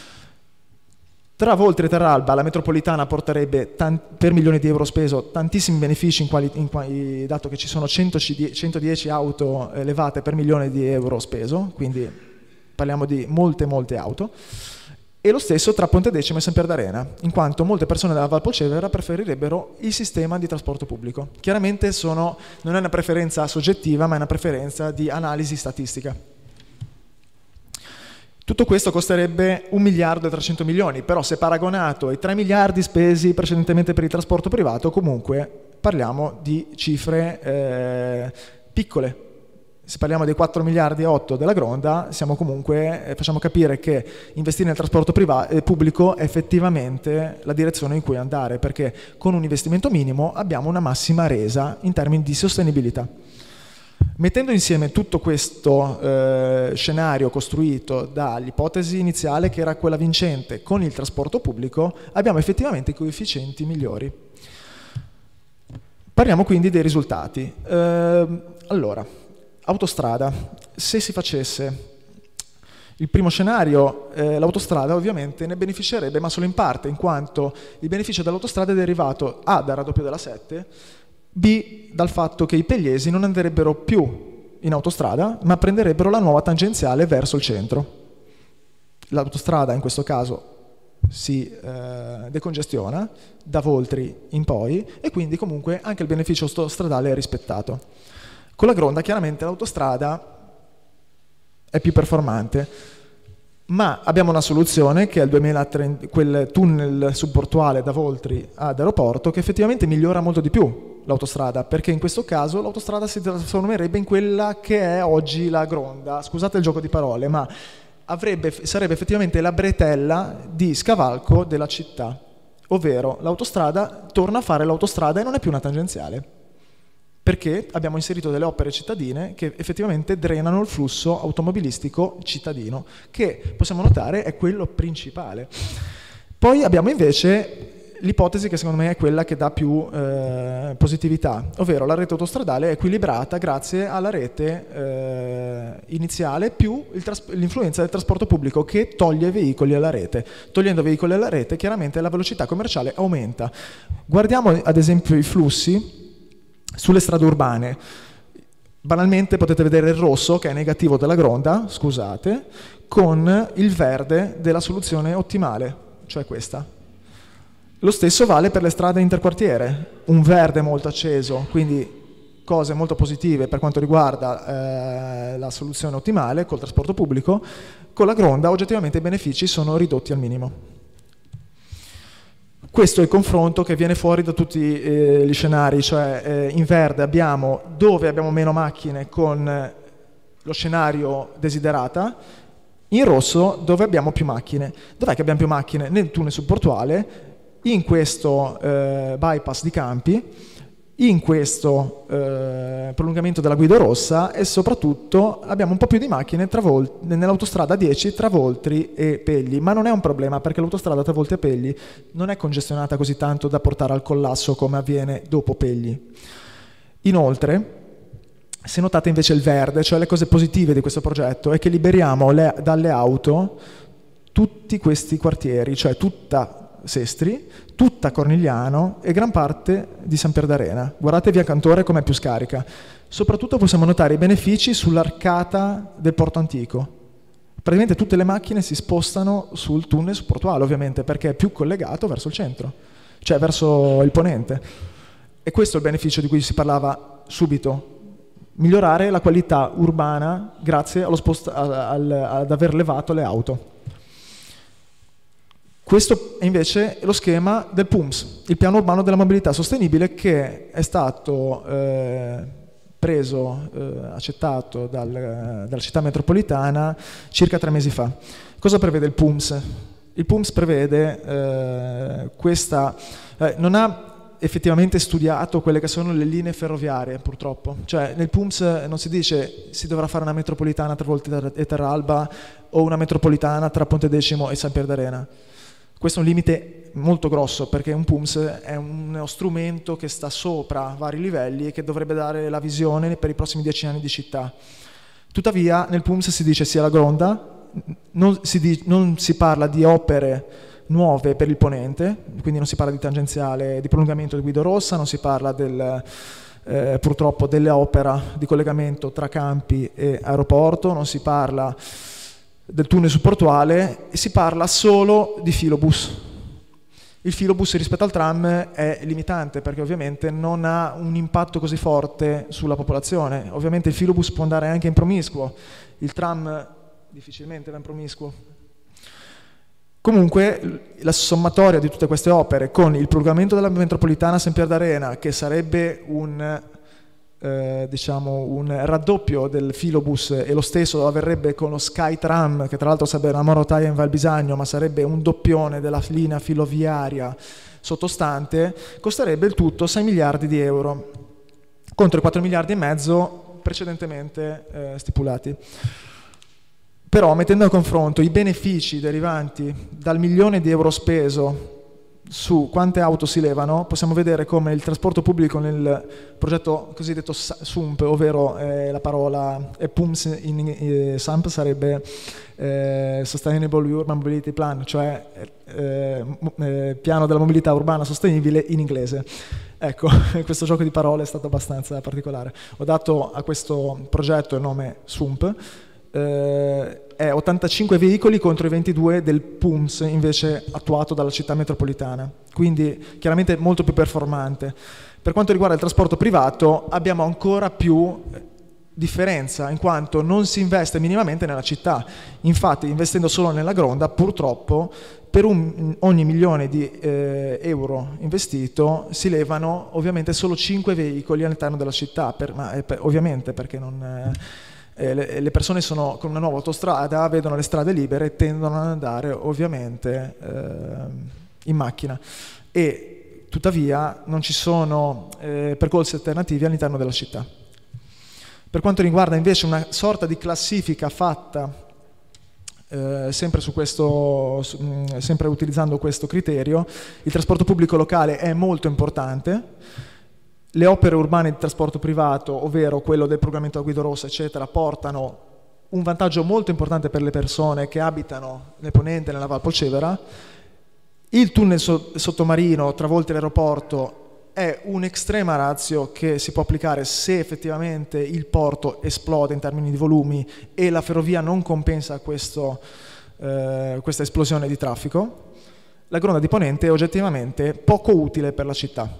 Tra Voltri e Terralba la metropolitana porterebbe per milioni di euro speso tantissimi benefici, dato che ci sono 110 auto levate per milione di euro speso, quindi parliamo di molte auto. E lo stesso tra Pontedecimo e San Pierdarena, in quanto molte persone della Valpolcevera preferirebbero il sistema di trasporto pubblico. Chiaramente non è una preferenza soggettiva, ma è una preferenza di analisi statistica. Tutto questo costerebbe 1 miliardo e 300 milioni, però se paragonato ai 3 miliardi spesi precedentemente per il trasporto privato, comunque parliamo di cifre piccole. Se parliamo dei 4 miliardi e 8 della Gronda, facciamo capire che investire nel trasporto pubblico è effettivamente la direzione in cui andare, perché con un investimento minimo abbiamo una massima resa in termini di sostenibilità. Mettendo insieme tutto questo scenario costruito dall'ipotesi iniziale, che era quella vincente, con il trasporto pubblico, abbiamo effettivamente i coefficienti migliori. Parliamo quindi dei risultati. Allora, autostrada, se si facesse Il primo scenario, l'autostrada ovviamente ne beneficerebbe, ma solo in parte, in quanto il beneficio dell'autostrada è derivato A dal raddoppio della 7, B dal fatto che i pegliesi non andrebbero più in autostrada, ma prenderebbero la nuova tangenziale verso il centro. L'autostrada in questo caso si decongestiona da Voltri in poi e quindi comunque anche il beneficio autostradale è rispettato. Con la Gronda chiaramente l'autostrada è più performante, ma abbiamo una soluzione che è il 2030, quel tunnel subportuale da Voltri ad aeroporto, che effettivamente migliora molto di più l'autostrada, perché in questo caso l'autostrada si trasformerebbe in quella che è oggi la Gronda, scusate il gioco di parole, ma sarebbe effettivamente la bretella di scavalco della città, ovvero l'autostrada torna a fare l'autostrada e non è più una tangenziale, perché abbiamo inserito delle opere cittadine che effettivamente drenano il flusso automobilistico cittadino, che possiamo notare è quello principale. Poi abbiamo invece l'ipotesi che secondo me è quella che dà più positività, ovvero la rete autostradale è equilibrata grazie alla rete iniziale più l'influenza del trasporto pubblico che toglie veicoli alla rete. Togliendo veicoli alla rete chiaramente la velocità commerciale aumenta. Guardiamo ad esempio i flussi sulle strade urbane. Banalmente potete vedere il rosso, che è negativo della Gronda, scusate, con il verde della soluzione ottimale, cioè questa. Lo stesso vale per le strade interquartiere, un verde molto acceso, quindi cose molto positive per quanto riguarda la soluzione ottimale col trasporto pubblico. Con la Gronda oggettivamente i benefici sono ridotti al minimo. Questo è il confronto che viene fuori da tutti gli scenari, cioè in verde abbiamo dove abbiamo meno macchine con lo scenario desiderata, in rosso dove abbiamo più macchine. Dov'è che abbiamo più macchine? Nel tunnel subportuale, in questo bypass di Campi, in questo prolungamento della Guido Rossa e soprattutto abbiamo un po' più di macchine nell'autostrada 10 tra Voltri e Pegli, ma non è un problema perché l'autostrada tra Voltri e Pegli non è congestionata così tanto da portare al collasso come avviene dopo Pegli. Inoltre, se notate invece il verde, cioè le cose positive di questo progetto, è che liberiamo dalle auto tutti questi quartieri, cioè tutta Sestri, tutta Cornigliano e gran parte di San Pierdarena. Guardate via Cantore com'è più scarica. Soprattutto possiamo notare i benefici sull'arcata del Porto Antico. Praticamente tutte le macchine si spostano sul tunnel subportuale, ovviamente, perché è più collegato verso il centro, cioè verso il ponente. E questo è il beneficio di cui si parlava subito. Migliorare la qualità urbana grazie ad aver levato le auto. Questo è invece lo schema del PUMS, il piano urbano della mobilità sostenibile, che è stato accettato dalla città metropolitana circa 3 mesi fa. Cosa prevede il PUMS? Il PUMS prevede non ha effettivamente studiato quelle che sono le linee ferroviarie, purtroppo. Cioè nel PUMS non si dice si dovrà fare una metropolitana tra Voltri e Terralba o una metropolitana tra Pontedecimo e San Pierdarena. Questo è un limite molto grosso perché un PUMS è uno strumento che sta sopra vari livelli e che dovrebbe dare la visione per i prossimi 10 anni di città. Tuttavia nel PUMS si dice sia la Gronda, non si parla di opere nuove per il ponente, quindi non si parla di tangenziale, di prolungamento di Guido Rossa, non si parla purtroppo dell'opera di collegamento tra Campi e aeroporto, non si parla del tunnel subportuale e si parla solo di filobus. Il filobus rispetto al tram è limitante perché ovviamente non ha un impatto così forte sulla popolazione. Ovviamente il filobus può andare anche in promiscuo, il tram difficilmente va in promiscuo. Comunque la sommatoria di tutte queste opere con il prolungamento della metropolitana San Pierdarena, che sarebbe un raddoppio del filobus, e lo stesso avverrebbe con lo Skytram, che tra l'altro sarebbe una monorotaia in Val Bisagno, ma sarebbe un doppione della linea filoviaria sottostante, costerebbe il tutto 6 miliardi di euro contro i 4 miliardi e mezzo precedentemente stipulati. Però mettendo a confronto i benefici derivanti dal 1 milione di euro speso su quante auto si levano, possiamo vedere come il trasporto pubblico nel progetto cosiddetto SUMP, ovvero la parola PUMS in SUMP sarebbe Sustainable Urban Mobility Plan, cioè piano della mobilità urbana sostenibile in inglese. Ecco, questo gioco di parole è stato abbastanza particolare. Ho dato a questo progetto il nome SUMP, è 85 veicoli contro i 22 del PUMS invece attuato dalla città metropolitana, quindi chiaramente molto più performante. Per quanto riguarda il trasporto privato abbiamo ancora più differenza, in quanto non si investe minimamente nella città. Infatti, investendo solo nella Gronda, purtroppo per ogni milione di euro investito si levano ovviamente solo 5 veicoli all'interno della città, ovviamente perché non... le persone sono con una nuova autostrada, vedono le strade libere e tendono ad andare ovviamente in macchina, e tuttavia non ci sono percorsi alternativi all'interno della città. Per quanto riguarda invece una sorta di classifica fatta sempre utilizzando questo criterio, il trasporto pubblico locale è molto importante. Le opere urbane di trasporto privato, ovvero quello del prolungamento a guida rossa, eccetera, portano un vantaggio molto importante per le persone che abitano nel Ponente e nella Val Polcevera. Il tunnel sottomarino tra Volta e l'aeroporto è un'estrema ratio che si può applicare se effettivamente il porto esplode in termini di volumi e la ferrovia non compensa questa esplosione di traffico. La Gronda di Ponente è oggettivamente poco utile per la città.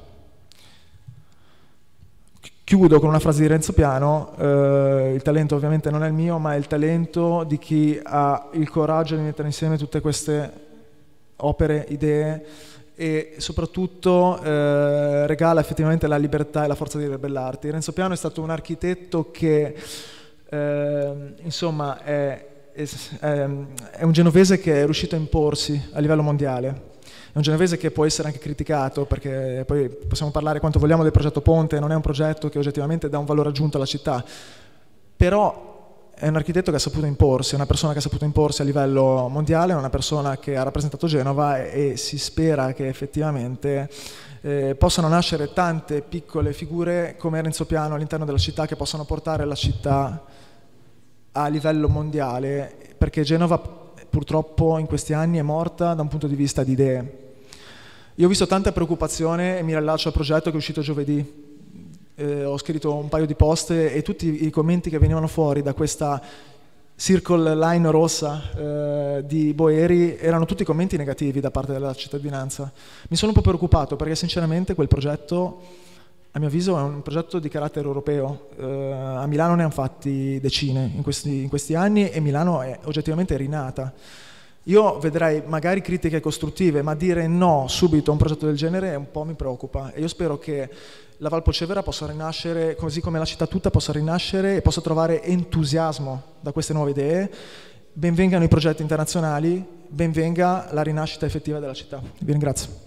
Chiudo con una frase di Renzo Piano: il talento ovviamente non è il mio, ma è il talento di chi ha il coraggio di mettere insieme tutte queste opere, idee, e soprattutto regala effettivamente la libertà e la forza di ribellarti. Renzo Piano è stato un architetto che insomma è un genovese che è riuscito a imporsi a livello mondiale. È un genovese che può essere anche criticato, perché poi possiamo parlare quanto vogliamo del progetto Ponte, non è un progetto che oggettivamente dà un valore aggiunto alla città, però è un architetto che ha saputo imporsi, è una persona che ha saputo imporsi a livello mondiale, è una persona che ha rappresentato Genova, e si spera che effettivamente possano nascere tante piccole figure come Renzo Piano all'interno della città, che possano portare la città a livello mondiale, perché Genova purtroppo in questi anni è morta da un punto di vista di idee. Io ho visto tanta preoccupazione e mi rilascio al progetto che è uscito giovedì. Ho scritto un paio di post e tutti i commenti che venivano fuori da questa circle line rossa di Boeri erano tutti commenti negativi da parte della cittadinanza. Mi sono un po' preoccupato perché sinceramente quel progetto, a mio avviso, è un progetto di carattere europeo. A Milano ne hanno fatti decine in questi anni e Milano è oggettivamente rinata. Io vedrei magari critiche costruttive, ma dire no subito a un progetto del genere un po' mi preoccupa, e io spero che la Val Polcevera possa rinascere, così come la città tutta possa rinascere e possa trovare entusiasmo da queste nuove idee. Benvengano i progetti internazionali, benvenga la rinascita effettiva della città. Vi ringrazio.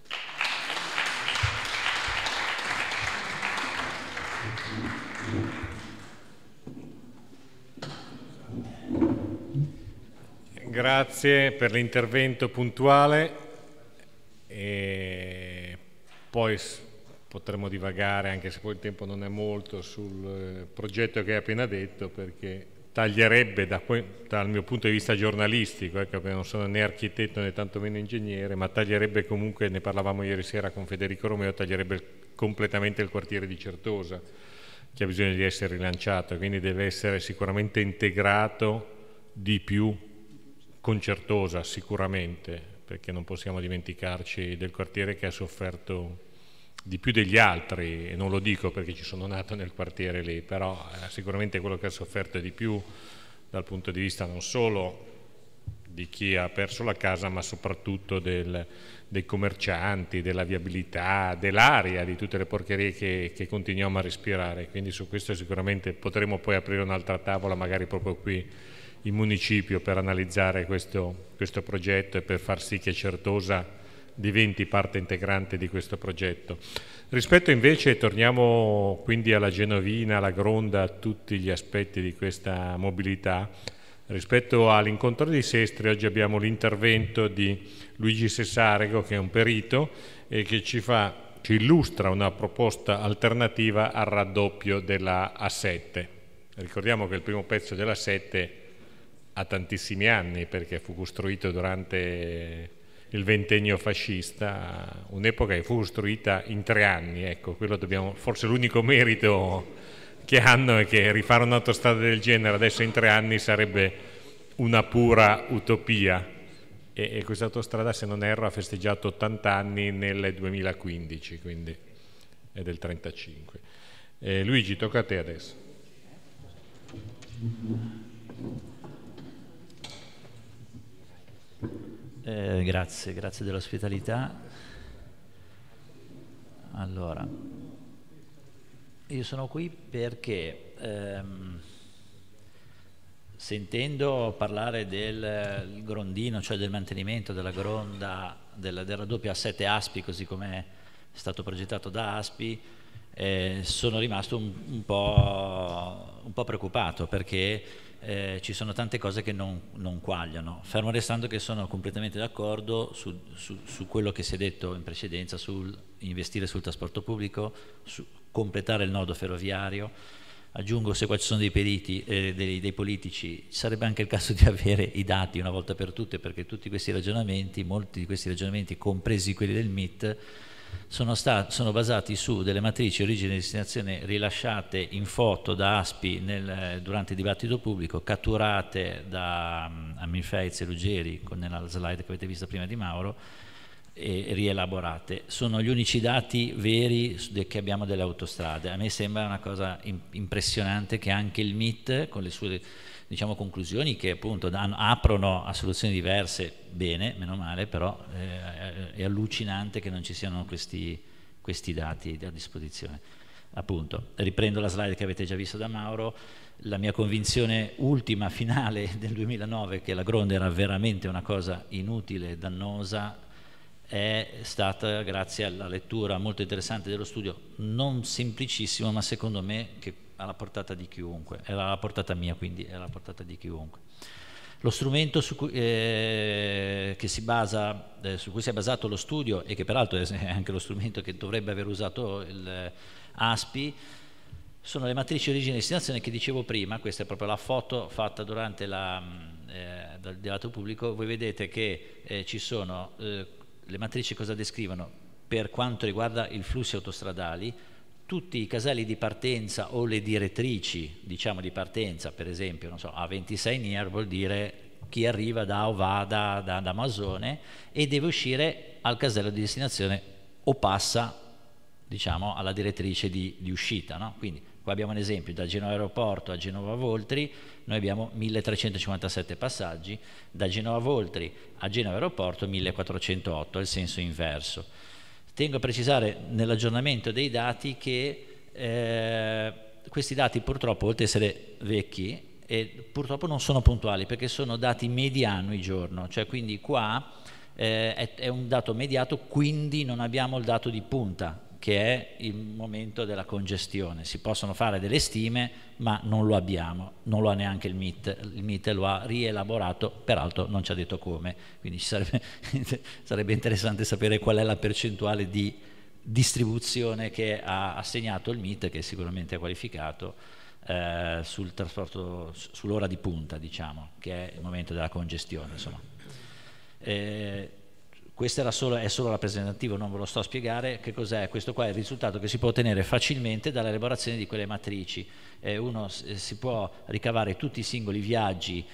Grazie per l'intervento puntuale, e poi potremo divagare, anche se poi il tempo non è molto, sul progetto che hai appena detto, perché taglierebbe dal mio punto di vista giornalistico, ecco, perché non sono né architetto né tantomeno ingegnere, ma taglierebbe comunque, ne parlavamo ieri sera con Federico Romeo, taglierebbe completamente il quartiere di Certosa, che ha bisogno di essere rilanciato, quindi deve essere sicuramente integrato di più con Certosa, sicuramente, perché non possiamo dimenticarci del quartiere che ha sofferto di più degli altri, e non lo dico perché ci sono nato nel quartiere lì, però sicuramente quello che ha sofferto di più dal punto di vista non solo di chi ha perso la casa, ma soprattutto dei commercianti, della viabilità, dell'aria, di tutte le porcherie che continuiamo a respirare. Quindi su questo sicuramente potremo poi aprire un'altra tavola, magari proprio qui in municipio, per analizzare questo progetto e per far sì che Certosa diventi parte integrante di questo progetto. Rispetto invece, torniamo quindi alla Genovina, alla Gronda, a tutti gli aspetti di questa mobilità, Rispetto all'incontro di Sestri, oggi abbiamo l'intervento di Luigi Sessarego, che è un perito e che ci illustra una proposta alternativa al raddoppio della A7. Ricordiamo che il primo pezzo della A7 ha tantissimi anni, perché fu costruito durante il ventennio fascista, un'epoca che fu costruita in 3 anni, ecco, quello forse l'unico merito che hanno è che rifare un'autostrada del genere adesso in 3 anni sarebbe una pura utopia, e questa autostrada, se non erro, ha festeggiato 80 anni nel 2015, quindi è del 35. Luigi, tocca a te adesso. Grazie dell'ospitalità. Allora, io sono qui perché sentendo parlare del grondino, cioè del mantenimento della gronda del raddoppio A7 Aspi, così come è stato progettato da Aspi, sono rimasto un po' preoccupato, perché ci sono tante cose che non quagliano, fermo restando che sono completamente d'accordo su quello che si è detto in precedenza, sul investire sul trasporto pubblico, su completare il nodo ferroviario. Aggiungo, se qua ci sono dei periti, dei politici, sarebbe anche il caso di avere i dati una volta per tutte, perché tutti questi ragionamenti, molti di questi ragionamenti, compresi quelli del MIT, sono basati su delle matrici origine e destinazione rilasciate in foto da Aspi durante il dibattito pubblico, catturate da Amir Feiz e Ruggeri nella slide che avete visto prima di Mauro, e rielaborate. Sono gli unici dati veri che abbiamo delle autostrade. A me sembra una cosa impressionante che anche il MIT, con le sue, diciamo, conclusioni, che appunto aprono a soluzioni diverse, bene, meno male, però è allucinante che non ci siano questi dati a disposizione. Appunto, riprendo la slide che avete già visto da Mauro. La mia convinzione ultima, finale, del 2009, che la gronda era veramente una cosa inutile e dannosa, è stata grazie alla lettura molto interessante dello studio, non semplicissimo, ma secondo me che alla portata di chiunque, era alla portata mia, quindi era alla portata di chiunque. Lo strumento su cui si è basato lo studio, e che peraltro è anche lo strumento che dovrebbe aver usato il ASPI, sono le matrici origine e destinazione che dicevo prima. Questa è proprio la foto fatta durante dal dibattito pubblico. Voi vedete che ci sono le matrici, cosa descrivono per quanto riguarda i flussi autostradali, tutti i caselli di partenza o le direttrici, diciamo, di partenza. Per esempio, non so, A26 near vuol dire chi arriva da o va da Masone e deve uscire al casello di destinazione o passa, diciamo, alla direttrice di uscita, no? Quindi qua abbiamo un esempio: da Genova Aeroporto a Genova Voltri noi abbiamo 1357 passaggi, da Genova Voltri a Genova Aeroporto 1408, è il senso inverso. Tengo a precisare nell'aggiornamento dei dati che questi dati purtroppo, oltre ad essere vecchi, purtroppo non sono puntuali, perché sono dati medi annui giorno, cioè quindi qua è un dato mediato, quindi non abbiamo il dato di punta, che è il momento della congestione. Si possono fare delle stime, ma non lo abbiamo, non lo ha neanche il MIT lo ha rielaborato, peraltro non ci ha detto come, quindi sarebbe interessante sapere qual è la percentuale di distribuzione che ha assegnato il MIT, che sicuramente è qualificato, sul trasporto, sull'ora di punta, diciamo, che è il momento della congestione, insomma. Questo è solo rappresentativo, non ve lo sto a spiegare. Che cos'è? Questo qua è il risultato che si può ottenere facilmente dall'elaborazione di quelle matrici. Uno si può ricavare tutti i singoli viaggi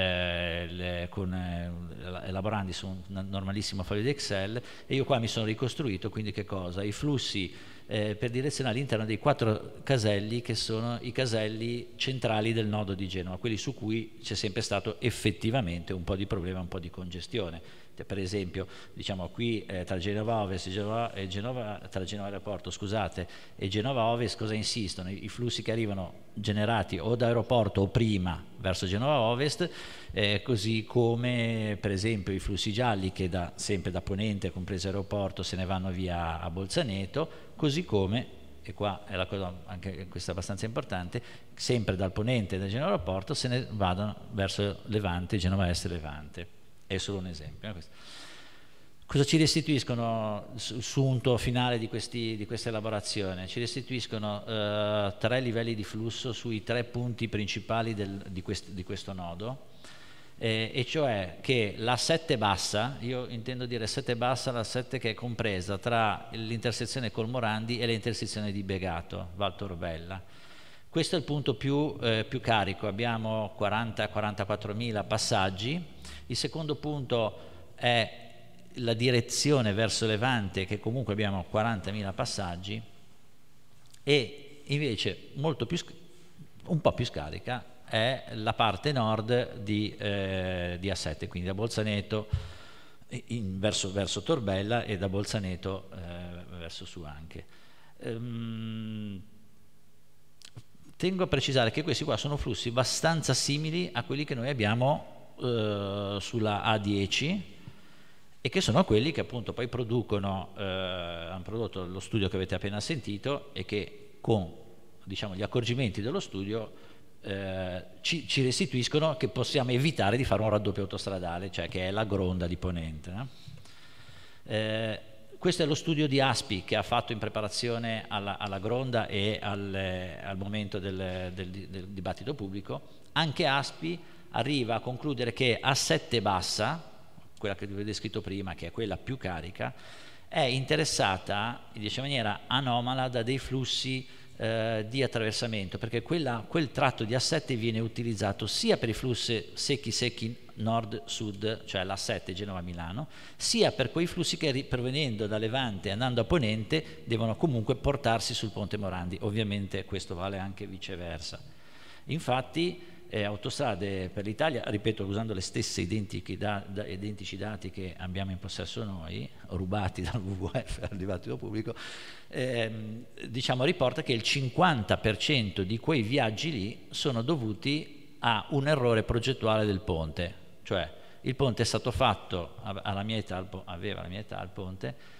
elaborandi su un normalissimo foglio di Excel, e io qua mi sono ricostruito, quindi che cosa? I flussi per direzionare all'interno dei 4 caselli che sono i caselli centrali del nodo di Genova, quelli su cui c'è sempre stato effettivamente un po' di problema, un po' di congestione. Per esempio, diciamo qui tra Genova Ovest tra Genova Aeroporto, scusate, e Genova Ovest cosa insistono? I flussi che arrivano generati o da aeroporto o prima verso Genova Ovest, così come per esempio i flussi gialli che sempre da Ponente, compreso aeroporto, se ne vanno via a Bolzaneto, così come e qua è la cosa anche questa abbastanza importante, sempre dal ponente del Genova Aeroporto se ne vadano verso Levante, Genova Est e Levante. È solo un esempio. Cosa ci restituiscono il sunto finale di questa elaborazione? Ci restituiscono 3 livelli di flusso sui 3 punti principali di questo nodo, e cioè che la 7 bassa, io intendo dire 7 bassa, la 7 che è compresa tra l'intersezione col Morandi e l'intersezione di Begato, Val Torbella. Questo è il punto più carico, abbiamo 40-44 mila passaggi. Il secondo punto è la direzione verso Levante, che comunque abbiamo 40.000 passaggi, e invece un po' più scarica è la parte nord di A7, quindi da Bolzaneto verso Torbella e da Bolzaneto verso su anche. Tengo a precisare che questi qua sono flussi abbastanza simili a quelli che noi abbiamo sulla A10, e che sono quelli che appunto poi hanno prodotto lo studio che avete appena sentito, e che con, diciamo, gli accorgimenti dello studio ci restituiscono che possiamo evitare di fare un raddoppio autostradale, cioè che è la Gronda di Ponente, no? Questo è lo studio di ASPI che ha fatto in preparazione alla Gronda e al momento del dibattito pubblico. Anche ASPI arriva a concludere che A7 bassa, quella che vi ho descritto prima, che è quella più carica, è interessata in maniera anomala da dei flussi di attraversamento, perché quel tratto di A7 viene utilizzato sia per i flussi secchi nord-sud, cioè l'A7 Genova-Milano, sia per quei flussi che provenendo da Levante e andando a Ponente devono comunque portarsi sul ponte Morandi. Ovviamente questo vale anche viceversa. Infatti Autostrade per l'Italia, ripeto, usando le stesse identici dati che abbiamo in possesso noi, rubati dal WWF al dibattito pubblico, diciamo, riporta che il 50% di quei viaggi lì sono dovuti a un errore progettuale del ponte, cioè il ponte è stato fatto, aveva la mia età il ponte,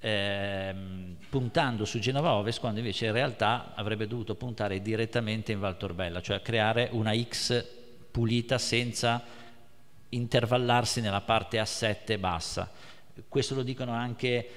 puntando su Genova Ovest, quando invece in realtà avrebbe dovuto puntare direttamente in Val Torbella, cioè creare una X pulita senza intervallarsi nella parte A7 bassa. Questo lo dicono anche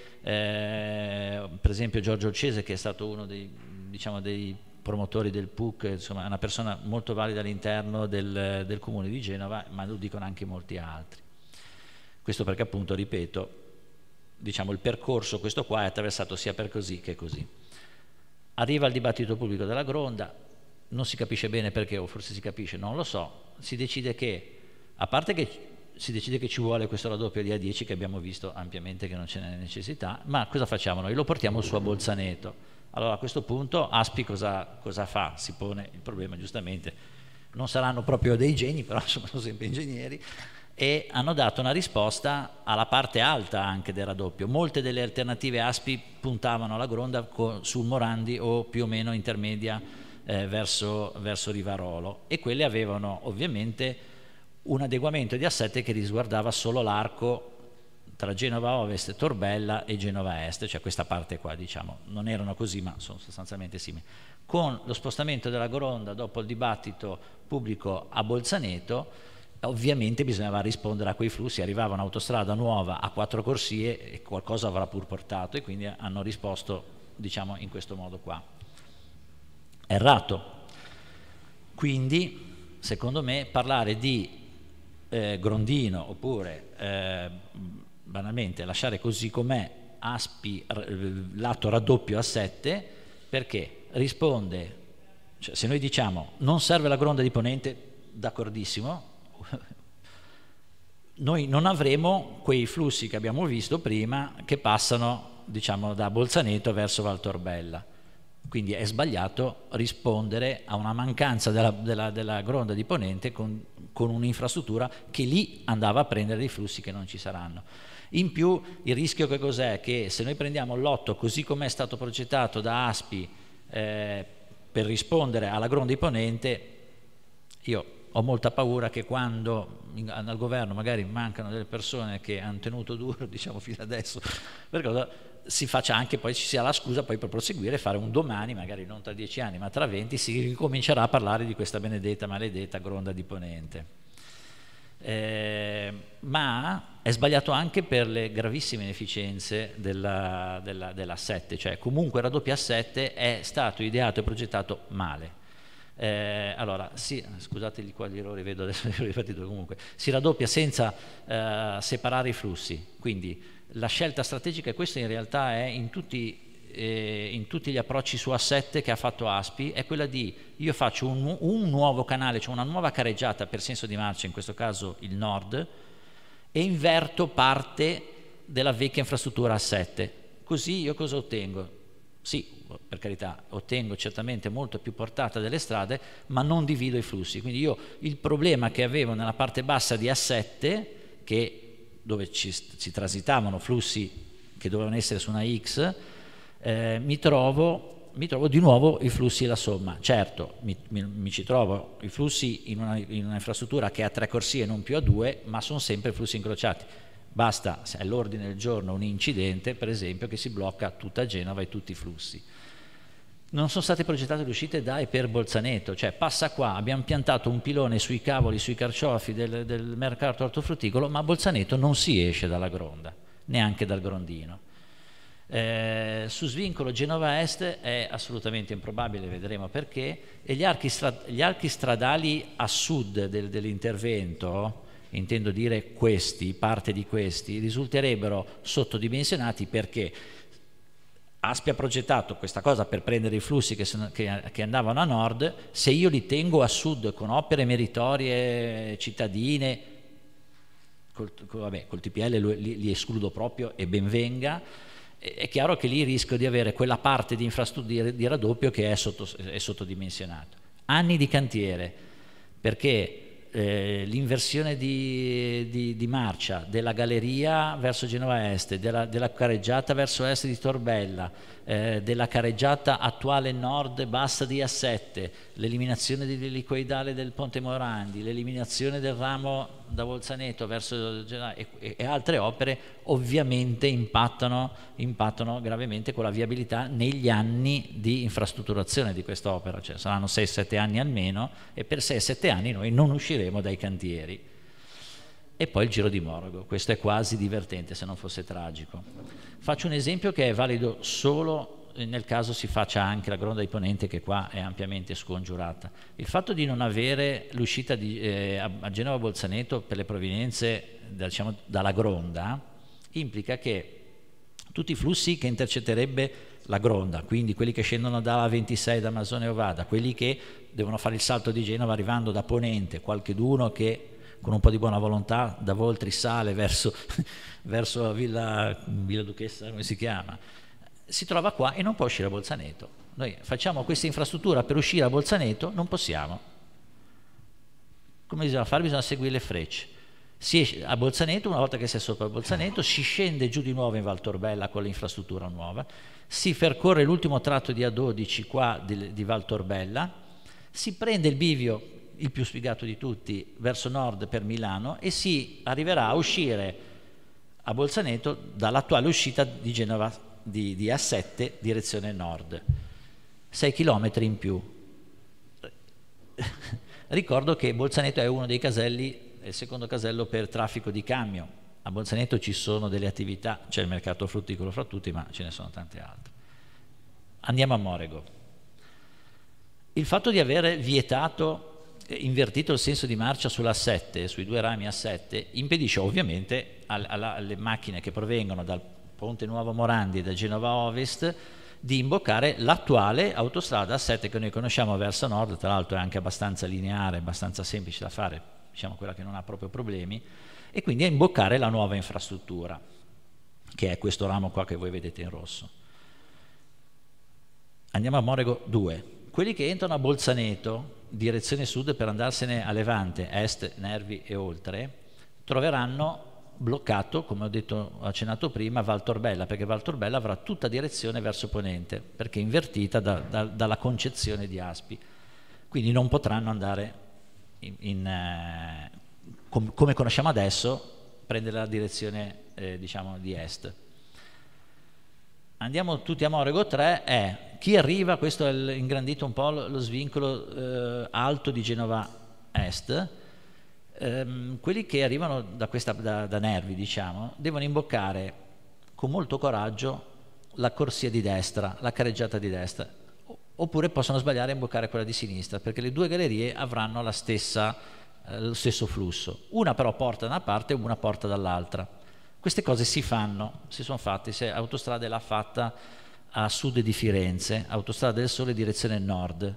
per esempio Giorgio Olcese, che è stato uno dei promotori del PUC, insomma è una persona molto valida all'interno del comune di Genova, ma lo dicono anche molti altri. Questo perché appunto, ripeto, diciamo, il percorso, questo qua, è attraversato sia per così che così. Arriva il dibattito pubblico della Gronda, non si capisce bene perché, o forse si capisce, non lo so, si decide che, a parte che si decide che ci vuole questo raddoppio di A10, che abbiamo visto ampiamente che non ce n'è necessità, ma cosa facciamo noi? Lo portiamo su a Bolzaneto. Allora a questo punto ASPI cosa fa? Si pone il problema, giustamente, non saranno proprio dei geni, però sono sempre ingegneri, e hanno dato una risposta alla parte alta anche del raddoppio. Molte delle alternative ASPI puntavano alla Gronda sul Morandi o più o meno intermedia verso Rivarolo, e quelle avevano ovviamente un adeguamento di A7 che riguardava solo l'arco tra Genova Ovest, Torbella e Genova Est, cioè questa parte qua, diciamo. Non erano così, ma sono sostanzialmente simili. Con lo spostamento della Gronda dopo il dibattito pubblico a Bolzaneto, ovviamente bisognava rispondere a quei flussi. Arrivava un'autostrada nuova a 4 corsie e qualcosa avrà pur portato, e quindi hanno risposto, diciamo, in questo modo qua. Errato. Quindi, secondo me, parlare di Grondino oppure banalmente lasciare così com'è ASPI lato raddoppio A7, perché risponde, cioè, se noi diciamo non serve la Gronda di Ponente, d'accordissimo, noi non avremo quei flussi che abbiamo visto prima che passano, diciamo, da Bolzaneto verso Val Torbella. Quindi è sbagliato rispondere a una mancanza della Gronda di Ponente con un'infrastruttura che lì andava a prendere dei flussi che non ci saranno. In più il rischio che cos'è? Che se noi prendiamo il lotto così come è stato progettato da ASPI per rispondere alla Gronda di Ponente, io ho molta paura che quando al governo magari mancano delle persone che hanno tenuto duro, diciamo, fino adesso, perché si faccia anche, poi ci sia la scusa poi per proseguire e fare un domani, magari non tra 10 anni ma tra 20, si ricomincerà a parlare di questa benedetta, maledetta Gronda di Ponente. Ma è sbagliato anche per le gravissime inefficienze della 7, cioè comunque il raddoppio A7 è stato ideato e progettato male. Allora, sì, scusate quali errori vedo adesso, comunque si raddoppia senza separare i flussi, quindi la scelta strategica, e questo in realtà è in tutti gli approcci su A7 che ha fatto ASPI, è quella di io faccio un nuovo canale, cioè una nuova careggiata per senso di marcia, in questo caso il nord, e inverto parte della vecchia infrastruttura A7. Così io cosa ottengo? Sì, per carità, ottengo certamente molto più portata delle strade, ma non divido i flussi. Quindi io il problema che avevo nella parte bassa di A7, dove si transitavano flussi che dovevano essere su una X, mi trovo di nuovo i flussi e la somma. Certo, mi ci trovo i flussi in una infrastruttura che ha 3 corsie non più a 2, ma sono sempre flussi incrociati. Basta, se è l'ordine del giorno, un incidente, per esempio, che si blocca tutta Genova e tutti i flussi. Non sono state progettate le uscite da e per Bolzaneto, cioè passa qua, abbiamo piantato un pilone sui cavoli, sui carciofi del mercato ortofrutticolo, ma a Bolzaneto non si esce dalla Gronda, neanche dal Grondino. Su svincolo Genova Est è assolutamente improbabile, vedremo perché, e gli archi stradali a sud dell'intervento, intendo dire parte di questi, risulterebbero sottodimensionati perché ASPI ha progettato questa cosa per prendere i flussi che andavano a nord. Se io li tengo a sud con opere meritorie cittadine, col TPL li escludo proprio e ben venga, è chiaro che lì rischio di avere quella parte di infrastruttura di raddoppio che è sottodimensionato. Anni di cantiere, perché l'inversione di marcia della galleria verso Genova Est, della careggiata verso est di Torbella, della careggiata attuale nord bassa di A7, l'eliminazione dell'elicoidale del Ponte Morandi, l'eliminazione del ramo da Bolzaneto verso Genova e altre opere ovviamente impattano gravemente con la viabilità negli anni di infrastrutturazione di quest'opera, cioè saranno 6-7 anni almeno, e per 6-7 anni noi non usciremo dai cantieri. E poi il Giro di Morogo, questo è quasi divertente se non fosse tragico. Faccio un esempio che è valido solo nel caso si faccia anche la Gronda di Ponente, che qua è ampiamente scongiurata. Il fatto di non avere l'uscita a Genova Bolzaneto per le provenienze dalla Gronda implica che tutti i flussi che intercetterebbe la Gronda, quindi quelli che scendono dalla 26 da Masone Ovada, quelli che devono fare il salto di Genova arrivando da Ponente, qualcheduno che con un po' di buona volontà da Voltri sale verso Villa Duchessa, come si chiama, si trova qua e non può uscire a Bolzaneto. Noi facciamo questa infrastruttura per uscire a Bolzaneto, non possiamo. Come bisogna fare? Bisogna seguire le frecce. Si esce a Bolzaneto, una volta che si è sopra Bolzaneto, si scende giù di nuovo in Val Torbella con l'infrastruttura nuova, si percorre l'ultimo tratto di A12 qua di Val Torbella, si prende il bivio, il più sfigato di tutti, verso nord per Milano, e si arriverà a uscire a Bolzaneto dall'attuale uscita di Genova di A7 direzione nord, 6 km in più. Ricordo che Bolzaneto è uno dei caselli, è il secondo casello per traffico di camion. A Bolzaneto ci sono delle attività, c'è il mercato frutticolo fra tutti, ma ce ne sono tante altre. Andiamo a Morego. Il fatto di aver invertito il senso di marcia sulla A7, sui 2 rami A7, impedisce ovviamente alle macchine che provengono dal Ponte Nuovo Morandi e da Genova Ovest di imboccare l'attuale autostrada A7 che noi conosciamo verso nord, tra l'altro è anche abbastanza lineare, abbastanza semplice da fare, diciamo quella che non ha proprio problemi, e quindi a imboccare la nuova infrastruttura, che è questo ramo qua che voi vedete in rosso. Andiamo a Morego 2. Quelli che entrano a Bolzaneto, direzione sud per andarsene a Levante, est, Nervi e oltre, troveranno bloccato, come ho accennato prima, Val Torbella, perché Val Torbella avrà tutta direzione verso ponente, perché è invertita dalla concezione di ASPI. Quindi non potranno andare come conosciamo adesso, prendere la direzione diciamo di est. andiamo tutti a Morego 3, è chi arriva, questo è ingrandito un po' lo svincolo alto di Genova Est, quelli che arrivano da Nervi, diciamo, devono imboccare con molto coraggio la corsia di destra, la careggiata di destra, oppure possono sbagliare e imboccare quella di sinistra, perché le due gallerie avranno lo stesso flusso. Una però porta da una parte e una porta dall'altra. Queste cose si sono fatte, se Autostrade l'ha fatta a sud di Firenze, Autostrada del Sole direzione nord.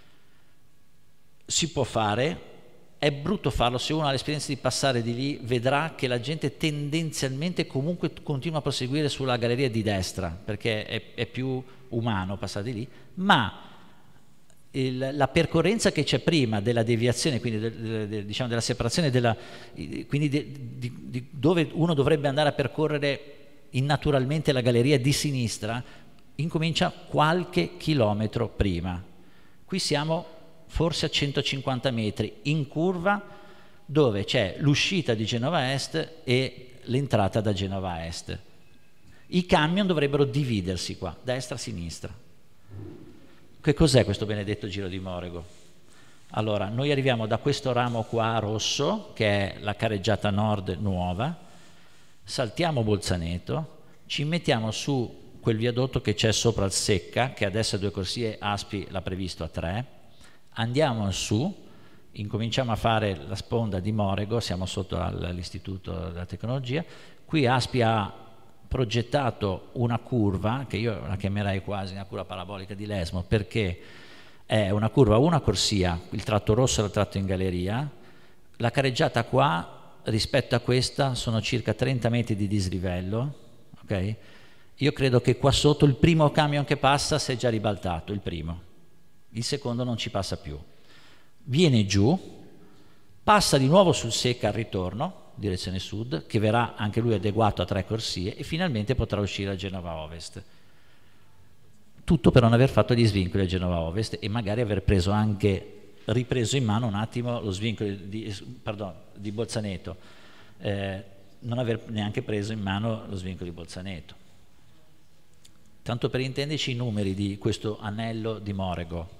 Si può fare, è brutto farlo, se uno ha l'esperienza di passare di lì vedrà che la gente tendenzialmente comunque continua a proseguire sulla galleria di destra, perché è più umano passare di lì, ma la percorrenza che c'è prima della deviazione, quindi diciamo della separazione, quindi dove uno dovrebbe andare a percorrere innaturalmente la galleria di sinistra, incomincia qualche chilometro prima. Qui siamo forse a 150 metri in curva, dove c'è l'uscita di Genova Est e l'entrata da Genova Est. I camion dovrebbero dividersi qua, destra e sinistra. Che cos'è questo benedetto Giro di Morego? Allora, noi arriviamo da questo ramo qua rosso, che è la careggiata nord nuova, saltiamo Bolzaneto, ci mettiamo su quel viadotto che c'è sopra il Secca, che adesso ha 2 corsie, Aspi l'ha previsto a 3, andiamo su, incominciamo a fare la sponda di Morego, siamo sotto all'Istituto della Tecnologia, qui Aspi ha progettato una curva, che io la chiamerei quasi una curva parabolica di Lesmo, perché è una curva, una corsia, il tratto rosso è il tratto in galleria, la careggiata qua rispetto a questa sono circa 30 metri di dislivello, ok? Io credo che qua sotto il primo camion che passa si è già ribaltato, il primo, il secondo non ci passa più, viene giù, passa di nuovo sul Secca al ritorno, direzione sud, che verrà anche lui adeguato a 3 corsie e finalmente potrà uscire a Genova Ovest. Tutto per non aver fatto gli svincoli a Genova Ovest e magari aver ripreso in mano un attimo lo svincolo di Bolzaneto, non aver neanche preso in mano lo svincolo di Bolzaneto. Tanto per intenderci i numeri di questo anello di Morego.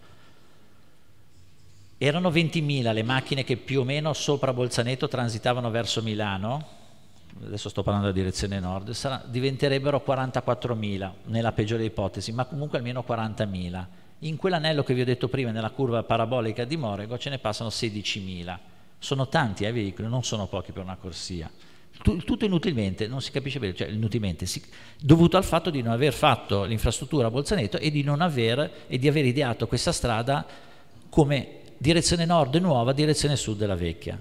Erano 20.000 le macchine che più o meno sopra Bolzaneto transitavano verso Milano, adesso sto parlando della direzione nord, diventerebbero 44.000 nella peggiore ipotesi, ma comunque almeno 40.000. In quell'anello che vi ho detto prima, nella curva parabolica di Morego, ce ne passano 16.000. Sono tanti veicoli, non sono pochi per una corsia. Tutto inutilmente, non si capisce bene, cioè inutilmente, dovuto al fatto di non aver fatto l'infrastruttura a Bolzaneto e di aver ideato questa strada come direzione nord nuova, direzione sud della vecchia.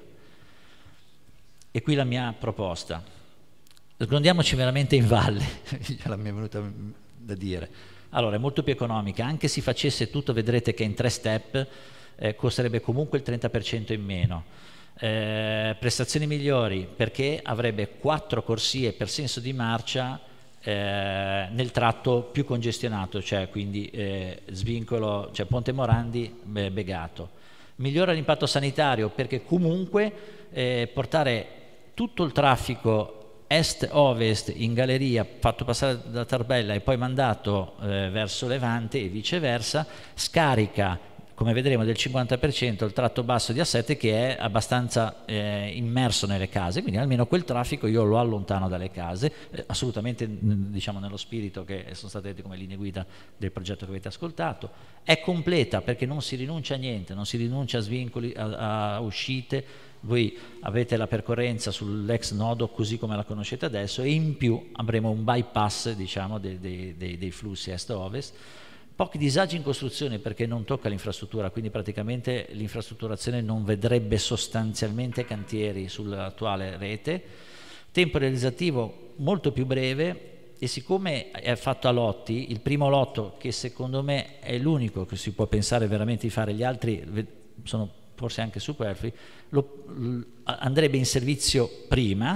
E qui la mia proposta. Sgrondiamoci veramente in valle, la mi è venuta da dire. Allora, è molto più economica, anche se facesse tutto, vedrete che in 3 step costerebbe comunque il 30% in meno. Prestazioni migliori, perché avrebbe 4 corsie per senso di marcia nel tratto più congestionato, cioè quindi svincolo, cioè Ponte Morandi, Begato. Migliora l'impatto sanitario, perché comunque portare tutto il traffico est-ovest in galleria, fatto passare da Tarbella e poi mandato verso Levante e viceversa, scarica, come vedremo, del 50% il tratto basso di A7, che è abbastanza immerso nelle case, quindi almeno quel traffico io lo allontano dalle case, assolutamente diciamo nello spirito che sono state dette come linee guida del progetto che avete ascoltato. È completa perché non si rinuncia a niente, non si rinuncia a svincoli, a uscite, voi avete la percorrenza sull'ex nodo così come la conoscete adesso e in più avremo un bypass, diciamo, dei flussi est-ovest. Pochi disagi in costruzione perché non tocca l'infrastruttura, quindi praticamente l'infrastrutturazione non vedrebbe sostanzialmente cantieri sull'attuale rete. Tempo realizzativo molto più breve e siccome è fatto a lotti, il primo lotto, che secondo me è l'unico che si può pensare veramente di fare, gli altri sono forse anche superflui, andrebbe in servizio prima,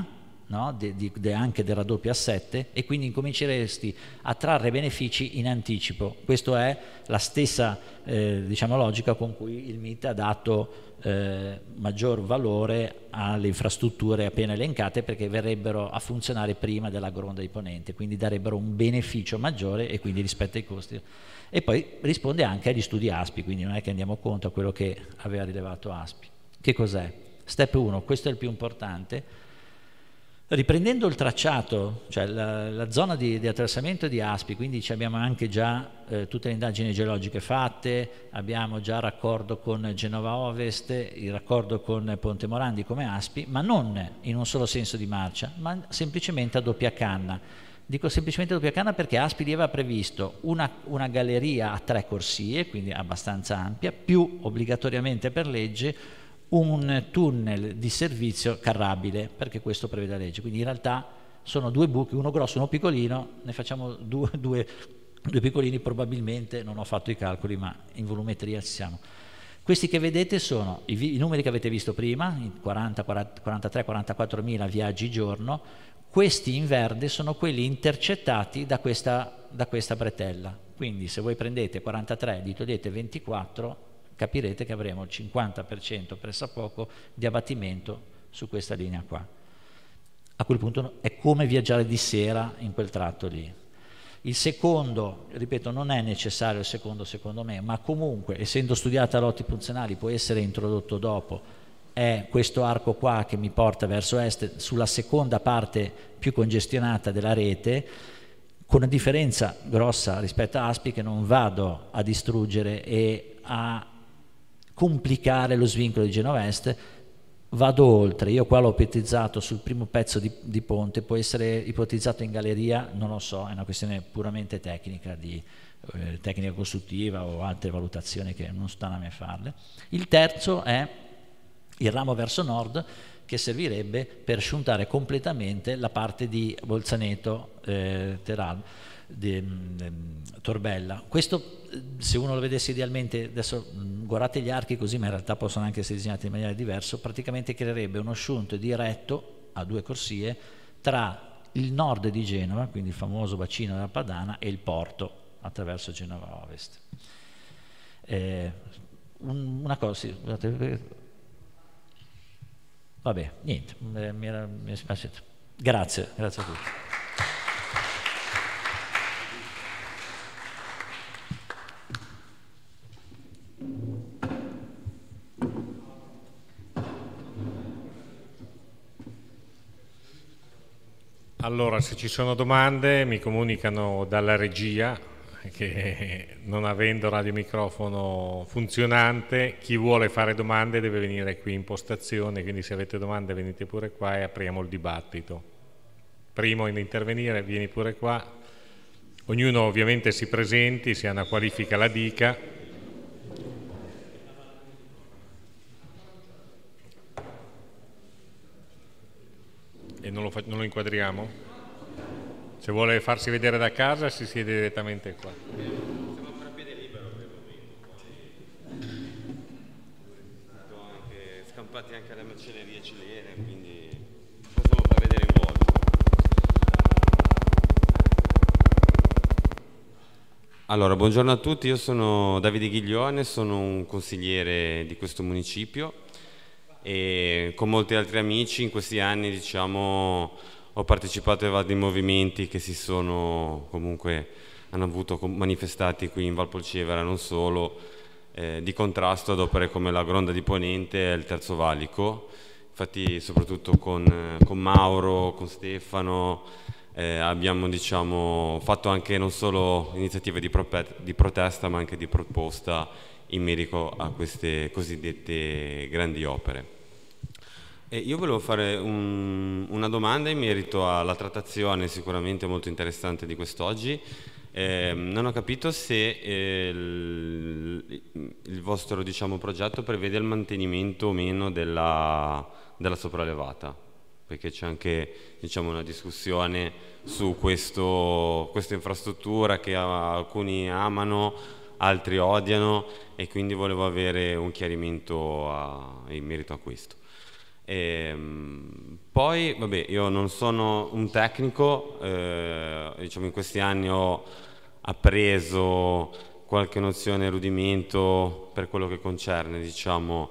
no? Anche del raddoppio A7, e quindi incominceresti a trarre benefici in anticipo. Questa è la stessa diciamo, logica con cui il MIT ha dato maggior valore alle infrastrutture appena elencate, perché verrebbero a funzionare prima della gronda di ponente, quindi darebbero un beneficio maggiore e quindi rispetto ai costi. E poi risponde anche agli studi ASPI, quindi non è che andiamo contro a quello che aveva rilevato ASPI. Che cos'è? Step 1, questo è il più importante. Riprendendo il tracciato, cioè la zona di attraversamento di ASPI, quindi abbiamo anche già tutte le indagini geologiche fatte, abbiamo già raccordo con Genova Ovest, il raccordo con Ponte Morandi come ASPI, ma non in un solo senso di marcia, ma semplicemente a doppia canna. Dico semplicemente a doppia canna perché ASPI aveva previsto una galleria a 3 corsie, quindi abbastanza ampia, più obbligatoriamente per legge un tunnel di servizio carrabile, perché questo prevede la legge. Quindi in realtà sono 2 buchi, uno grosso e uno piccolino, ne facciamo due piccolini, probabilmente non ho fatto i calcoli, ma in volumetria ci siamo. Questi che vedete sono i numeri che avete visto prima, 40, 43, 44 mila viaggi giorno. Questi in verde sono quelli intercettati da questa bretella. Quindi se voi prendete 43 gli togliete 24, capirete che avremo il 50% pressappoco di abbattimento su questa linea qua. A quel punto è come viaggiare di sera in quel tratto lì. Il secondo, ripeto, non è necessario il secondo me, ma comunque, essendo studiata lotti funzionali, può essere introdotto dopo. È questo arco qua che mi porta verso est, sulla seconda parte più congestionata della rete, con una differenza grossa rispetto a ASPI, che non vado a distruggere e a complicare lo svincolo di Genova Est, vado oltre. Io qua l'ho ipotizzato sul primo pezzo di ponte, può essere ipotizzato in galleria, non lo so, è una questione puramente tecnica, di tecnica costruttiva o altre valutazioni che non stanno a me farle. Il terzo è il ramo verso nord, che servirebbe per sciuntare completamente la parte di Bolzaneto, Torbella. Questo, se uno lo vedesse idealmente, adesso guardate gli archi così, ma in realtà possono anche essere disegnati in maniera diversa, praticamente creerebbe uno sciunto diretto a 2 corsie tra il nord di Genova, quindi il famoso bacino della Padana, e il porto attraverso Genova Ovest. Una cosa, sì, vabbè, niente, mi è spiaciuto. Grazie a tutti. Allora, se ci sono domande mi comunicano dalla regia che, non avendo radiomicrofono funzionante, chi vuole fare domande deve venire qui in postazione, quindi se avete domande venite pure qua e apriamo il dibattito. Primo in intervenire, vieni pure qua. Ognuno ovviamente si presenti, se ha una qualifica la dica. E non lo inquadriamo? Se vuole farsi vedere da casa si siede direttamente qua. Siamo a piede libero, anche scampati anche alle macellerie cilene, quindi possiamo far vedere in volto. Allora, buongiorno a tutti, io sono Davide Ghiglione, sono un consigliere di questo municipio e con molti altri amici in questi anni, diciamo, ho partecipato ai vari movimenti che si sono comunque hanno avuto manifestati qui in Valpolcevera, non solo, di contrasto ad opere come la Gronda di Ponente e il Terzo Valico. Infatti soprattutto con Mauro, con Stefano abbiamo, diciamo, fatto anche non solo iniziative di protesta ma anche di proposta in merito a queste cosiddette grandi opere. Io volevo fare una domanda in merito alla trattazione sicuramente molto interessante di quest'oggi. Non ho capito se il vostro, diciamo, progetto prevede il mantenimento o meno della sopraelevata, perché c'è anche, diciamo, una discussione su questa infrastruttura che alcuni amano, altri odiano, e quindi volevo avere un chiarimento in merito a questo. Poi, vabbè, io non sono un tecnico, diciamo in questi anni ho appreso qualche nozione rudimento per quello che concerne, diciamo,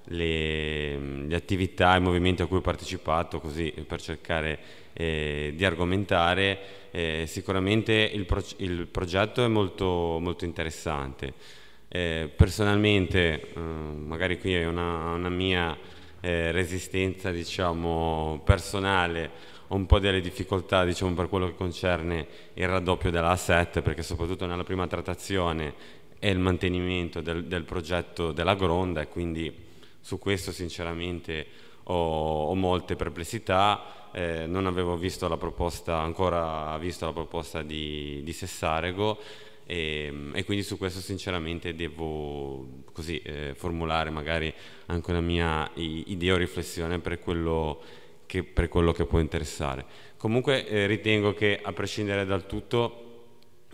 le attività e i movimenti a cui ho partecipato, così per cercare di argomentare. Sicuramente il progetto è molto, molto interessante. Personalmente, magari qui è una mia resistenza, diciamo, personale, ho un po' delle difficoltà, diciamo, per quello che concerne il raddoppio della A7, perché soprattutto nella prima trattazione è il mantenimento del progetto della Gronda, e quindi su questo sinceramente ho molte perplessità. Non avevo visto ancora visto la proposta di Sessarego, e quindi su questo sinceramente devo così formulare magari anche una mia idea o riflessione per quello che può interessare. Comunque ritengo che, a prescindere dal tutto,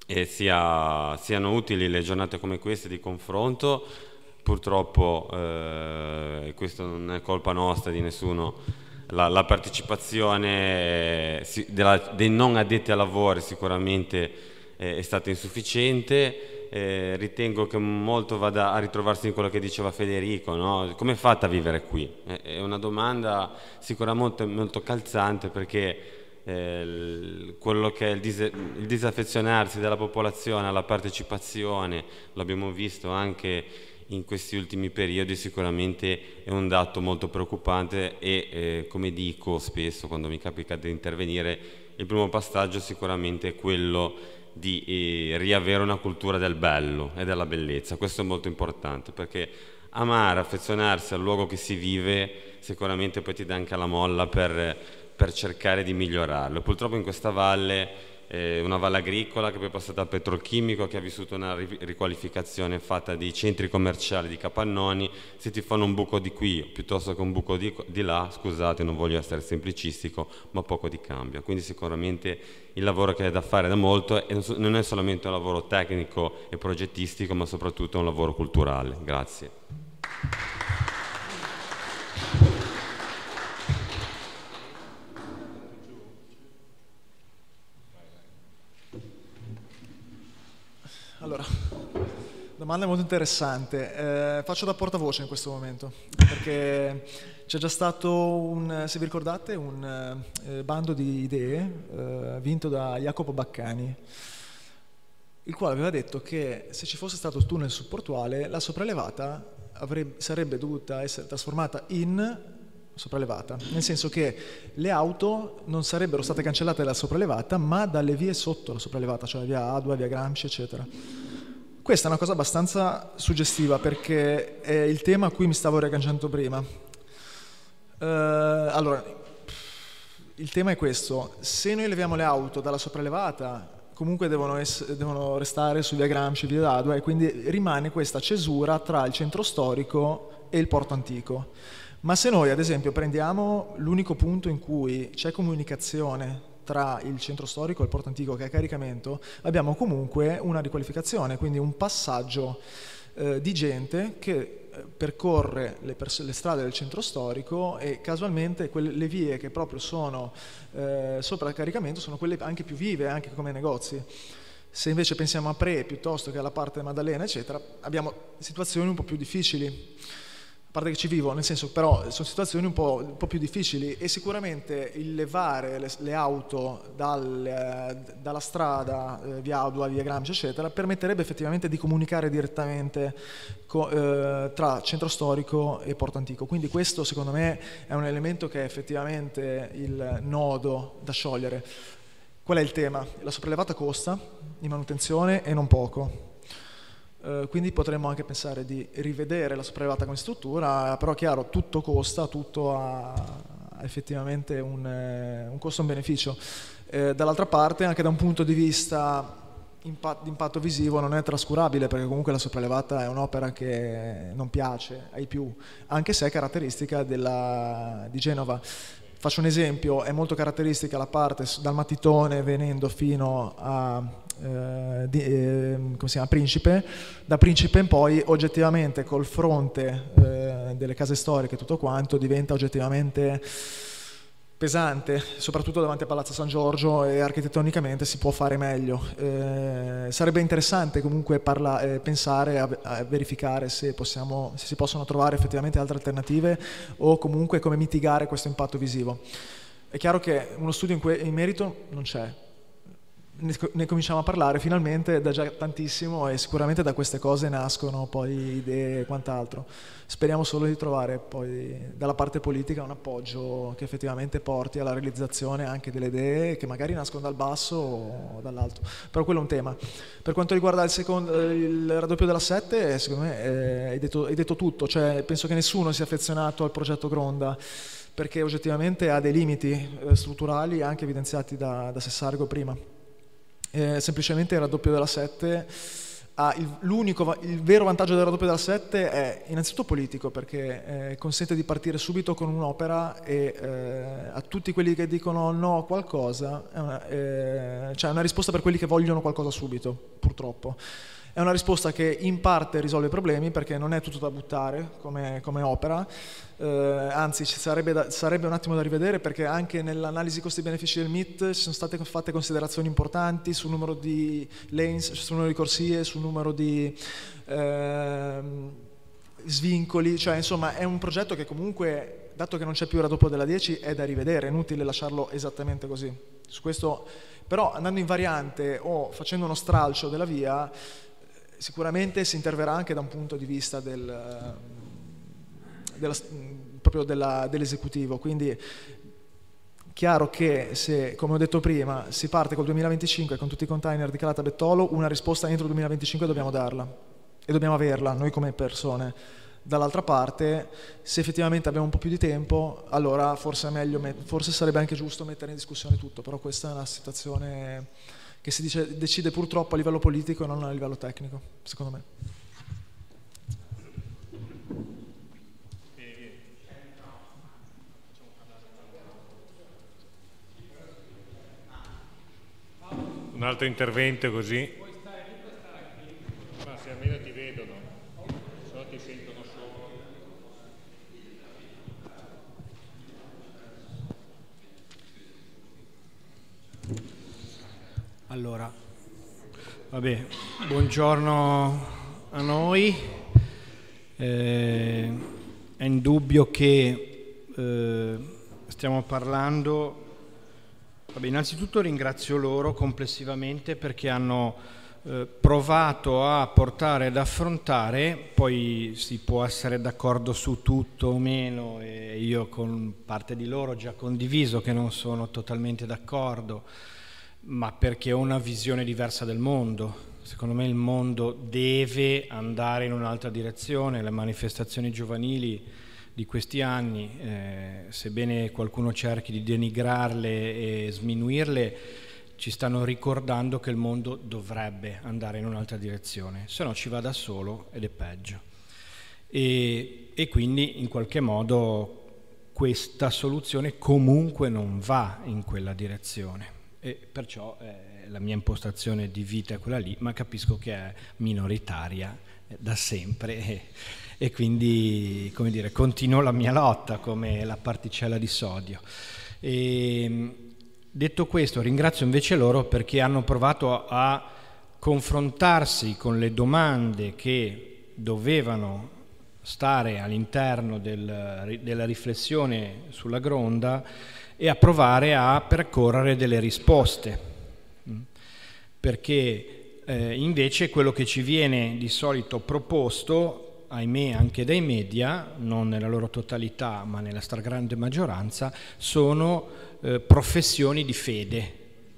siano utili le giornate come queste di confronto. Purtroppo, questo non è colpa nostra, di nessuno, la partecipazione dei non addetti ai lavori sicuramente è stata insufficiente. Ritengo che molto vada a ritrovarsi in quello che diceva Federico, no? Come è fatta a vivere qui? È una domanda sicuramente molto calzante, perché quello che è il disaffezionarsi della popolazione alla partecipazione, l'abbiamo visto anche in questi ultimi periodi, sicuramente è un dato molto preoccupante, e come dico spesso quando mi capita di intervenire, il primo passaggio sicuramente è quello di riavere una cultura del bello e della bellezza. Questo è molto importante, perché amare, affezionarsi al luogo che si vive sicuramente poi ti dà anche la molla per cercare di migliorarlo. Purtroppo in questa valle, una valle agricola che poi è passata al petrolchimico, che ha vissuto una riqualificazione fatta di centri commerciali, di capannoni, se ti fanno un buco di qui piuttosto che un buco di là, scusate, non voglio essere semplicistico, ma poco di cambio. Quindi sicuramente il lavoro che è da fare da molto non è solamente un lavoro tecnico e progettistico, ma soprattutto un lavoro culturale. Grazie. Allora, domanda molto interessante. Faccio da portavoce in questo momento, perché c'è già stato se vi ricordate, un bando di idee vinto da Jacopo Baccani, il quale aveva detto che se ci fosse stato il tunnel subportuale, la sopraelevata sarebbe dovuta essere trasformata in sopraelevata, nel senso che le auto non sarebbero state cancellate dalla sopraelevata, ma dalle vie sotto la sopraelevata, cioè via Adua, via Gramsci, eccetera. Questa è una cosa abbastanza suggestiva, perché è il tema a cui mi stavo riagganciando prima. Allora, il tema è questo: se noi leviamo le auto dalla sopraelevata, comunque devono restare su via Gramsci, via Adua, e quindi rimane questa cesura tra il centro storico e il porto antico. Ma se noi, ad esempio, prendiamo l'unico punto in cui c'è comunicazione tra il centro storico e il porto antico, che è caricamento, abbiamo comunque una riqualificazione, quindi un passaggio di gente che percorre le strade del centro storico, e casualmente le vie che proprio sono sopra il caricamento sono quelle anche più vive, anche come negozi. Se invece pensiamo a Pre piuttosto che alla parte Maddalena, eccetera, abbiamo situazioni un po' più difficili. A parte che ci vivo, nel senso, però sono situazioni un po' più difficili, e sicuramente il levare le auto dalla strada, via Adua, via Gramsci, eccetera, permetterebbe effettivamente di comunicare direttamente tra centro storico e porto antico. Quindi questo, secondo me, è un elemento che è effettivamente il nodo da sciogliere. Qual è il tema? La sopraelevata costa di manutenzione, e non poco. Quindi potremmo anche pensare di rivedere la sopraelevata come struttura, però chiaro, tutto costa, tutto ha effettivamente un costo e un beneficio. Dall'altra parte, anche da un punto di vista di impatto visivo, non è trascurabile, perché comunque la sopraelevata è un'opera che non piace ai più, anche se è caratteristica di Genova. Faccio un esempio: è molto caratteristica la parte dal Mattitone venendo fino a come si chiama, Principe. Da Principe in poi oggettivamente col fronte delle case storiche e tutto quanto diventa oggettivamente pesante, soprattutto davanti a Palazzo San Giorgio, e architettonicamente si può fare meglio. Sarebbe interessante comunque pensare a verificare se si possono trovare effettivamente altre alternative o comunque come mitigare questo impatto visivo. È chiaro che uno studio in merito non c'è. Ne cominciamo a parlare finalmente da già tantissimo, e sicuramente da queste cose nascono poi idee e quant'altro. Speriamo solo di trovare poi dalla parte politica un appoggio che effettivamente porti alla realizzazione anche delle idee che magari nascono dal basso o dall'alto, però quello è un tema. Per quanto riguarda il raddoppio della 7, secondo me hai detto tutto, cioè penso che nessuno sia affezionato al progetto Gronda, perché oggettivamente ha dei limiti strutturali anche evidenziati da Sessargo prima. Semplicemente il raddoppio della 7 ha il vero vantaggio del raddoppio della 7 è innanzitutto politico, perché consente di partire subito con un'opera, e a tutti quelli che dicono no a qualcosa cioè una risposta per quelli che vogliono qualcosa subito, purtroppo. È una risposta che in parte risolve i problemi, perché non è tutto da buttare come opera, anzi sarebbe un attimo da rivedere, perché anche nell'analisi costi-benefici del MIT ci sono state fatte considerazioni importanti sul numero di lanes, sul numero di corsie, sul numero di svincoli, cioè insomma è un progetto che comunque, dato che non c'è più il raddoppio della 10, è da rivedere, è inutile lasciarlo esattamente così. Su questo, però, andando in variante o facendo uno stralcio della via, sicuramente si interverrà anche da un punto di vista proprio dell'esecutivo. Quindi chiaro che se, come ho detto prima, si parte col 2025 con tutti i container di Calata Bettolo, una risposta entro il 2025 dobbiamo darla, e dobbiamo averla noi come persone. Dall'altra parte, se effettivamente abbiamo un po' più di tempo, allora forse è meglio, forse sarebbe anche giusto mettere in discussione tutto, però questa è una situazione che si decide purtroppo a livello politico e non a livello tecnico, secondo me. Un altro intervento così. Ma se almeno ti vedono, se no ti sentono solo. Allora, vabbè, buongiorno a noi. È indubbio che stiamo parlando. Vabbè, innanzitutto ringrazio loro complessivamente perché hanno provato a portare ad affrontare, poi si può essere d'accordo su tutto o meno, e io con parte di loro ho già condiviso che non sono totalmente d'accordo, ma perché ho una visione diversa del mondo. Secondo me il mondo deve andare in un'altra direzione. Le manifestazioni giovanili di questi anni, sebbene qualcuno cerchi di denigrarle e sminuirle, ci stanno ricordando che il mondo dovrebbe andare in un'altra direzione, se no ci va da solo ed è peggio. E quindi in qualche modo questa soluzione comunque non va in quella direzione. E perciò la mia impostazione di vita è quella lì, ma capisco che è minoritaria da sempre e quindi, come dire, continuo la mia lotta come la particella di sodio. E, detto questo, ringrazio invece loro perché hanno provato a confrontarsi con le domande che dovevano stare all'interno della riflessione sulla Gronda e a provare a percorrere delle risposte, perché invece quello che ci viene di solito proposto, ahimè anche dai media, non nella loro totalità ma nella stragrande maggioranza, sono professioni di fede.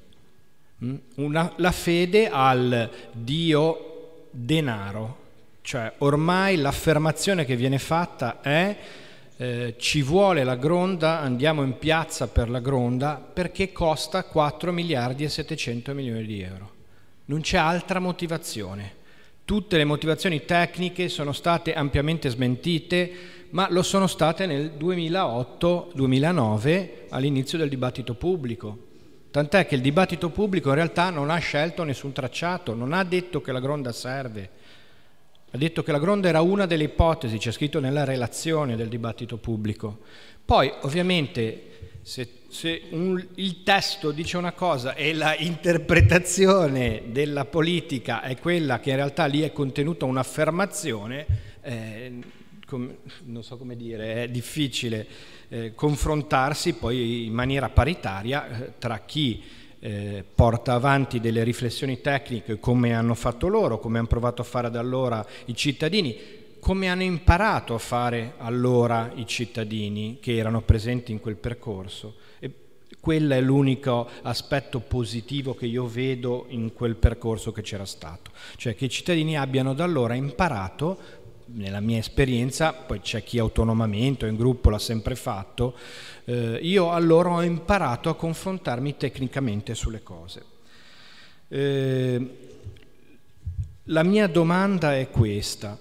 La fede al Dio denaro, cioè ormai l'affermazione che viene fatta è ci vuole la Gronda, andiamo in piazza per la Gronda perché costa 4 miliardi e 700 milioni di euro. Non c'è altra motivazione. Tutte le motivazioni tecniche sono state ampiamente smentite, ma lo sono state nel 2008-2009 all'inizio del dibattito pubblico. Tant'è che il dibattito pubblico in realtà non ha scelto nessun tracciato, non ha detto che la Gronda serve, ha detto che la Gronda era una delle ipotesi, c'è scritto nella relazione del dibattito pubblico. Poi ovviamente il testo dice una cosa e la interpretazione della politica è quella che in realtà lì è contenuta un'affermazione, non so come dire, è difficile confrontarsi poi in maniera paritaria tra chi porta avanti delle riflessioni tecniche come hanno fatto loro, come hanno provato a fare da allora i cittadini, come hanno imparato a fare allora i cittadini che erano presenti in quel percorso. E quello è l'unico aspetto positivo che io vedo in quel percorso che c'era stato, cioè che i cittadini abbiano da allora imparato. Nella mia esperienza, poi c'è chi autonomamente o in gruppo l'ha sempre fatto, io allora ho imparato a confrontarmi tecnicamente sulle cose. La mia domanda è questa.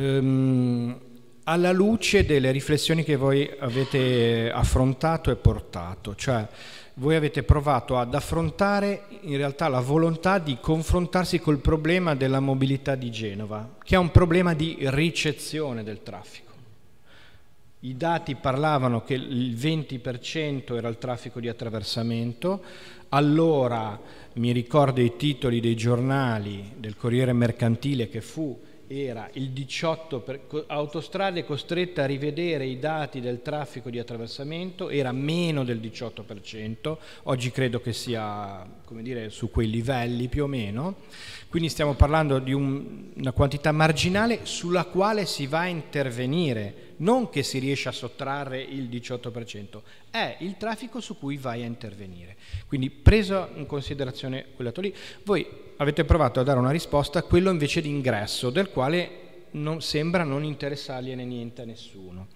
Alla luce delle riflessioni che voi avete affrontato e portato, cioè voi avete provato ad affrontare in realtà la volontà di confrontarsi col problema della mobilità di Genova, che è un problema di ricezione del traffico. I dati parlavano che il 20% era il traffico di attraversamento, allora mi ricordo i titoli dei giornali del Corriere Mercantile che era il 18%, Autostrade costrette a rivedere i dati del traffico di attraversamento, era meno del 18%, oggi credo che sia, come dire, su quei livelli più o meno, quindi stiamo parlando di una quantità marginale sulla quale si va a intervenire, non che si riesce a sottrarre il 18%, è il traffico su cui vai a intervenire. Quindi preso in considerazione quel dato lì, voi avete provato a dare una risposta a quello invece di ingresso, del quale sembra non interessargliene niente a nessuno.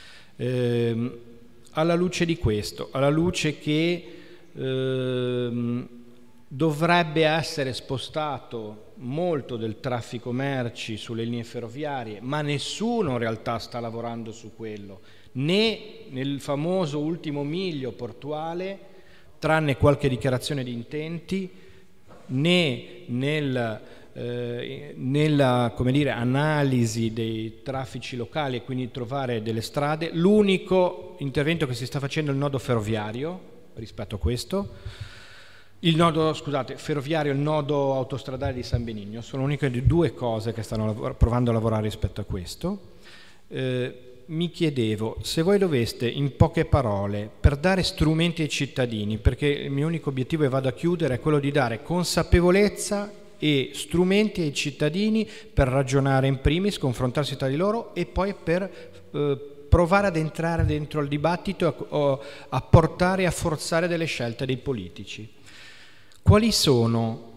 Alla luce di questo, alla luce che dovrebbe essere spostato molto del traffico merci sulle linee ferroviarie, ma nessuno in realtà sta lavorando su quello, né nel famoso ultimo miglio portuale, tranne qualche dichiarazione di intenti, né nella come dire, analisi dei traffici locali e quindi trovare delle strade. L'unico intervento che si sta facendo è il nodo ferroviario rispetto a questo, il nodo, scusate, ferroviario e il nodo autostradale di San Benigno, sono le uniche due cose che stanno provando a lavorare rispetto a questo. Mi chiedevo, se voi doveste in poche parole, per dare strumenti ai cittadini, perché il mio unico obiettivo, e vado a chiudere, è quello di dare consapevolezza e strumenti ai cittadini per ragionare in primis, confrontarsi tra di loro e poi per provare ad entrare dentro il dibattito, a portare, a forzare delle scelte dei politici. Quali sono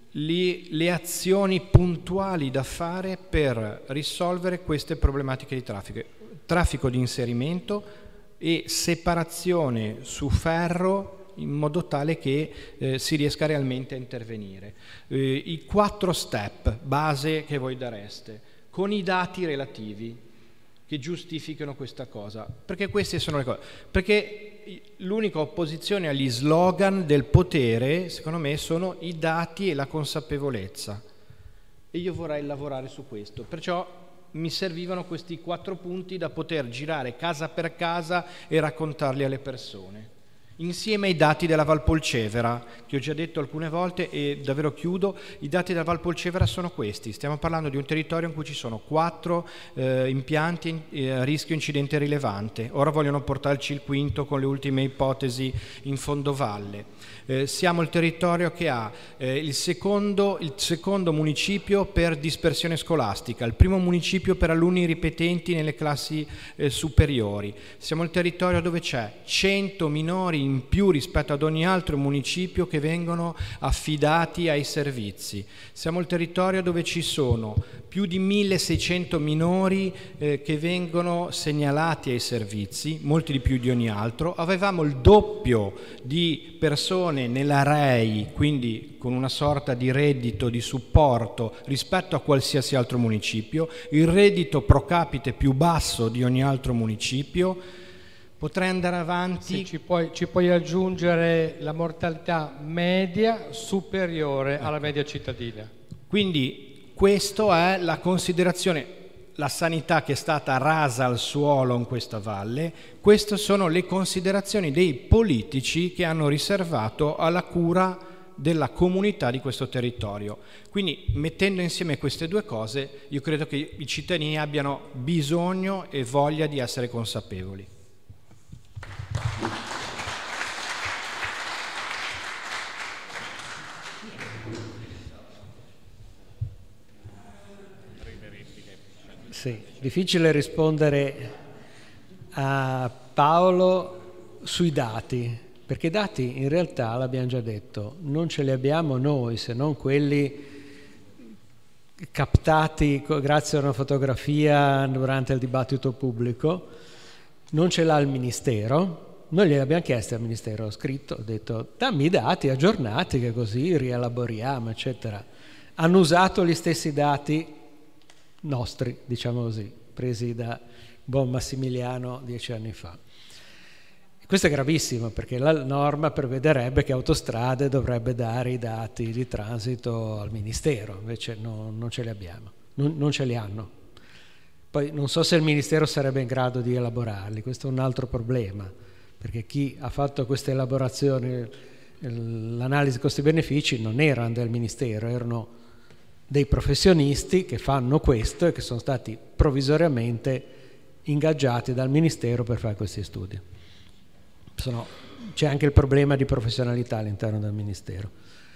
le azioni puntuali da fare per risolvere queste problematiche di traffico? Traffico di inserimento e separazione su ferro in modo tale che si riesca realmente a intervenire. I 4 step base che voi dareste, con i dati relativi che giustificano questa cosa, perché queste sono le cose, perché l'unica opposizione agli slogan del potere, secondo me, sono i dati e la consapevolezza, e io vorrei lavorare su questo, perciò mi servivano questi 4 punti da poter girare casa per casa e raccontarli alle persone, insieme ai dati della Valpolcevera, che ho già detto alcune volte, e davvero chiudo. I dati della Valpolcevera sono questi: stiamo parlando di un territorio in cui ci sono 4 impianti a rischio incidente rilevante, ora vogliono portarci il quinto con le ultime ipotesi in fondovalle. Siamo il territorio che ha il secondo municipio per dispersione scolastica, il primo municipio per alunni ripetenti nelle classi superiori, siamo il territorio dove c'è 100 minori in più rispetto ad ogni altro municipio che vengono affidati ai servizi, siamo il territorio dove ci sono più di 1600 minori che vengono segnalati ai servizi, molti di più di ogni altro. Avevamo il doppio di persone nella REI, quindi con una sorta di reddito di supporto rispetto a qualsiasi altro municipio, il reddito pro capite più basso di ogni altro municipio. Potrei andare avanti. Sì, ci puoi aggiungere la mortalità media superiore alla media cittadina. Quindi questa è la considerazione, la sanità che è stata rasa al suolo in questa valle. Queste sono le considerazioni dei politici che hanno riservato alla cura della comunità di questo territorio. Quindi, mettendo insieme queste due cose, io credo che i cittadini abbiano bisogno e voglia di essere consapevoli. Sì, difficile rispondere a Paolo sui dati, perché i dati in realtà, l'abbiamo già detto, non ce li abbiamo noi, se non quelli captati grazie a una fotografia durante il dibattito pubblico. Non ce l'ha il Ministero, noi glieli abbiamo chiesti al Ministero, ho scritto, ho detto dammi i dati aggiornati che così rielaboriamo, eccetera. Hanno usato gli stessi dati nostri, diciamo così, presi da buon Massimiliano 10 anni fa. Questo è gravissimo perché la norma prevederebbe che Autostrade dovrebbe dare i dati di transito al Ministero, invece non ce li abbiamo, non ce li hanno. Poi non so se il Ministero sarebbe in grado di elaborarli, questo è un altro problema, perché chi ha fatto queste elaborazioni, l'analisi costi-benefici non erano del Ministero, erano dei professionisti che fanno questo e che sono stati provvisoriamente ingaggiati dal Ministero per fare questi studi. C'è anche il problema di professionalità all'interno del Ministero.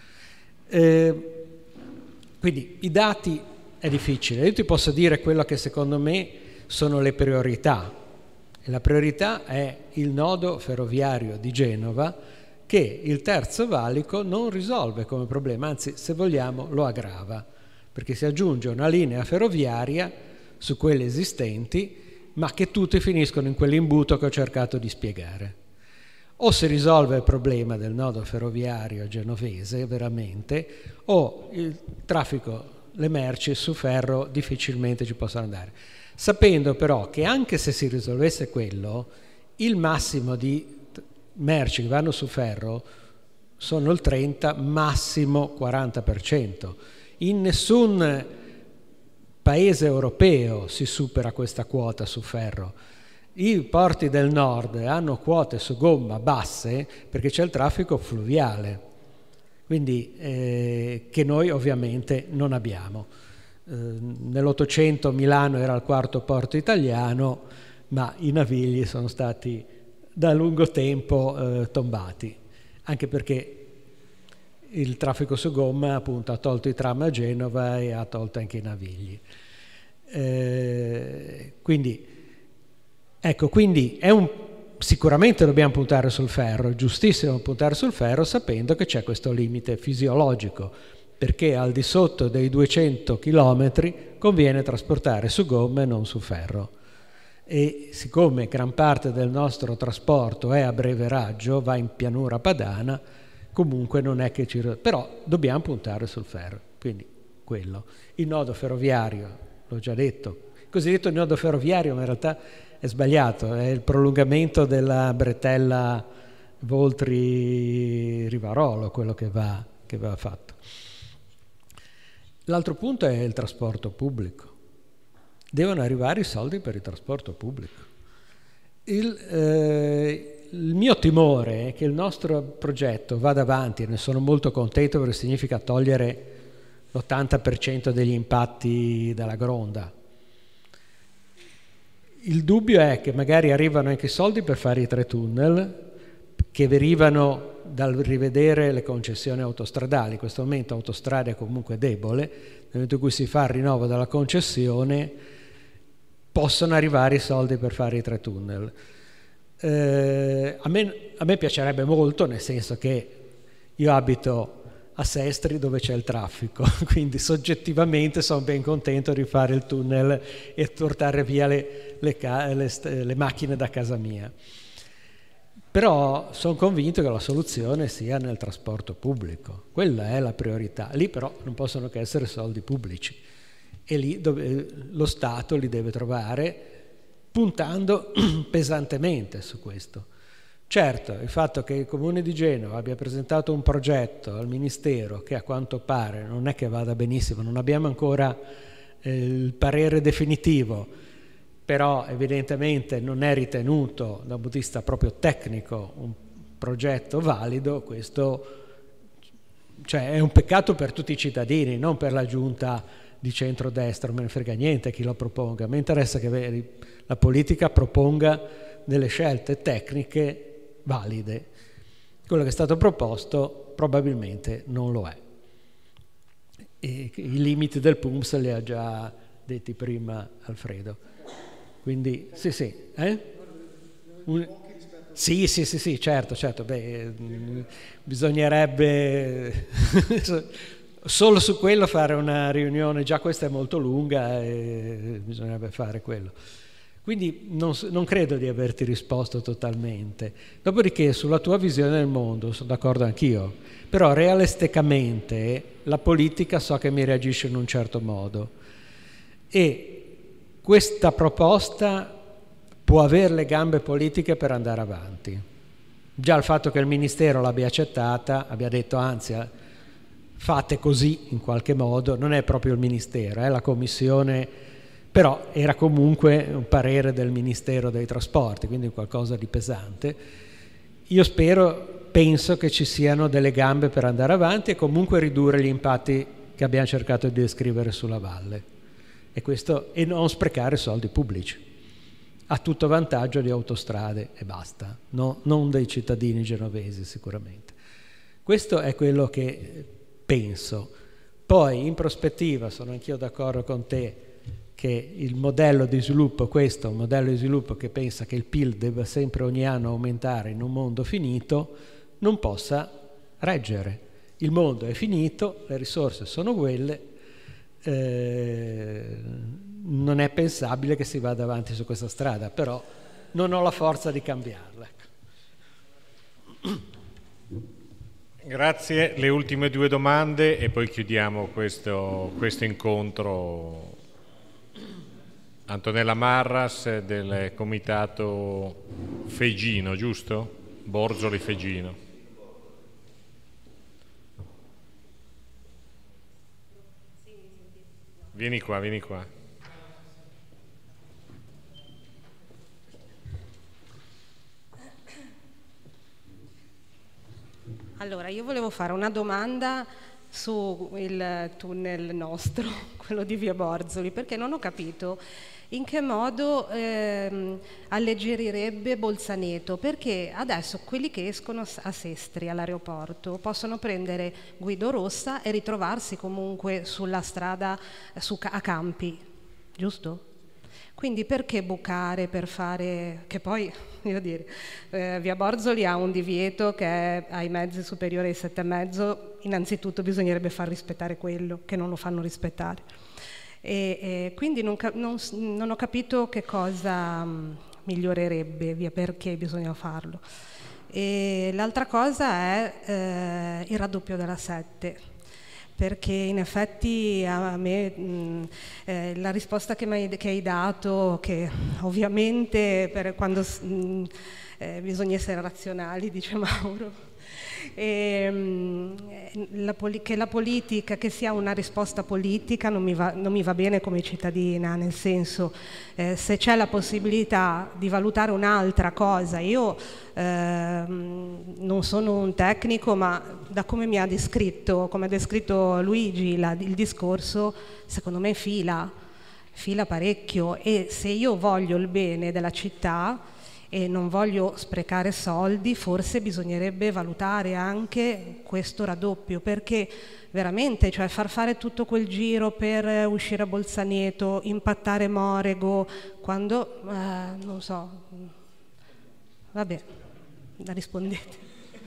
Quindi i dati è difficile. Io ti posso dire quello che secondo me sono le priorità. E la priorità è il nodo ferroviario di Genova che il terzo valico non risolve come problema, anzi se vogliamo lo aggrava, perché si aggiunge una linea ferroviaria su quelle esistenti, ma che tutte finiscono in quell'imbuto che ho cercato di spiegare. O si risolve il problema del nodo ferroviario genovese veramente, o il traffico, le merci su ferro difficilmente ci possono andare. Sapendo però che anche se si risolvesse quello, il massimo di merci che vanno su ferro sono il 30, massimo 40%. In nessun paese europeo si supera questa quota su ferro. I porti del nord hanno quote su gomma basse perché c'è il traffico fluviale, quindi che noi ovviamente non abbiamo. Nell'Ottocento Milano era il quarto porto italiano, ma i navigli sono stati da lungo tempo tombati, anche perché il traffico su gomma appunto ha tolto i tram a Genova e ha tolto anche i navigli. Quindi sicuramente dobbiamo puntare sul ferro, è giustissimo puntare sul ferro sapendo che c'è questo limite fisiologico, perché al di sotto dei 200 km conviene trasportare su gomma e non su ferro. E siccome gran parte del nostro trasporto è a breve raggio, va in pianura padana, comunque non è che però dobbiamo puntare sul ferro, quindi quello. Il nodo ferroviario, l'ho già detto, il cosiddetto nodo ferroviario ma in realtà è sbagliato, è il prolungamento della bretella Voltri-Rivarolo, quello che va fatto. L'altro punto è il trasporto pubblico. Devono arrivare i soldi per il trasporto pubblico. Il mio timore è che il nostro progetto vada avanti, e ne sono molto contento perché significa togliere l'80% degli impatti dalla Gronda. Il dubbio è che magari arrivano anche i soldi per fare i 3 tunnel che derivano dal rivedere le concessioni autostradali. In questo momento Autostrade è comunque debole, nel momento in cui si fa il rinnovo della concessione possono arrivare i soldi per fare i 3 tunnel. A me piacerebbe molto, nel senso che io abito a Sestri dove c'è il traffico, quindi soggettivamente sono ben contento di fare il tunnel e portare via le macchine da casa mia. Però sono convinto che la soluzione sia nel trasporto pubblico, quella è la priorità. Lì però non possono che essere soldi pubblici e lì lo Stato li deve trovare puntando pesantemente su questo. Certo, il fatto che il Comune di Genova abbia presentato un progetto al Ministero che a quanto pare non è che vada benissimo, non abbiamo ancora il parere definitivo, però evidentemente non è ritenuto da un punto di vista proprio tecnico un progetto valido, questo cioè, è un peccato per tutti i cittadini, non per la giunta di centrodestra, non me ne frega niente chi lo proponga, mi interessa che la politica proponga delle scelte tecniche valide. Quello che è stato proposto probabilmente non lo è. E i limiti del PUMS li ha già detti prima Alfredo. Quindi sì, sì. Sì, certo. Beh, bisognerebbe solo su quello fare una riunione, già questa è molto lunga e bisognerebbe fare quello. Quindi non credo di averti risposto totalmente. Dopodiché sulla tua visione del mondo sono d'accordo anch'io, però realisticamente la politica so che mi reagisce in un certo modo e questa proposta può avere le gambe politiche per andare avanti. Già il fatto che il Ministero l'abbia accettata, abbia detto anzi fate così in qualche modo, non è proprio il Ministero, è la Commissione, però era comunque un parere del Ministero dei Trasporti, quindi qualcosa di pesante. Io penso che ci siano delle gambe per andare avanti e comunque ridurre gli impatti che abbiamo cercato di descrivere sulla valle e non sprecare soldi pubblici a tutto vantaggio di Autostrade e basta, non dei cittadini genovesi sicuramente. Questo è quello che penso. Poi in prospettiva sono anch'io d'accordo con te che il modello di sviluppo, questo è un modello di sviluppo che pensa che il PIL debba sempre ogni anno aumentare in un mondo finito, non possa reggere. Il mondo è finito, le risorse sono quelle, non è pensabile che si vada avanti su questa strada, però non ho la forza di cambiarla. Grazie, le ultime due domande e poi chiudiamo questo incontro. Antonella Marras del comitato Fegino, giusto? Borzoli Fegino. Vieni qua. Allora, io volevo fare una domanda su il tunnel nostro, quello di Via Borzoli, perché non ho capito in che modo alleggerirebbe Bolzaneto, perché adesso quelli che escono a Sestri all'aeroporto possono prendere Guido Rossa e ritrovarsi comunque sulla strada a Campi, giusto? Quindi perché bucare per fare, che poi, voglio dire, Via Borzoli ha un divieto che è ai mezzi superiori ai 7,5, innanzitutto bisognerebbe far rispettare quello, che non lo fanno rispettare. E quindi non ho capito che cosa migliorerebbe, perché bisogna farlo. E l'altra cosa è il raddoppio della 7, perché in effetti a me la risposta che hai dato, che ovviamente per quando bisogna essere razionali, dice Mauro, che la politica, che sia una risposta politica non mi va bene come cittadina, nel senso se c'è la possibilità di valutare un'altra cosa, io non sono un tecnico, ma da come mi ha descritto, come ha descritto Luigi il discorso, secondo me fila parecchio, e se io voglio il bene della città e non voglio sprecare soldi, forse bisognerebbe valutare anche questo raddoppio, perché veramente, cioè far fare tutto quel giro per uscire a Bolzaneto, impattare Morego, quando, non so, vabbè, rispondete.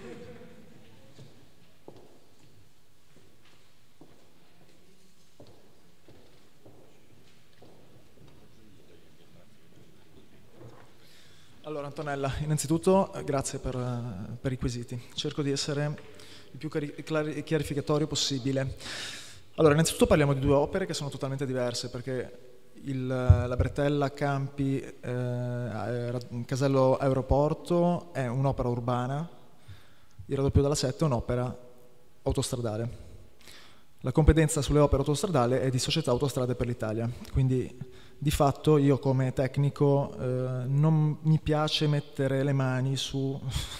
Allora Antonella, innanzitutto grazie per i quesiti. Cerco di essere il più chiarificatorio possibile. Allora, innanzitutto parliamo di due opere che sono totalmente diverse, perché la bretella Campi Casello Aeroporto è un'opera urbana, il raddoppio della 7 è un'opera autostradale. La competenza sulle opere autostradali è di Società Autostrade per l'Italia, quindi di fatto io come tecnico non mi piace mettere le mani su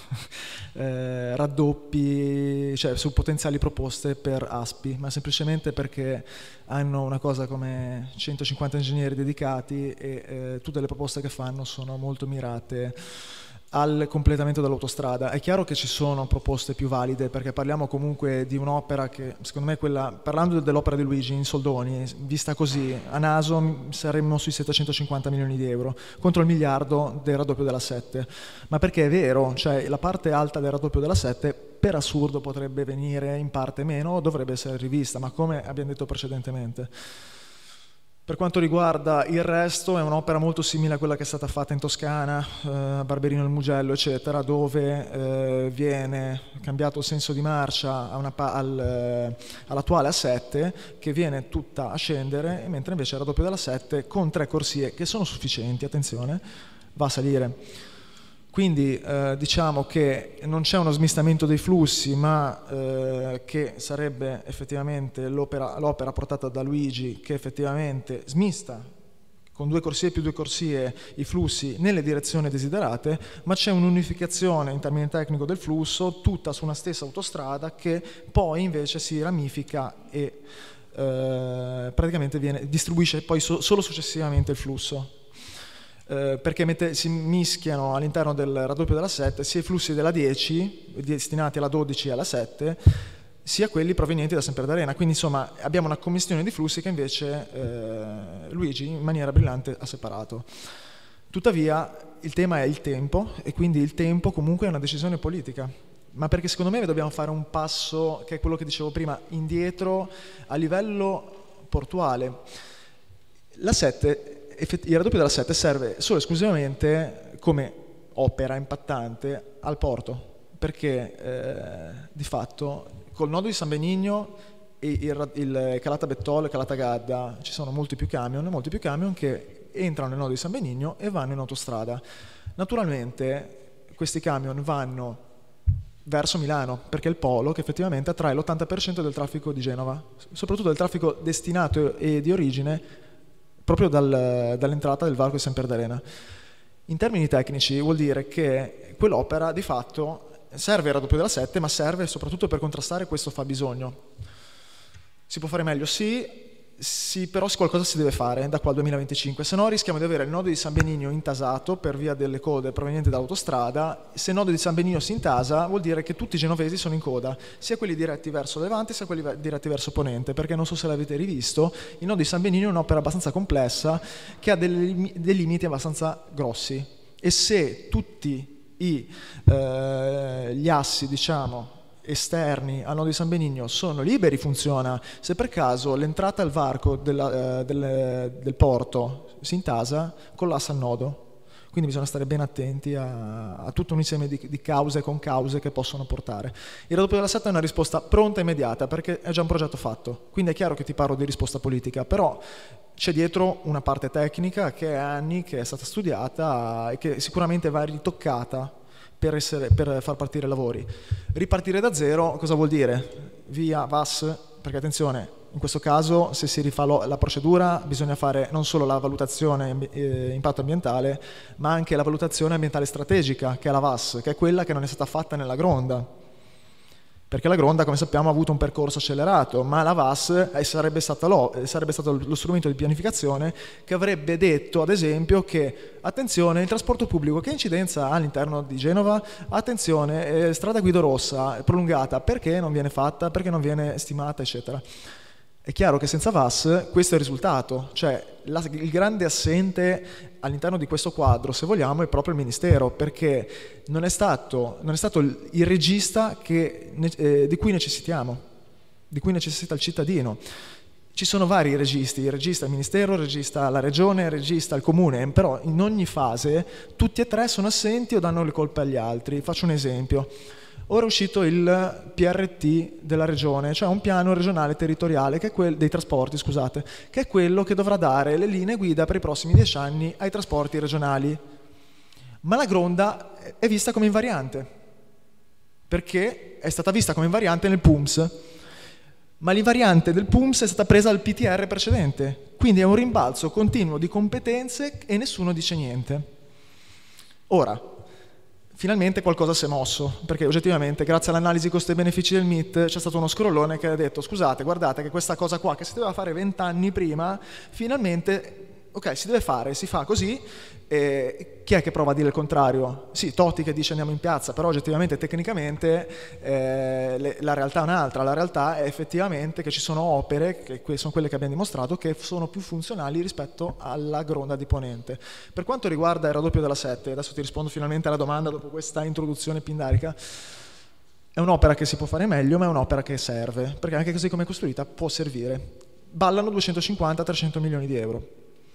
raddoppi, cioè su potenziali proposte per ASPI, ma semplicemente perché hanno una cosa come 150 ingegneri dedicati e tutte le proposte che fanno sono molto mirate al completamento dell'autostrada. È chiaro che ci sono proposte più valide, perché parliamo comunque di un'opera che, secondo me, parlando dell'opera di Luigi in soldoni, vista così, a naso saremmo sui 750 milioni di euro, contro il miliardo del raddoppio della 7. Ma perché è vero, cioè la parte alta del raddoppio della 7, per assurdo, potrebbe venire in parte meno o dovrebbe essere rivista, ma come abbiamo detto precedentemente. Per quanto riguarda il resto, è un'opera molto simile a quella che è stata fatta in Toscana, a Barberino del Mugello, eccetera, dove viene cambiato il senso di marcia all'attuale A7, che viene tutta a scendere, mentre invece il raddoppio della 7, con 3 corsie che sono sufficienti, attenzione, va a salire. Quindi diciamo che non c'è uno smistamento dei flussi, ma che sarebbe effettivamente l'opera portata da Luigi, che effettivamente smista con 2 corsie più 2 corsie i flussi nelle direzioni desiderate, ma c'è un'unificazione in termini tecnico del flusso tutta su una stessa autostrada che poi invece si ramifica e praticamente distribuisce poi solo successivamente il flusso. Perché si mischiano all'interno del raddoppio della 7 sia i flussi della 10 destinati alla 12 e alla 7 sia quelli provenienti da Sampierdarena, quindi insomma abbiamo una commistione di flussi che invece Luigi in maniera brillante ha separato. Tuttavia il tema è il tempo, e quindi il tempo comunque è una decisione politica, ma perché secondo me dobbiamo fare un passo, che è quello che dicevo prima, indietro a livello portuale. Il raddoppio della 7 serve solo e esclusivamente come opera impattante al porto, perché di fatto col nodo di San Benigno e il Calata Bettolo e Calata Gadda ci sono molti più camion che entrano nel nodo di San Benigno e vanno in autostrada. Naturalmente questi camion vanno verso Milano, perché è il polo che effettivamente attrae l'80% del traffico di Genova, soprattutto del traffico destinato e di origine proprio dall'entrata del varco di Sampierdarena. In termini tecnici vuol dire che quell'opera di fatto serve il raddoppio della 7, ma serve soprattutto per contrastare questo fabbisogno. Si può fare meglio? Sì, però qualcosa si deve fare da qua al 2025, se no rischiamo di avere il nodo di San Benigno intasato per via delle code provenienti dall'autostrada. Se il nodo di San Benigno si intasa vuol dire che tutti i genovesi sono in coda, sia quelli diretti verso Levante sia quelli diretti verso Ponente, perché non so se l'avete rivisto, il nodo di San Benigno è un'opera abbastanza complessa che ha dei limiti abbastanza grossi, e se tutti gli assi, diciamo, esterni al nodo di San Benigno sono liberi, funziona. Se per caso l'entrata al varco del porto si intasa, collassa il nodo. Quindi bisogna stare ben attenti a tutto un insieme di cause e concause che possono portare. Il raddoppio della 7 è una risposta pronta e immediata, perché è già un progetto fatto. Quindi è chiaro che ti parlo di risposta politica, però c'è dietro una parte tecnica che è anni che è stata studiata e che sicuramente va ritoccata per far partire i lavori. Ripartire da zero cosa vuol dire? Via VAS, perché attenzione, in questo caso se si rifà la procedura bisogna fare non solo la valutazione impatto ambientale, ma anche la valutazione ambientale strategica, che è la VAS, che è quella che non è stata fatta nella Gronda. Perché la Gronda, come sappiamo, ha avuto un percorso accelerato, ma la VAS sarebbe stato lo strumento di pianificazione che avrebbe detto, ad esempio, che attenzione, il trasporto pubblico che incidenza ha all'interno di Genova, attenzione, strada Guido Rossa prolungata, perché non viene fatta, perché non viene stimata, eccetera. È chiaro che senza VAS questo è il risultato, cioè il grande assente all'interno di questo quadro, se vogliamo, è proprio il Ministero, perché non è stato il regista di cui necessitiamo, di cui necessita il cittadino. ci sono vari registi, il regista il Ministero, il regista la Regione, il regista il Comune, però in ogni fase tutti e tre sono assenti o danno le colpe agli altri. Faccio un esempio. Ora è uscito il PRT della Regione, cioè un piano regionale territoriale che è dei trasporti, scusate, che è quello che dovrà dare le linee guida per i prossimi 10 anni ai trasporti regionali. Ma la Gronda è vista come invariante, perché è stata vista come invariante nel PUMS, ma l'invariante del PUMS è stata presa dal PTR precedente, quindi è un rimbalzo continuo di competenze e nessuno dice niente. Ora, finalmente qualcosa si è mosso, perché oggettivamente grazie all'analisi costi e benefici del MIT c'è stato uno scrollone che ha detto scusate, guardate che questa cosa qua che si doveva fare 20 anni prima, finalmente, ok, si deve fare, si fa così, chi è che prova a dire il contrario? Sì, Totti che dice andiamo in piazza, però oggettivamente, tecnicamente, la realtà è un'altra, la realtà è effettivamente che ci sono opere, che sono quelle che abbiamo dimostrato, che sono più funzionali rispetto alla Gronda di Ponente. Per quanto riguarda il raddoppio della 7, adesso ti rispondo finalmente alla domanda dopo questa introduzione pindarica, è un'opera che si può fare meglio, ma è un'opera che serve, perché anche così come è costruita può servire. Ballano 250-300 milioni di euro.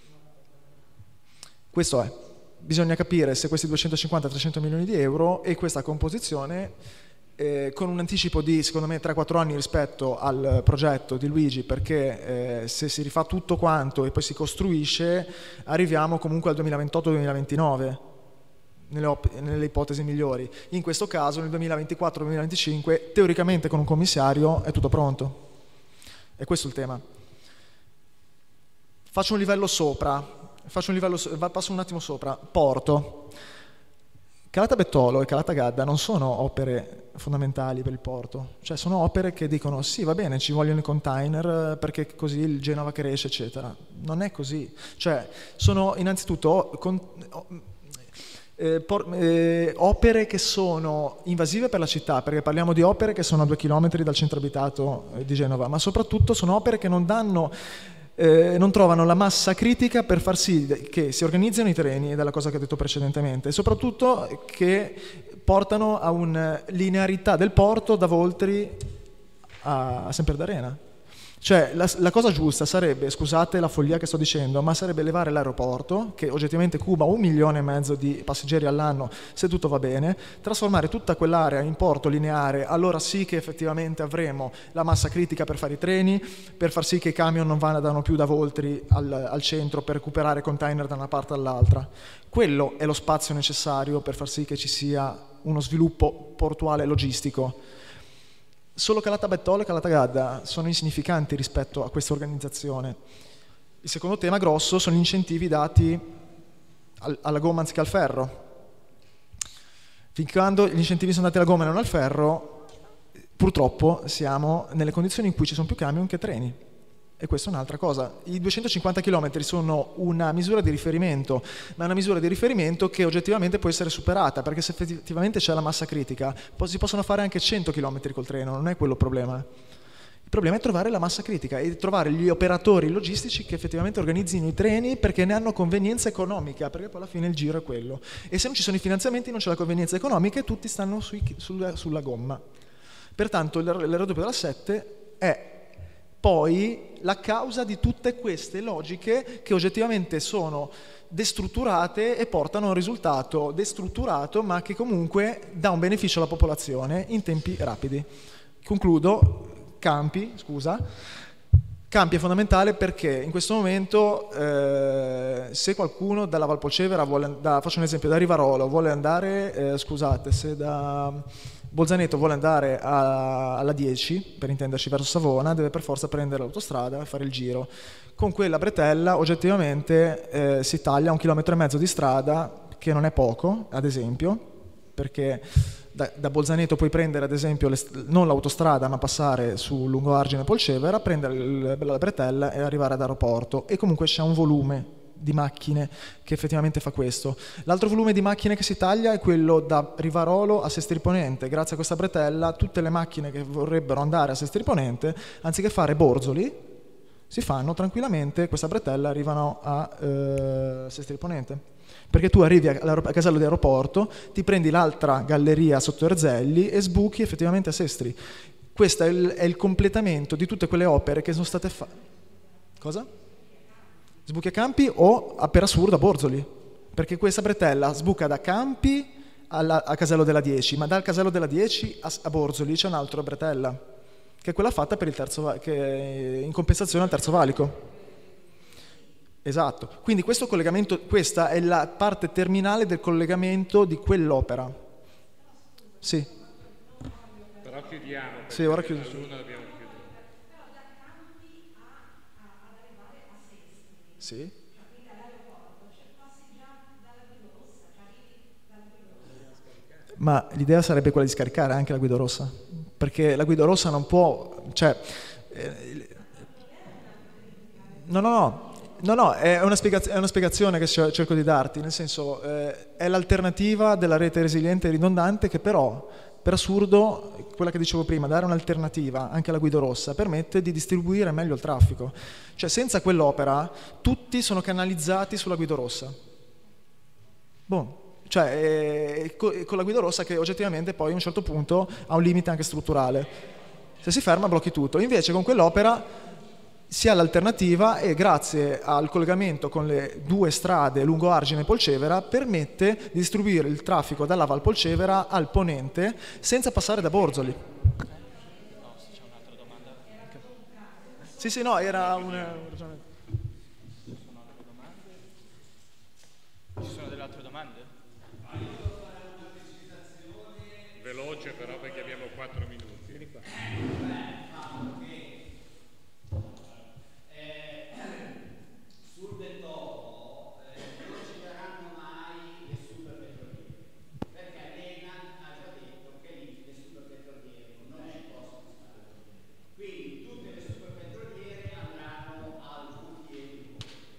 Questo è. Bisogna capire se questi 250-300 milioni di euro e questa composizione con un anticipo di secondo me 3-4 anni rispetto al progetto di Luigi, perché se si rifà tutto quanto e poi si costruisce arriviamo comunque al 2028-2029 nelle ipotesi migliori. In questo caso nel 2024-2025 teoricamente con un commissario è tutto pronto. E questo è il tema. Faccio un livello sopra. Passo un attimo sopra. Porto. Calata Bettolo e Calata Gadda non sono opere fondamentali per il porto, cioè sono opere che dicono sì va bene ci vogliono i container perché così il Genova cresce eccetera. Non è così, cioè sono innanzitutto opere che sono invasive per la città, perché parliamo di opere che sono a 2 chilometri dal centro abitato di Genova, ma soprattutto sono opere che non trovano la massa critica per far sì che si organizzino i treni, ed è la cosa che ho detto precedentemente, e soprattutto che portano a una linearità del porto da Voltri a Semperdarena. Cioè la cosa giusta sarebbe, scusate la follia che sto dicendo, ma sarebbe elevare l'aeroporto, che oggettivamente cuba 1,5 milioni di passeggeri all'anno se tutto va bene, trasformare tutta quell'area in porto lineare, allora sì che effettivamente avremo la massa critica per fare i treni, per far sì che i camion non vadano più da Voltri al centro per recuperare container da una parte all'altra. Quello è lo spazio necessario per far sì che ci sia uno sviluppo portuale logistico. Solo Calata Bettolo e Calata Gadda sono insignificanti rispetto a questa organizzazione. Il secondo tema grosso sono gli incentivi dati alla gomma anziché al ferro. Fin quando gli incentivi sono dati alla gomma e non al ferro, purtroppo siamo nelle condizioni in cui ci sono più camion che treni. E questa è un'altra cosa. I 250 km sono una misura di riferimento, ma è una misura di riferimento che oggettivamente può essere superata, perché se effettivamente c'è la massa critica, si possono fare anche 100 km col treno, non è quello il problema. Il problema è trovare la massa critica e trovare gli operatori logistici che effettivamente organizzino i treni perché ne hanno convenienza economica, perché poi alla fine il giro è quello. E se non ci sono i finanziamenti non c'è la convenienza economica e tutti stanno sulla gomma. Pertanto il raddoppio della 7 è poi la causa di tutte queste logiche che oggettivamente sono destrutturate e portano a un risultato destrutturato ma che comunque dà un beneficio alla popolazione in tempi rapidi. Concludo, Campi è fondamentale perché in questo momento se qualcuno dalla Valpolcevera faccio un esempio, da Rivarolo vuole andare, se da Bolzaneto vuole andare alla 10, per intenderci verso Savona, deve per forza prendere l'autostrada e fare il giro. Con quella bretella oggettivamente si taglia 1,5 chilometri di strada, che non è poco, ad esempio, perché da Bolzaneto puoi prendere ad esempio non l'autostrada ma passare su lungo Argine Polcevera, prendere la bretella e arrivare ad aeroporto, e comunque c'è un volume di macchine che effettivamente fa questo. L'altro volume di macchine che si taglia è quello da Rivarolo a Sestri Ponente. Grazie a questa bretella tutte le macchine che vorrebbero andare a Sestri Ponente, anziché fare Borzoli, si fanno tranquillamente, questa bretella arrivano a Sestri Ponente, perché tu arrivi a casello di aeroporto, ti prendi l'altra galleria sotto Erzelli e sbuchi effettivamente a Sestri. Questo è il completamento di tutte quelle opere che sono state fatte. Cosa? Sbuchi a Campi o per assurdo a Borzoli, perché questa bretella sbuca da Campi a Casello della 10, ma dal Casello della 10 a Borzoli c'è un'altra bretella, che è quella fatta per il che è in compensazione al terzo valico. Esatto, quindi questo collegamento, questa è la parte terminale del collegamento di quell'opera. Sì. Però chiudiamo. Sì, ora chiudo. Sì. Ma l'idea sarebbe quella di scaricare anche la Guido Rossa, perché la Guido Rossa non può, cioè, no, è una spiegazione che cerco di darti, nel senso, è l'alternativa della rete resiliente e ridondante che però, per assurdo, quella che dicevo prima, dare un'alternativa anche alla Guido Rossa permette di distribuire meglio il traffico. Cioè, senza quell'opera, tutti sono canalizzati sulla Guido Rossa. Boh. Cioè, con la Guido Rossa che oggettivamente poi a un certo punto ha un limite anche strutturale. Se si ferma blocchi tutto. Invece con quell'opera si ha l'alternativa e grazie al collegamento con le due strade lungo Argine e Polcevera permette di distribuire il traffico dalla Val Polcevera al ponente senza passare da Borzoli. Sì, no, era un... Ci sono delle altre domande? Veloce però perché abbiamo 4 minuti. Vieni qua. Sul Bettovo non ci daranno mai le superpetroliere, perché Arena ha già detto che lì le superpetroliere non ci possono stare. Quindi tutte le superpetroliere andranno al Buffieri.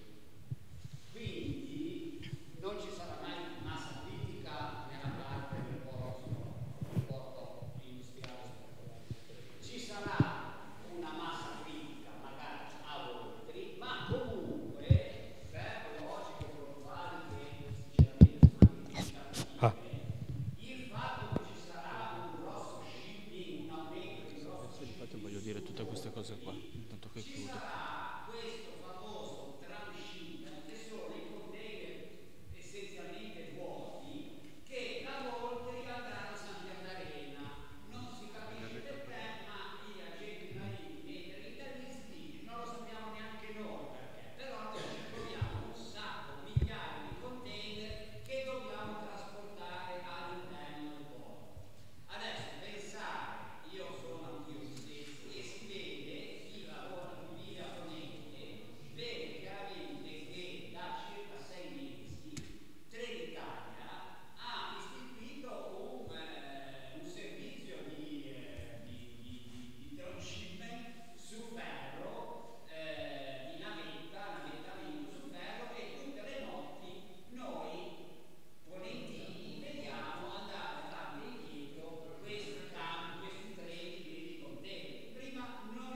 Quindi non ci sarà mai massa critica nella parte del porto industriale. Ci sarà una massa critica magari a Voltri, ma comunque per logiche globali che sinceramente sono il fatto che ci sarà un grosso shipping, un aumento di grosso shipping, infatti voglio dire tutte queste cose qua, intanto che ci chiudo. sarà questo famoso transshipment che sono i container essenzialmente vuoti che da Voltri andranno a San Pierdarena. Non si capisce perché, ma gli agenti marittimi e gli intervisti non lo sappiamo neanche noi perché, però noi ci troviamo un sacco, migliaia di container che dobbiamo trasportare all'interno del porto. Adesso pensare, io sono anch'io stesso e si vede chi lavora qui a Ponente, vede chiaramente che da circa 6 mesi Trenitalia ha istituito un servizio di transshipment su ferro, di navettamento su ferro e tutte le notti noi ponentini vediamo andare avanti e indietro questi treni pieni di container. Prima non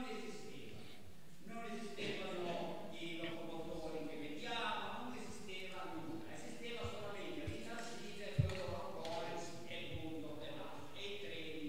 esistevano i locomotori che vediamo, non esisteva nulla, esisteva solamente l'Intercity, l'Europolis e punto e basta, e i treni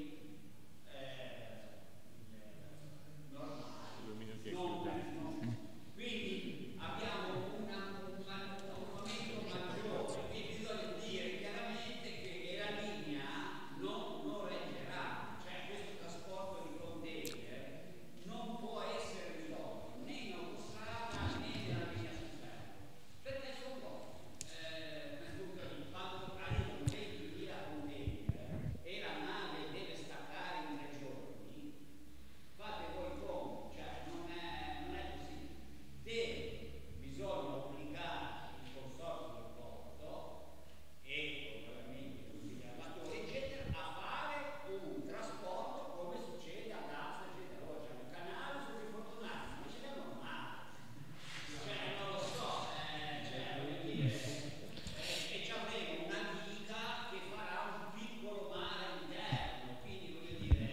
normali. Quindi abbiamo un aumento maggiore e bisogna dire chiaramente che la linea non reggerà, cioè questo trasporto di container non può essere risolto né in autostrada né nella linea su ferro, perché sono pochi. Quando arrivano 20.000 container e la nave deve staccare in 3 giorni, fate voi conto, cioè non è così. Bisogna obbligare il consorzio del porto e ovviamente tutti gli armatori eccetera a fare un trasporto come succede a Gaza eccetera. Ora c'è un canale sui Fortunati, ma ce l'hanno normale, cioè non lo so, voglio dire, e ci avremo una diga che farà un piccolo mare all'interno, quindi voglio dire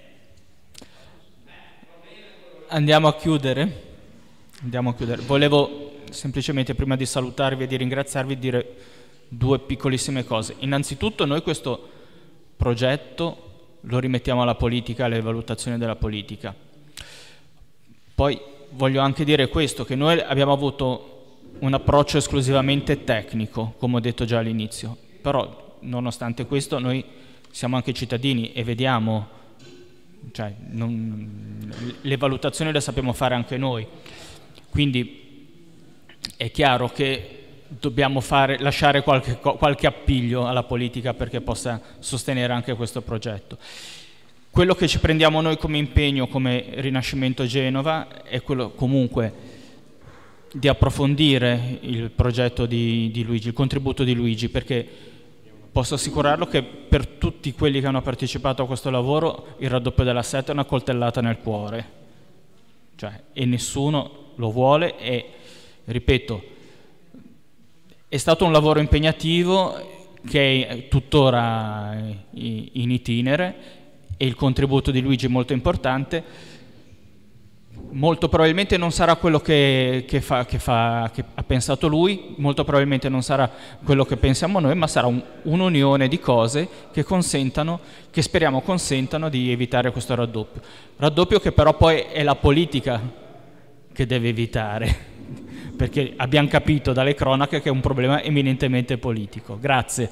il problema è quello. Andiamo a chiudere. Volevo semplicemente, prima di salutarvi e di ringraziarvi, dire 2 piccolissime cose. Innanzitutto noi questo progetto lo rimettiamo alla politica, alle valutazioni della politica. Poi voglio anche dire questo, che noi abbiamo avuto un approccio esclusivamente tecnico, come ho detto già all'inizio, però nonostante questo noi siamo anche cittadini e vediamo, cioè, le valutazioni le sappiamo fare anche noi, quindi è chiaro che dobbiamo lasciare qualche appiglio alla politica perché possa sostenere anche questo progetto. Quello che ci prendiamo noi come impegno, come Rinascimento Genova, è quello comunque di approfondire il progetto di Luigi, il contributo di Luigi, perché posso assicurarlo che per tutti quelli che hanno partecipato a questo lavoro il raddoppio della A7 è una coltellata nel cuore, cioè, e nessuno lo vuole e, ripeto, è stato un lavoro impegnativo che è tuttora in itinere e il contributo di Luigi è molto importante. Molto probabilmente non sarà quello che ha pensato lui, molto probabilmente non sarà quello che pensiamo noi, ma sarà un'unione di cose che speriamo consentano di evitare questo raddoppio. Raddoppio che però poi è la politica che deve evitare, perché abbiamo capito dalle cronache che è un problema eminentemente politico. Grazie.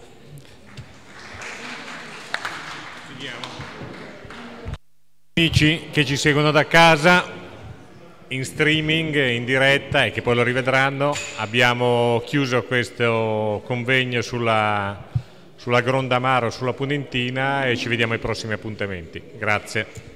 Amici che ci seguono da casa, in streaming, in diretta e che poi lo rivedranno, abbiamo chiuso questo convegno sulla Grondamaro, sulla Punentina, e ci vediamo ai prossimi appuntamenti. Grazie.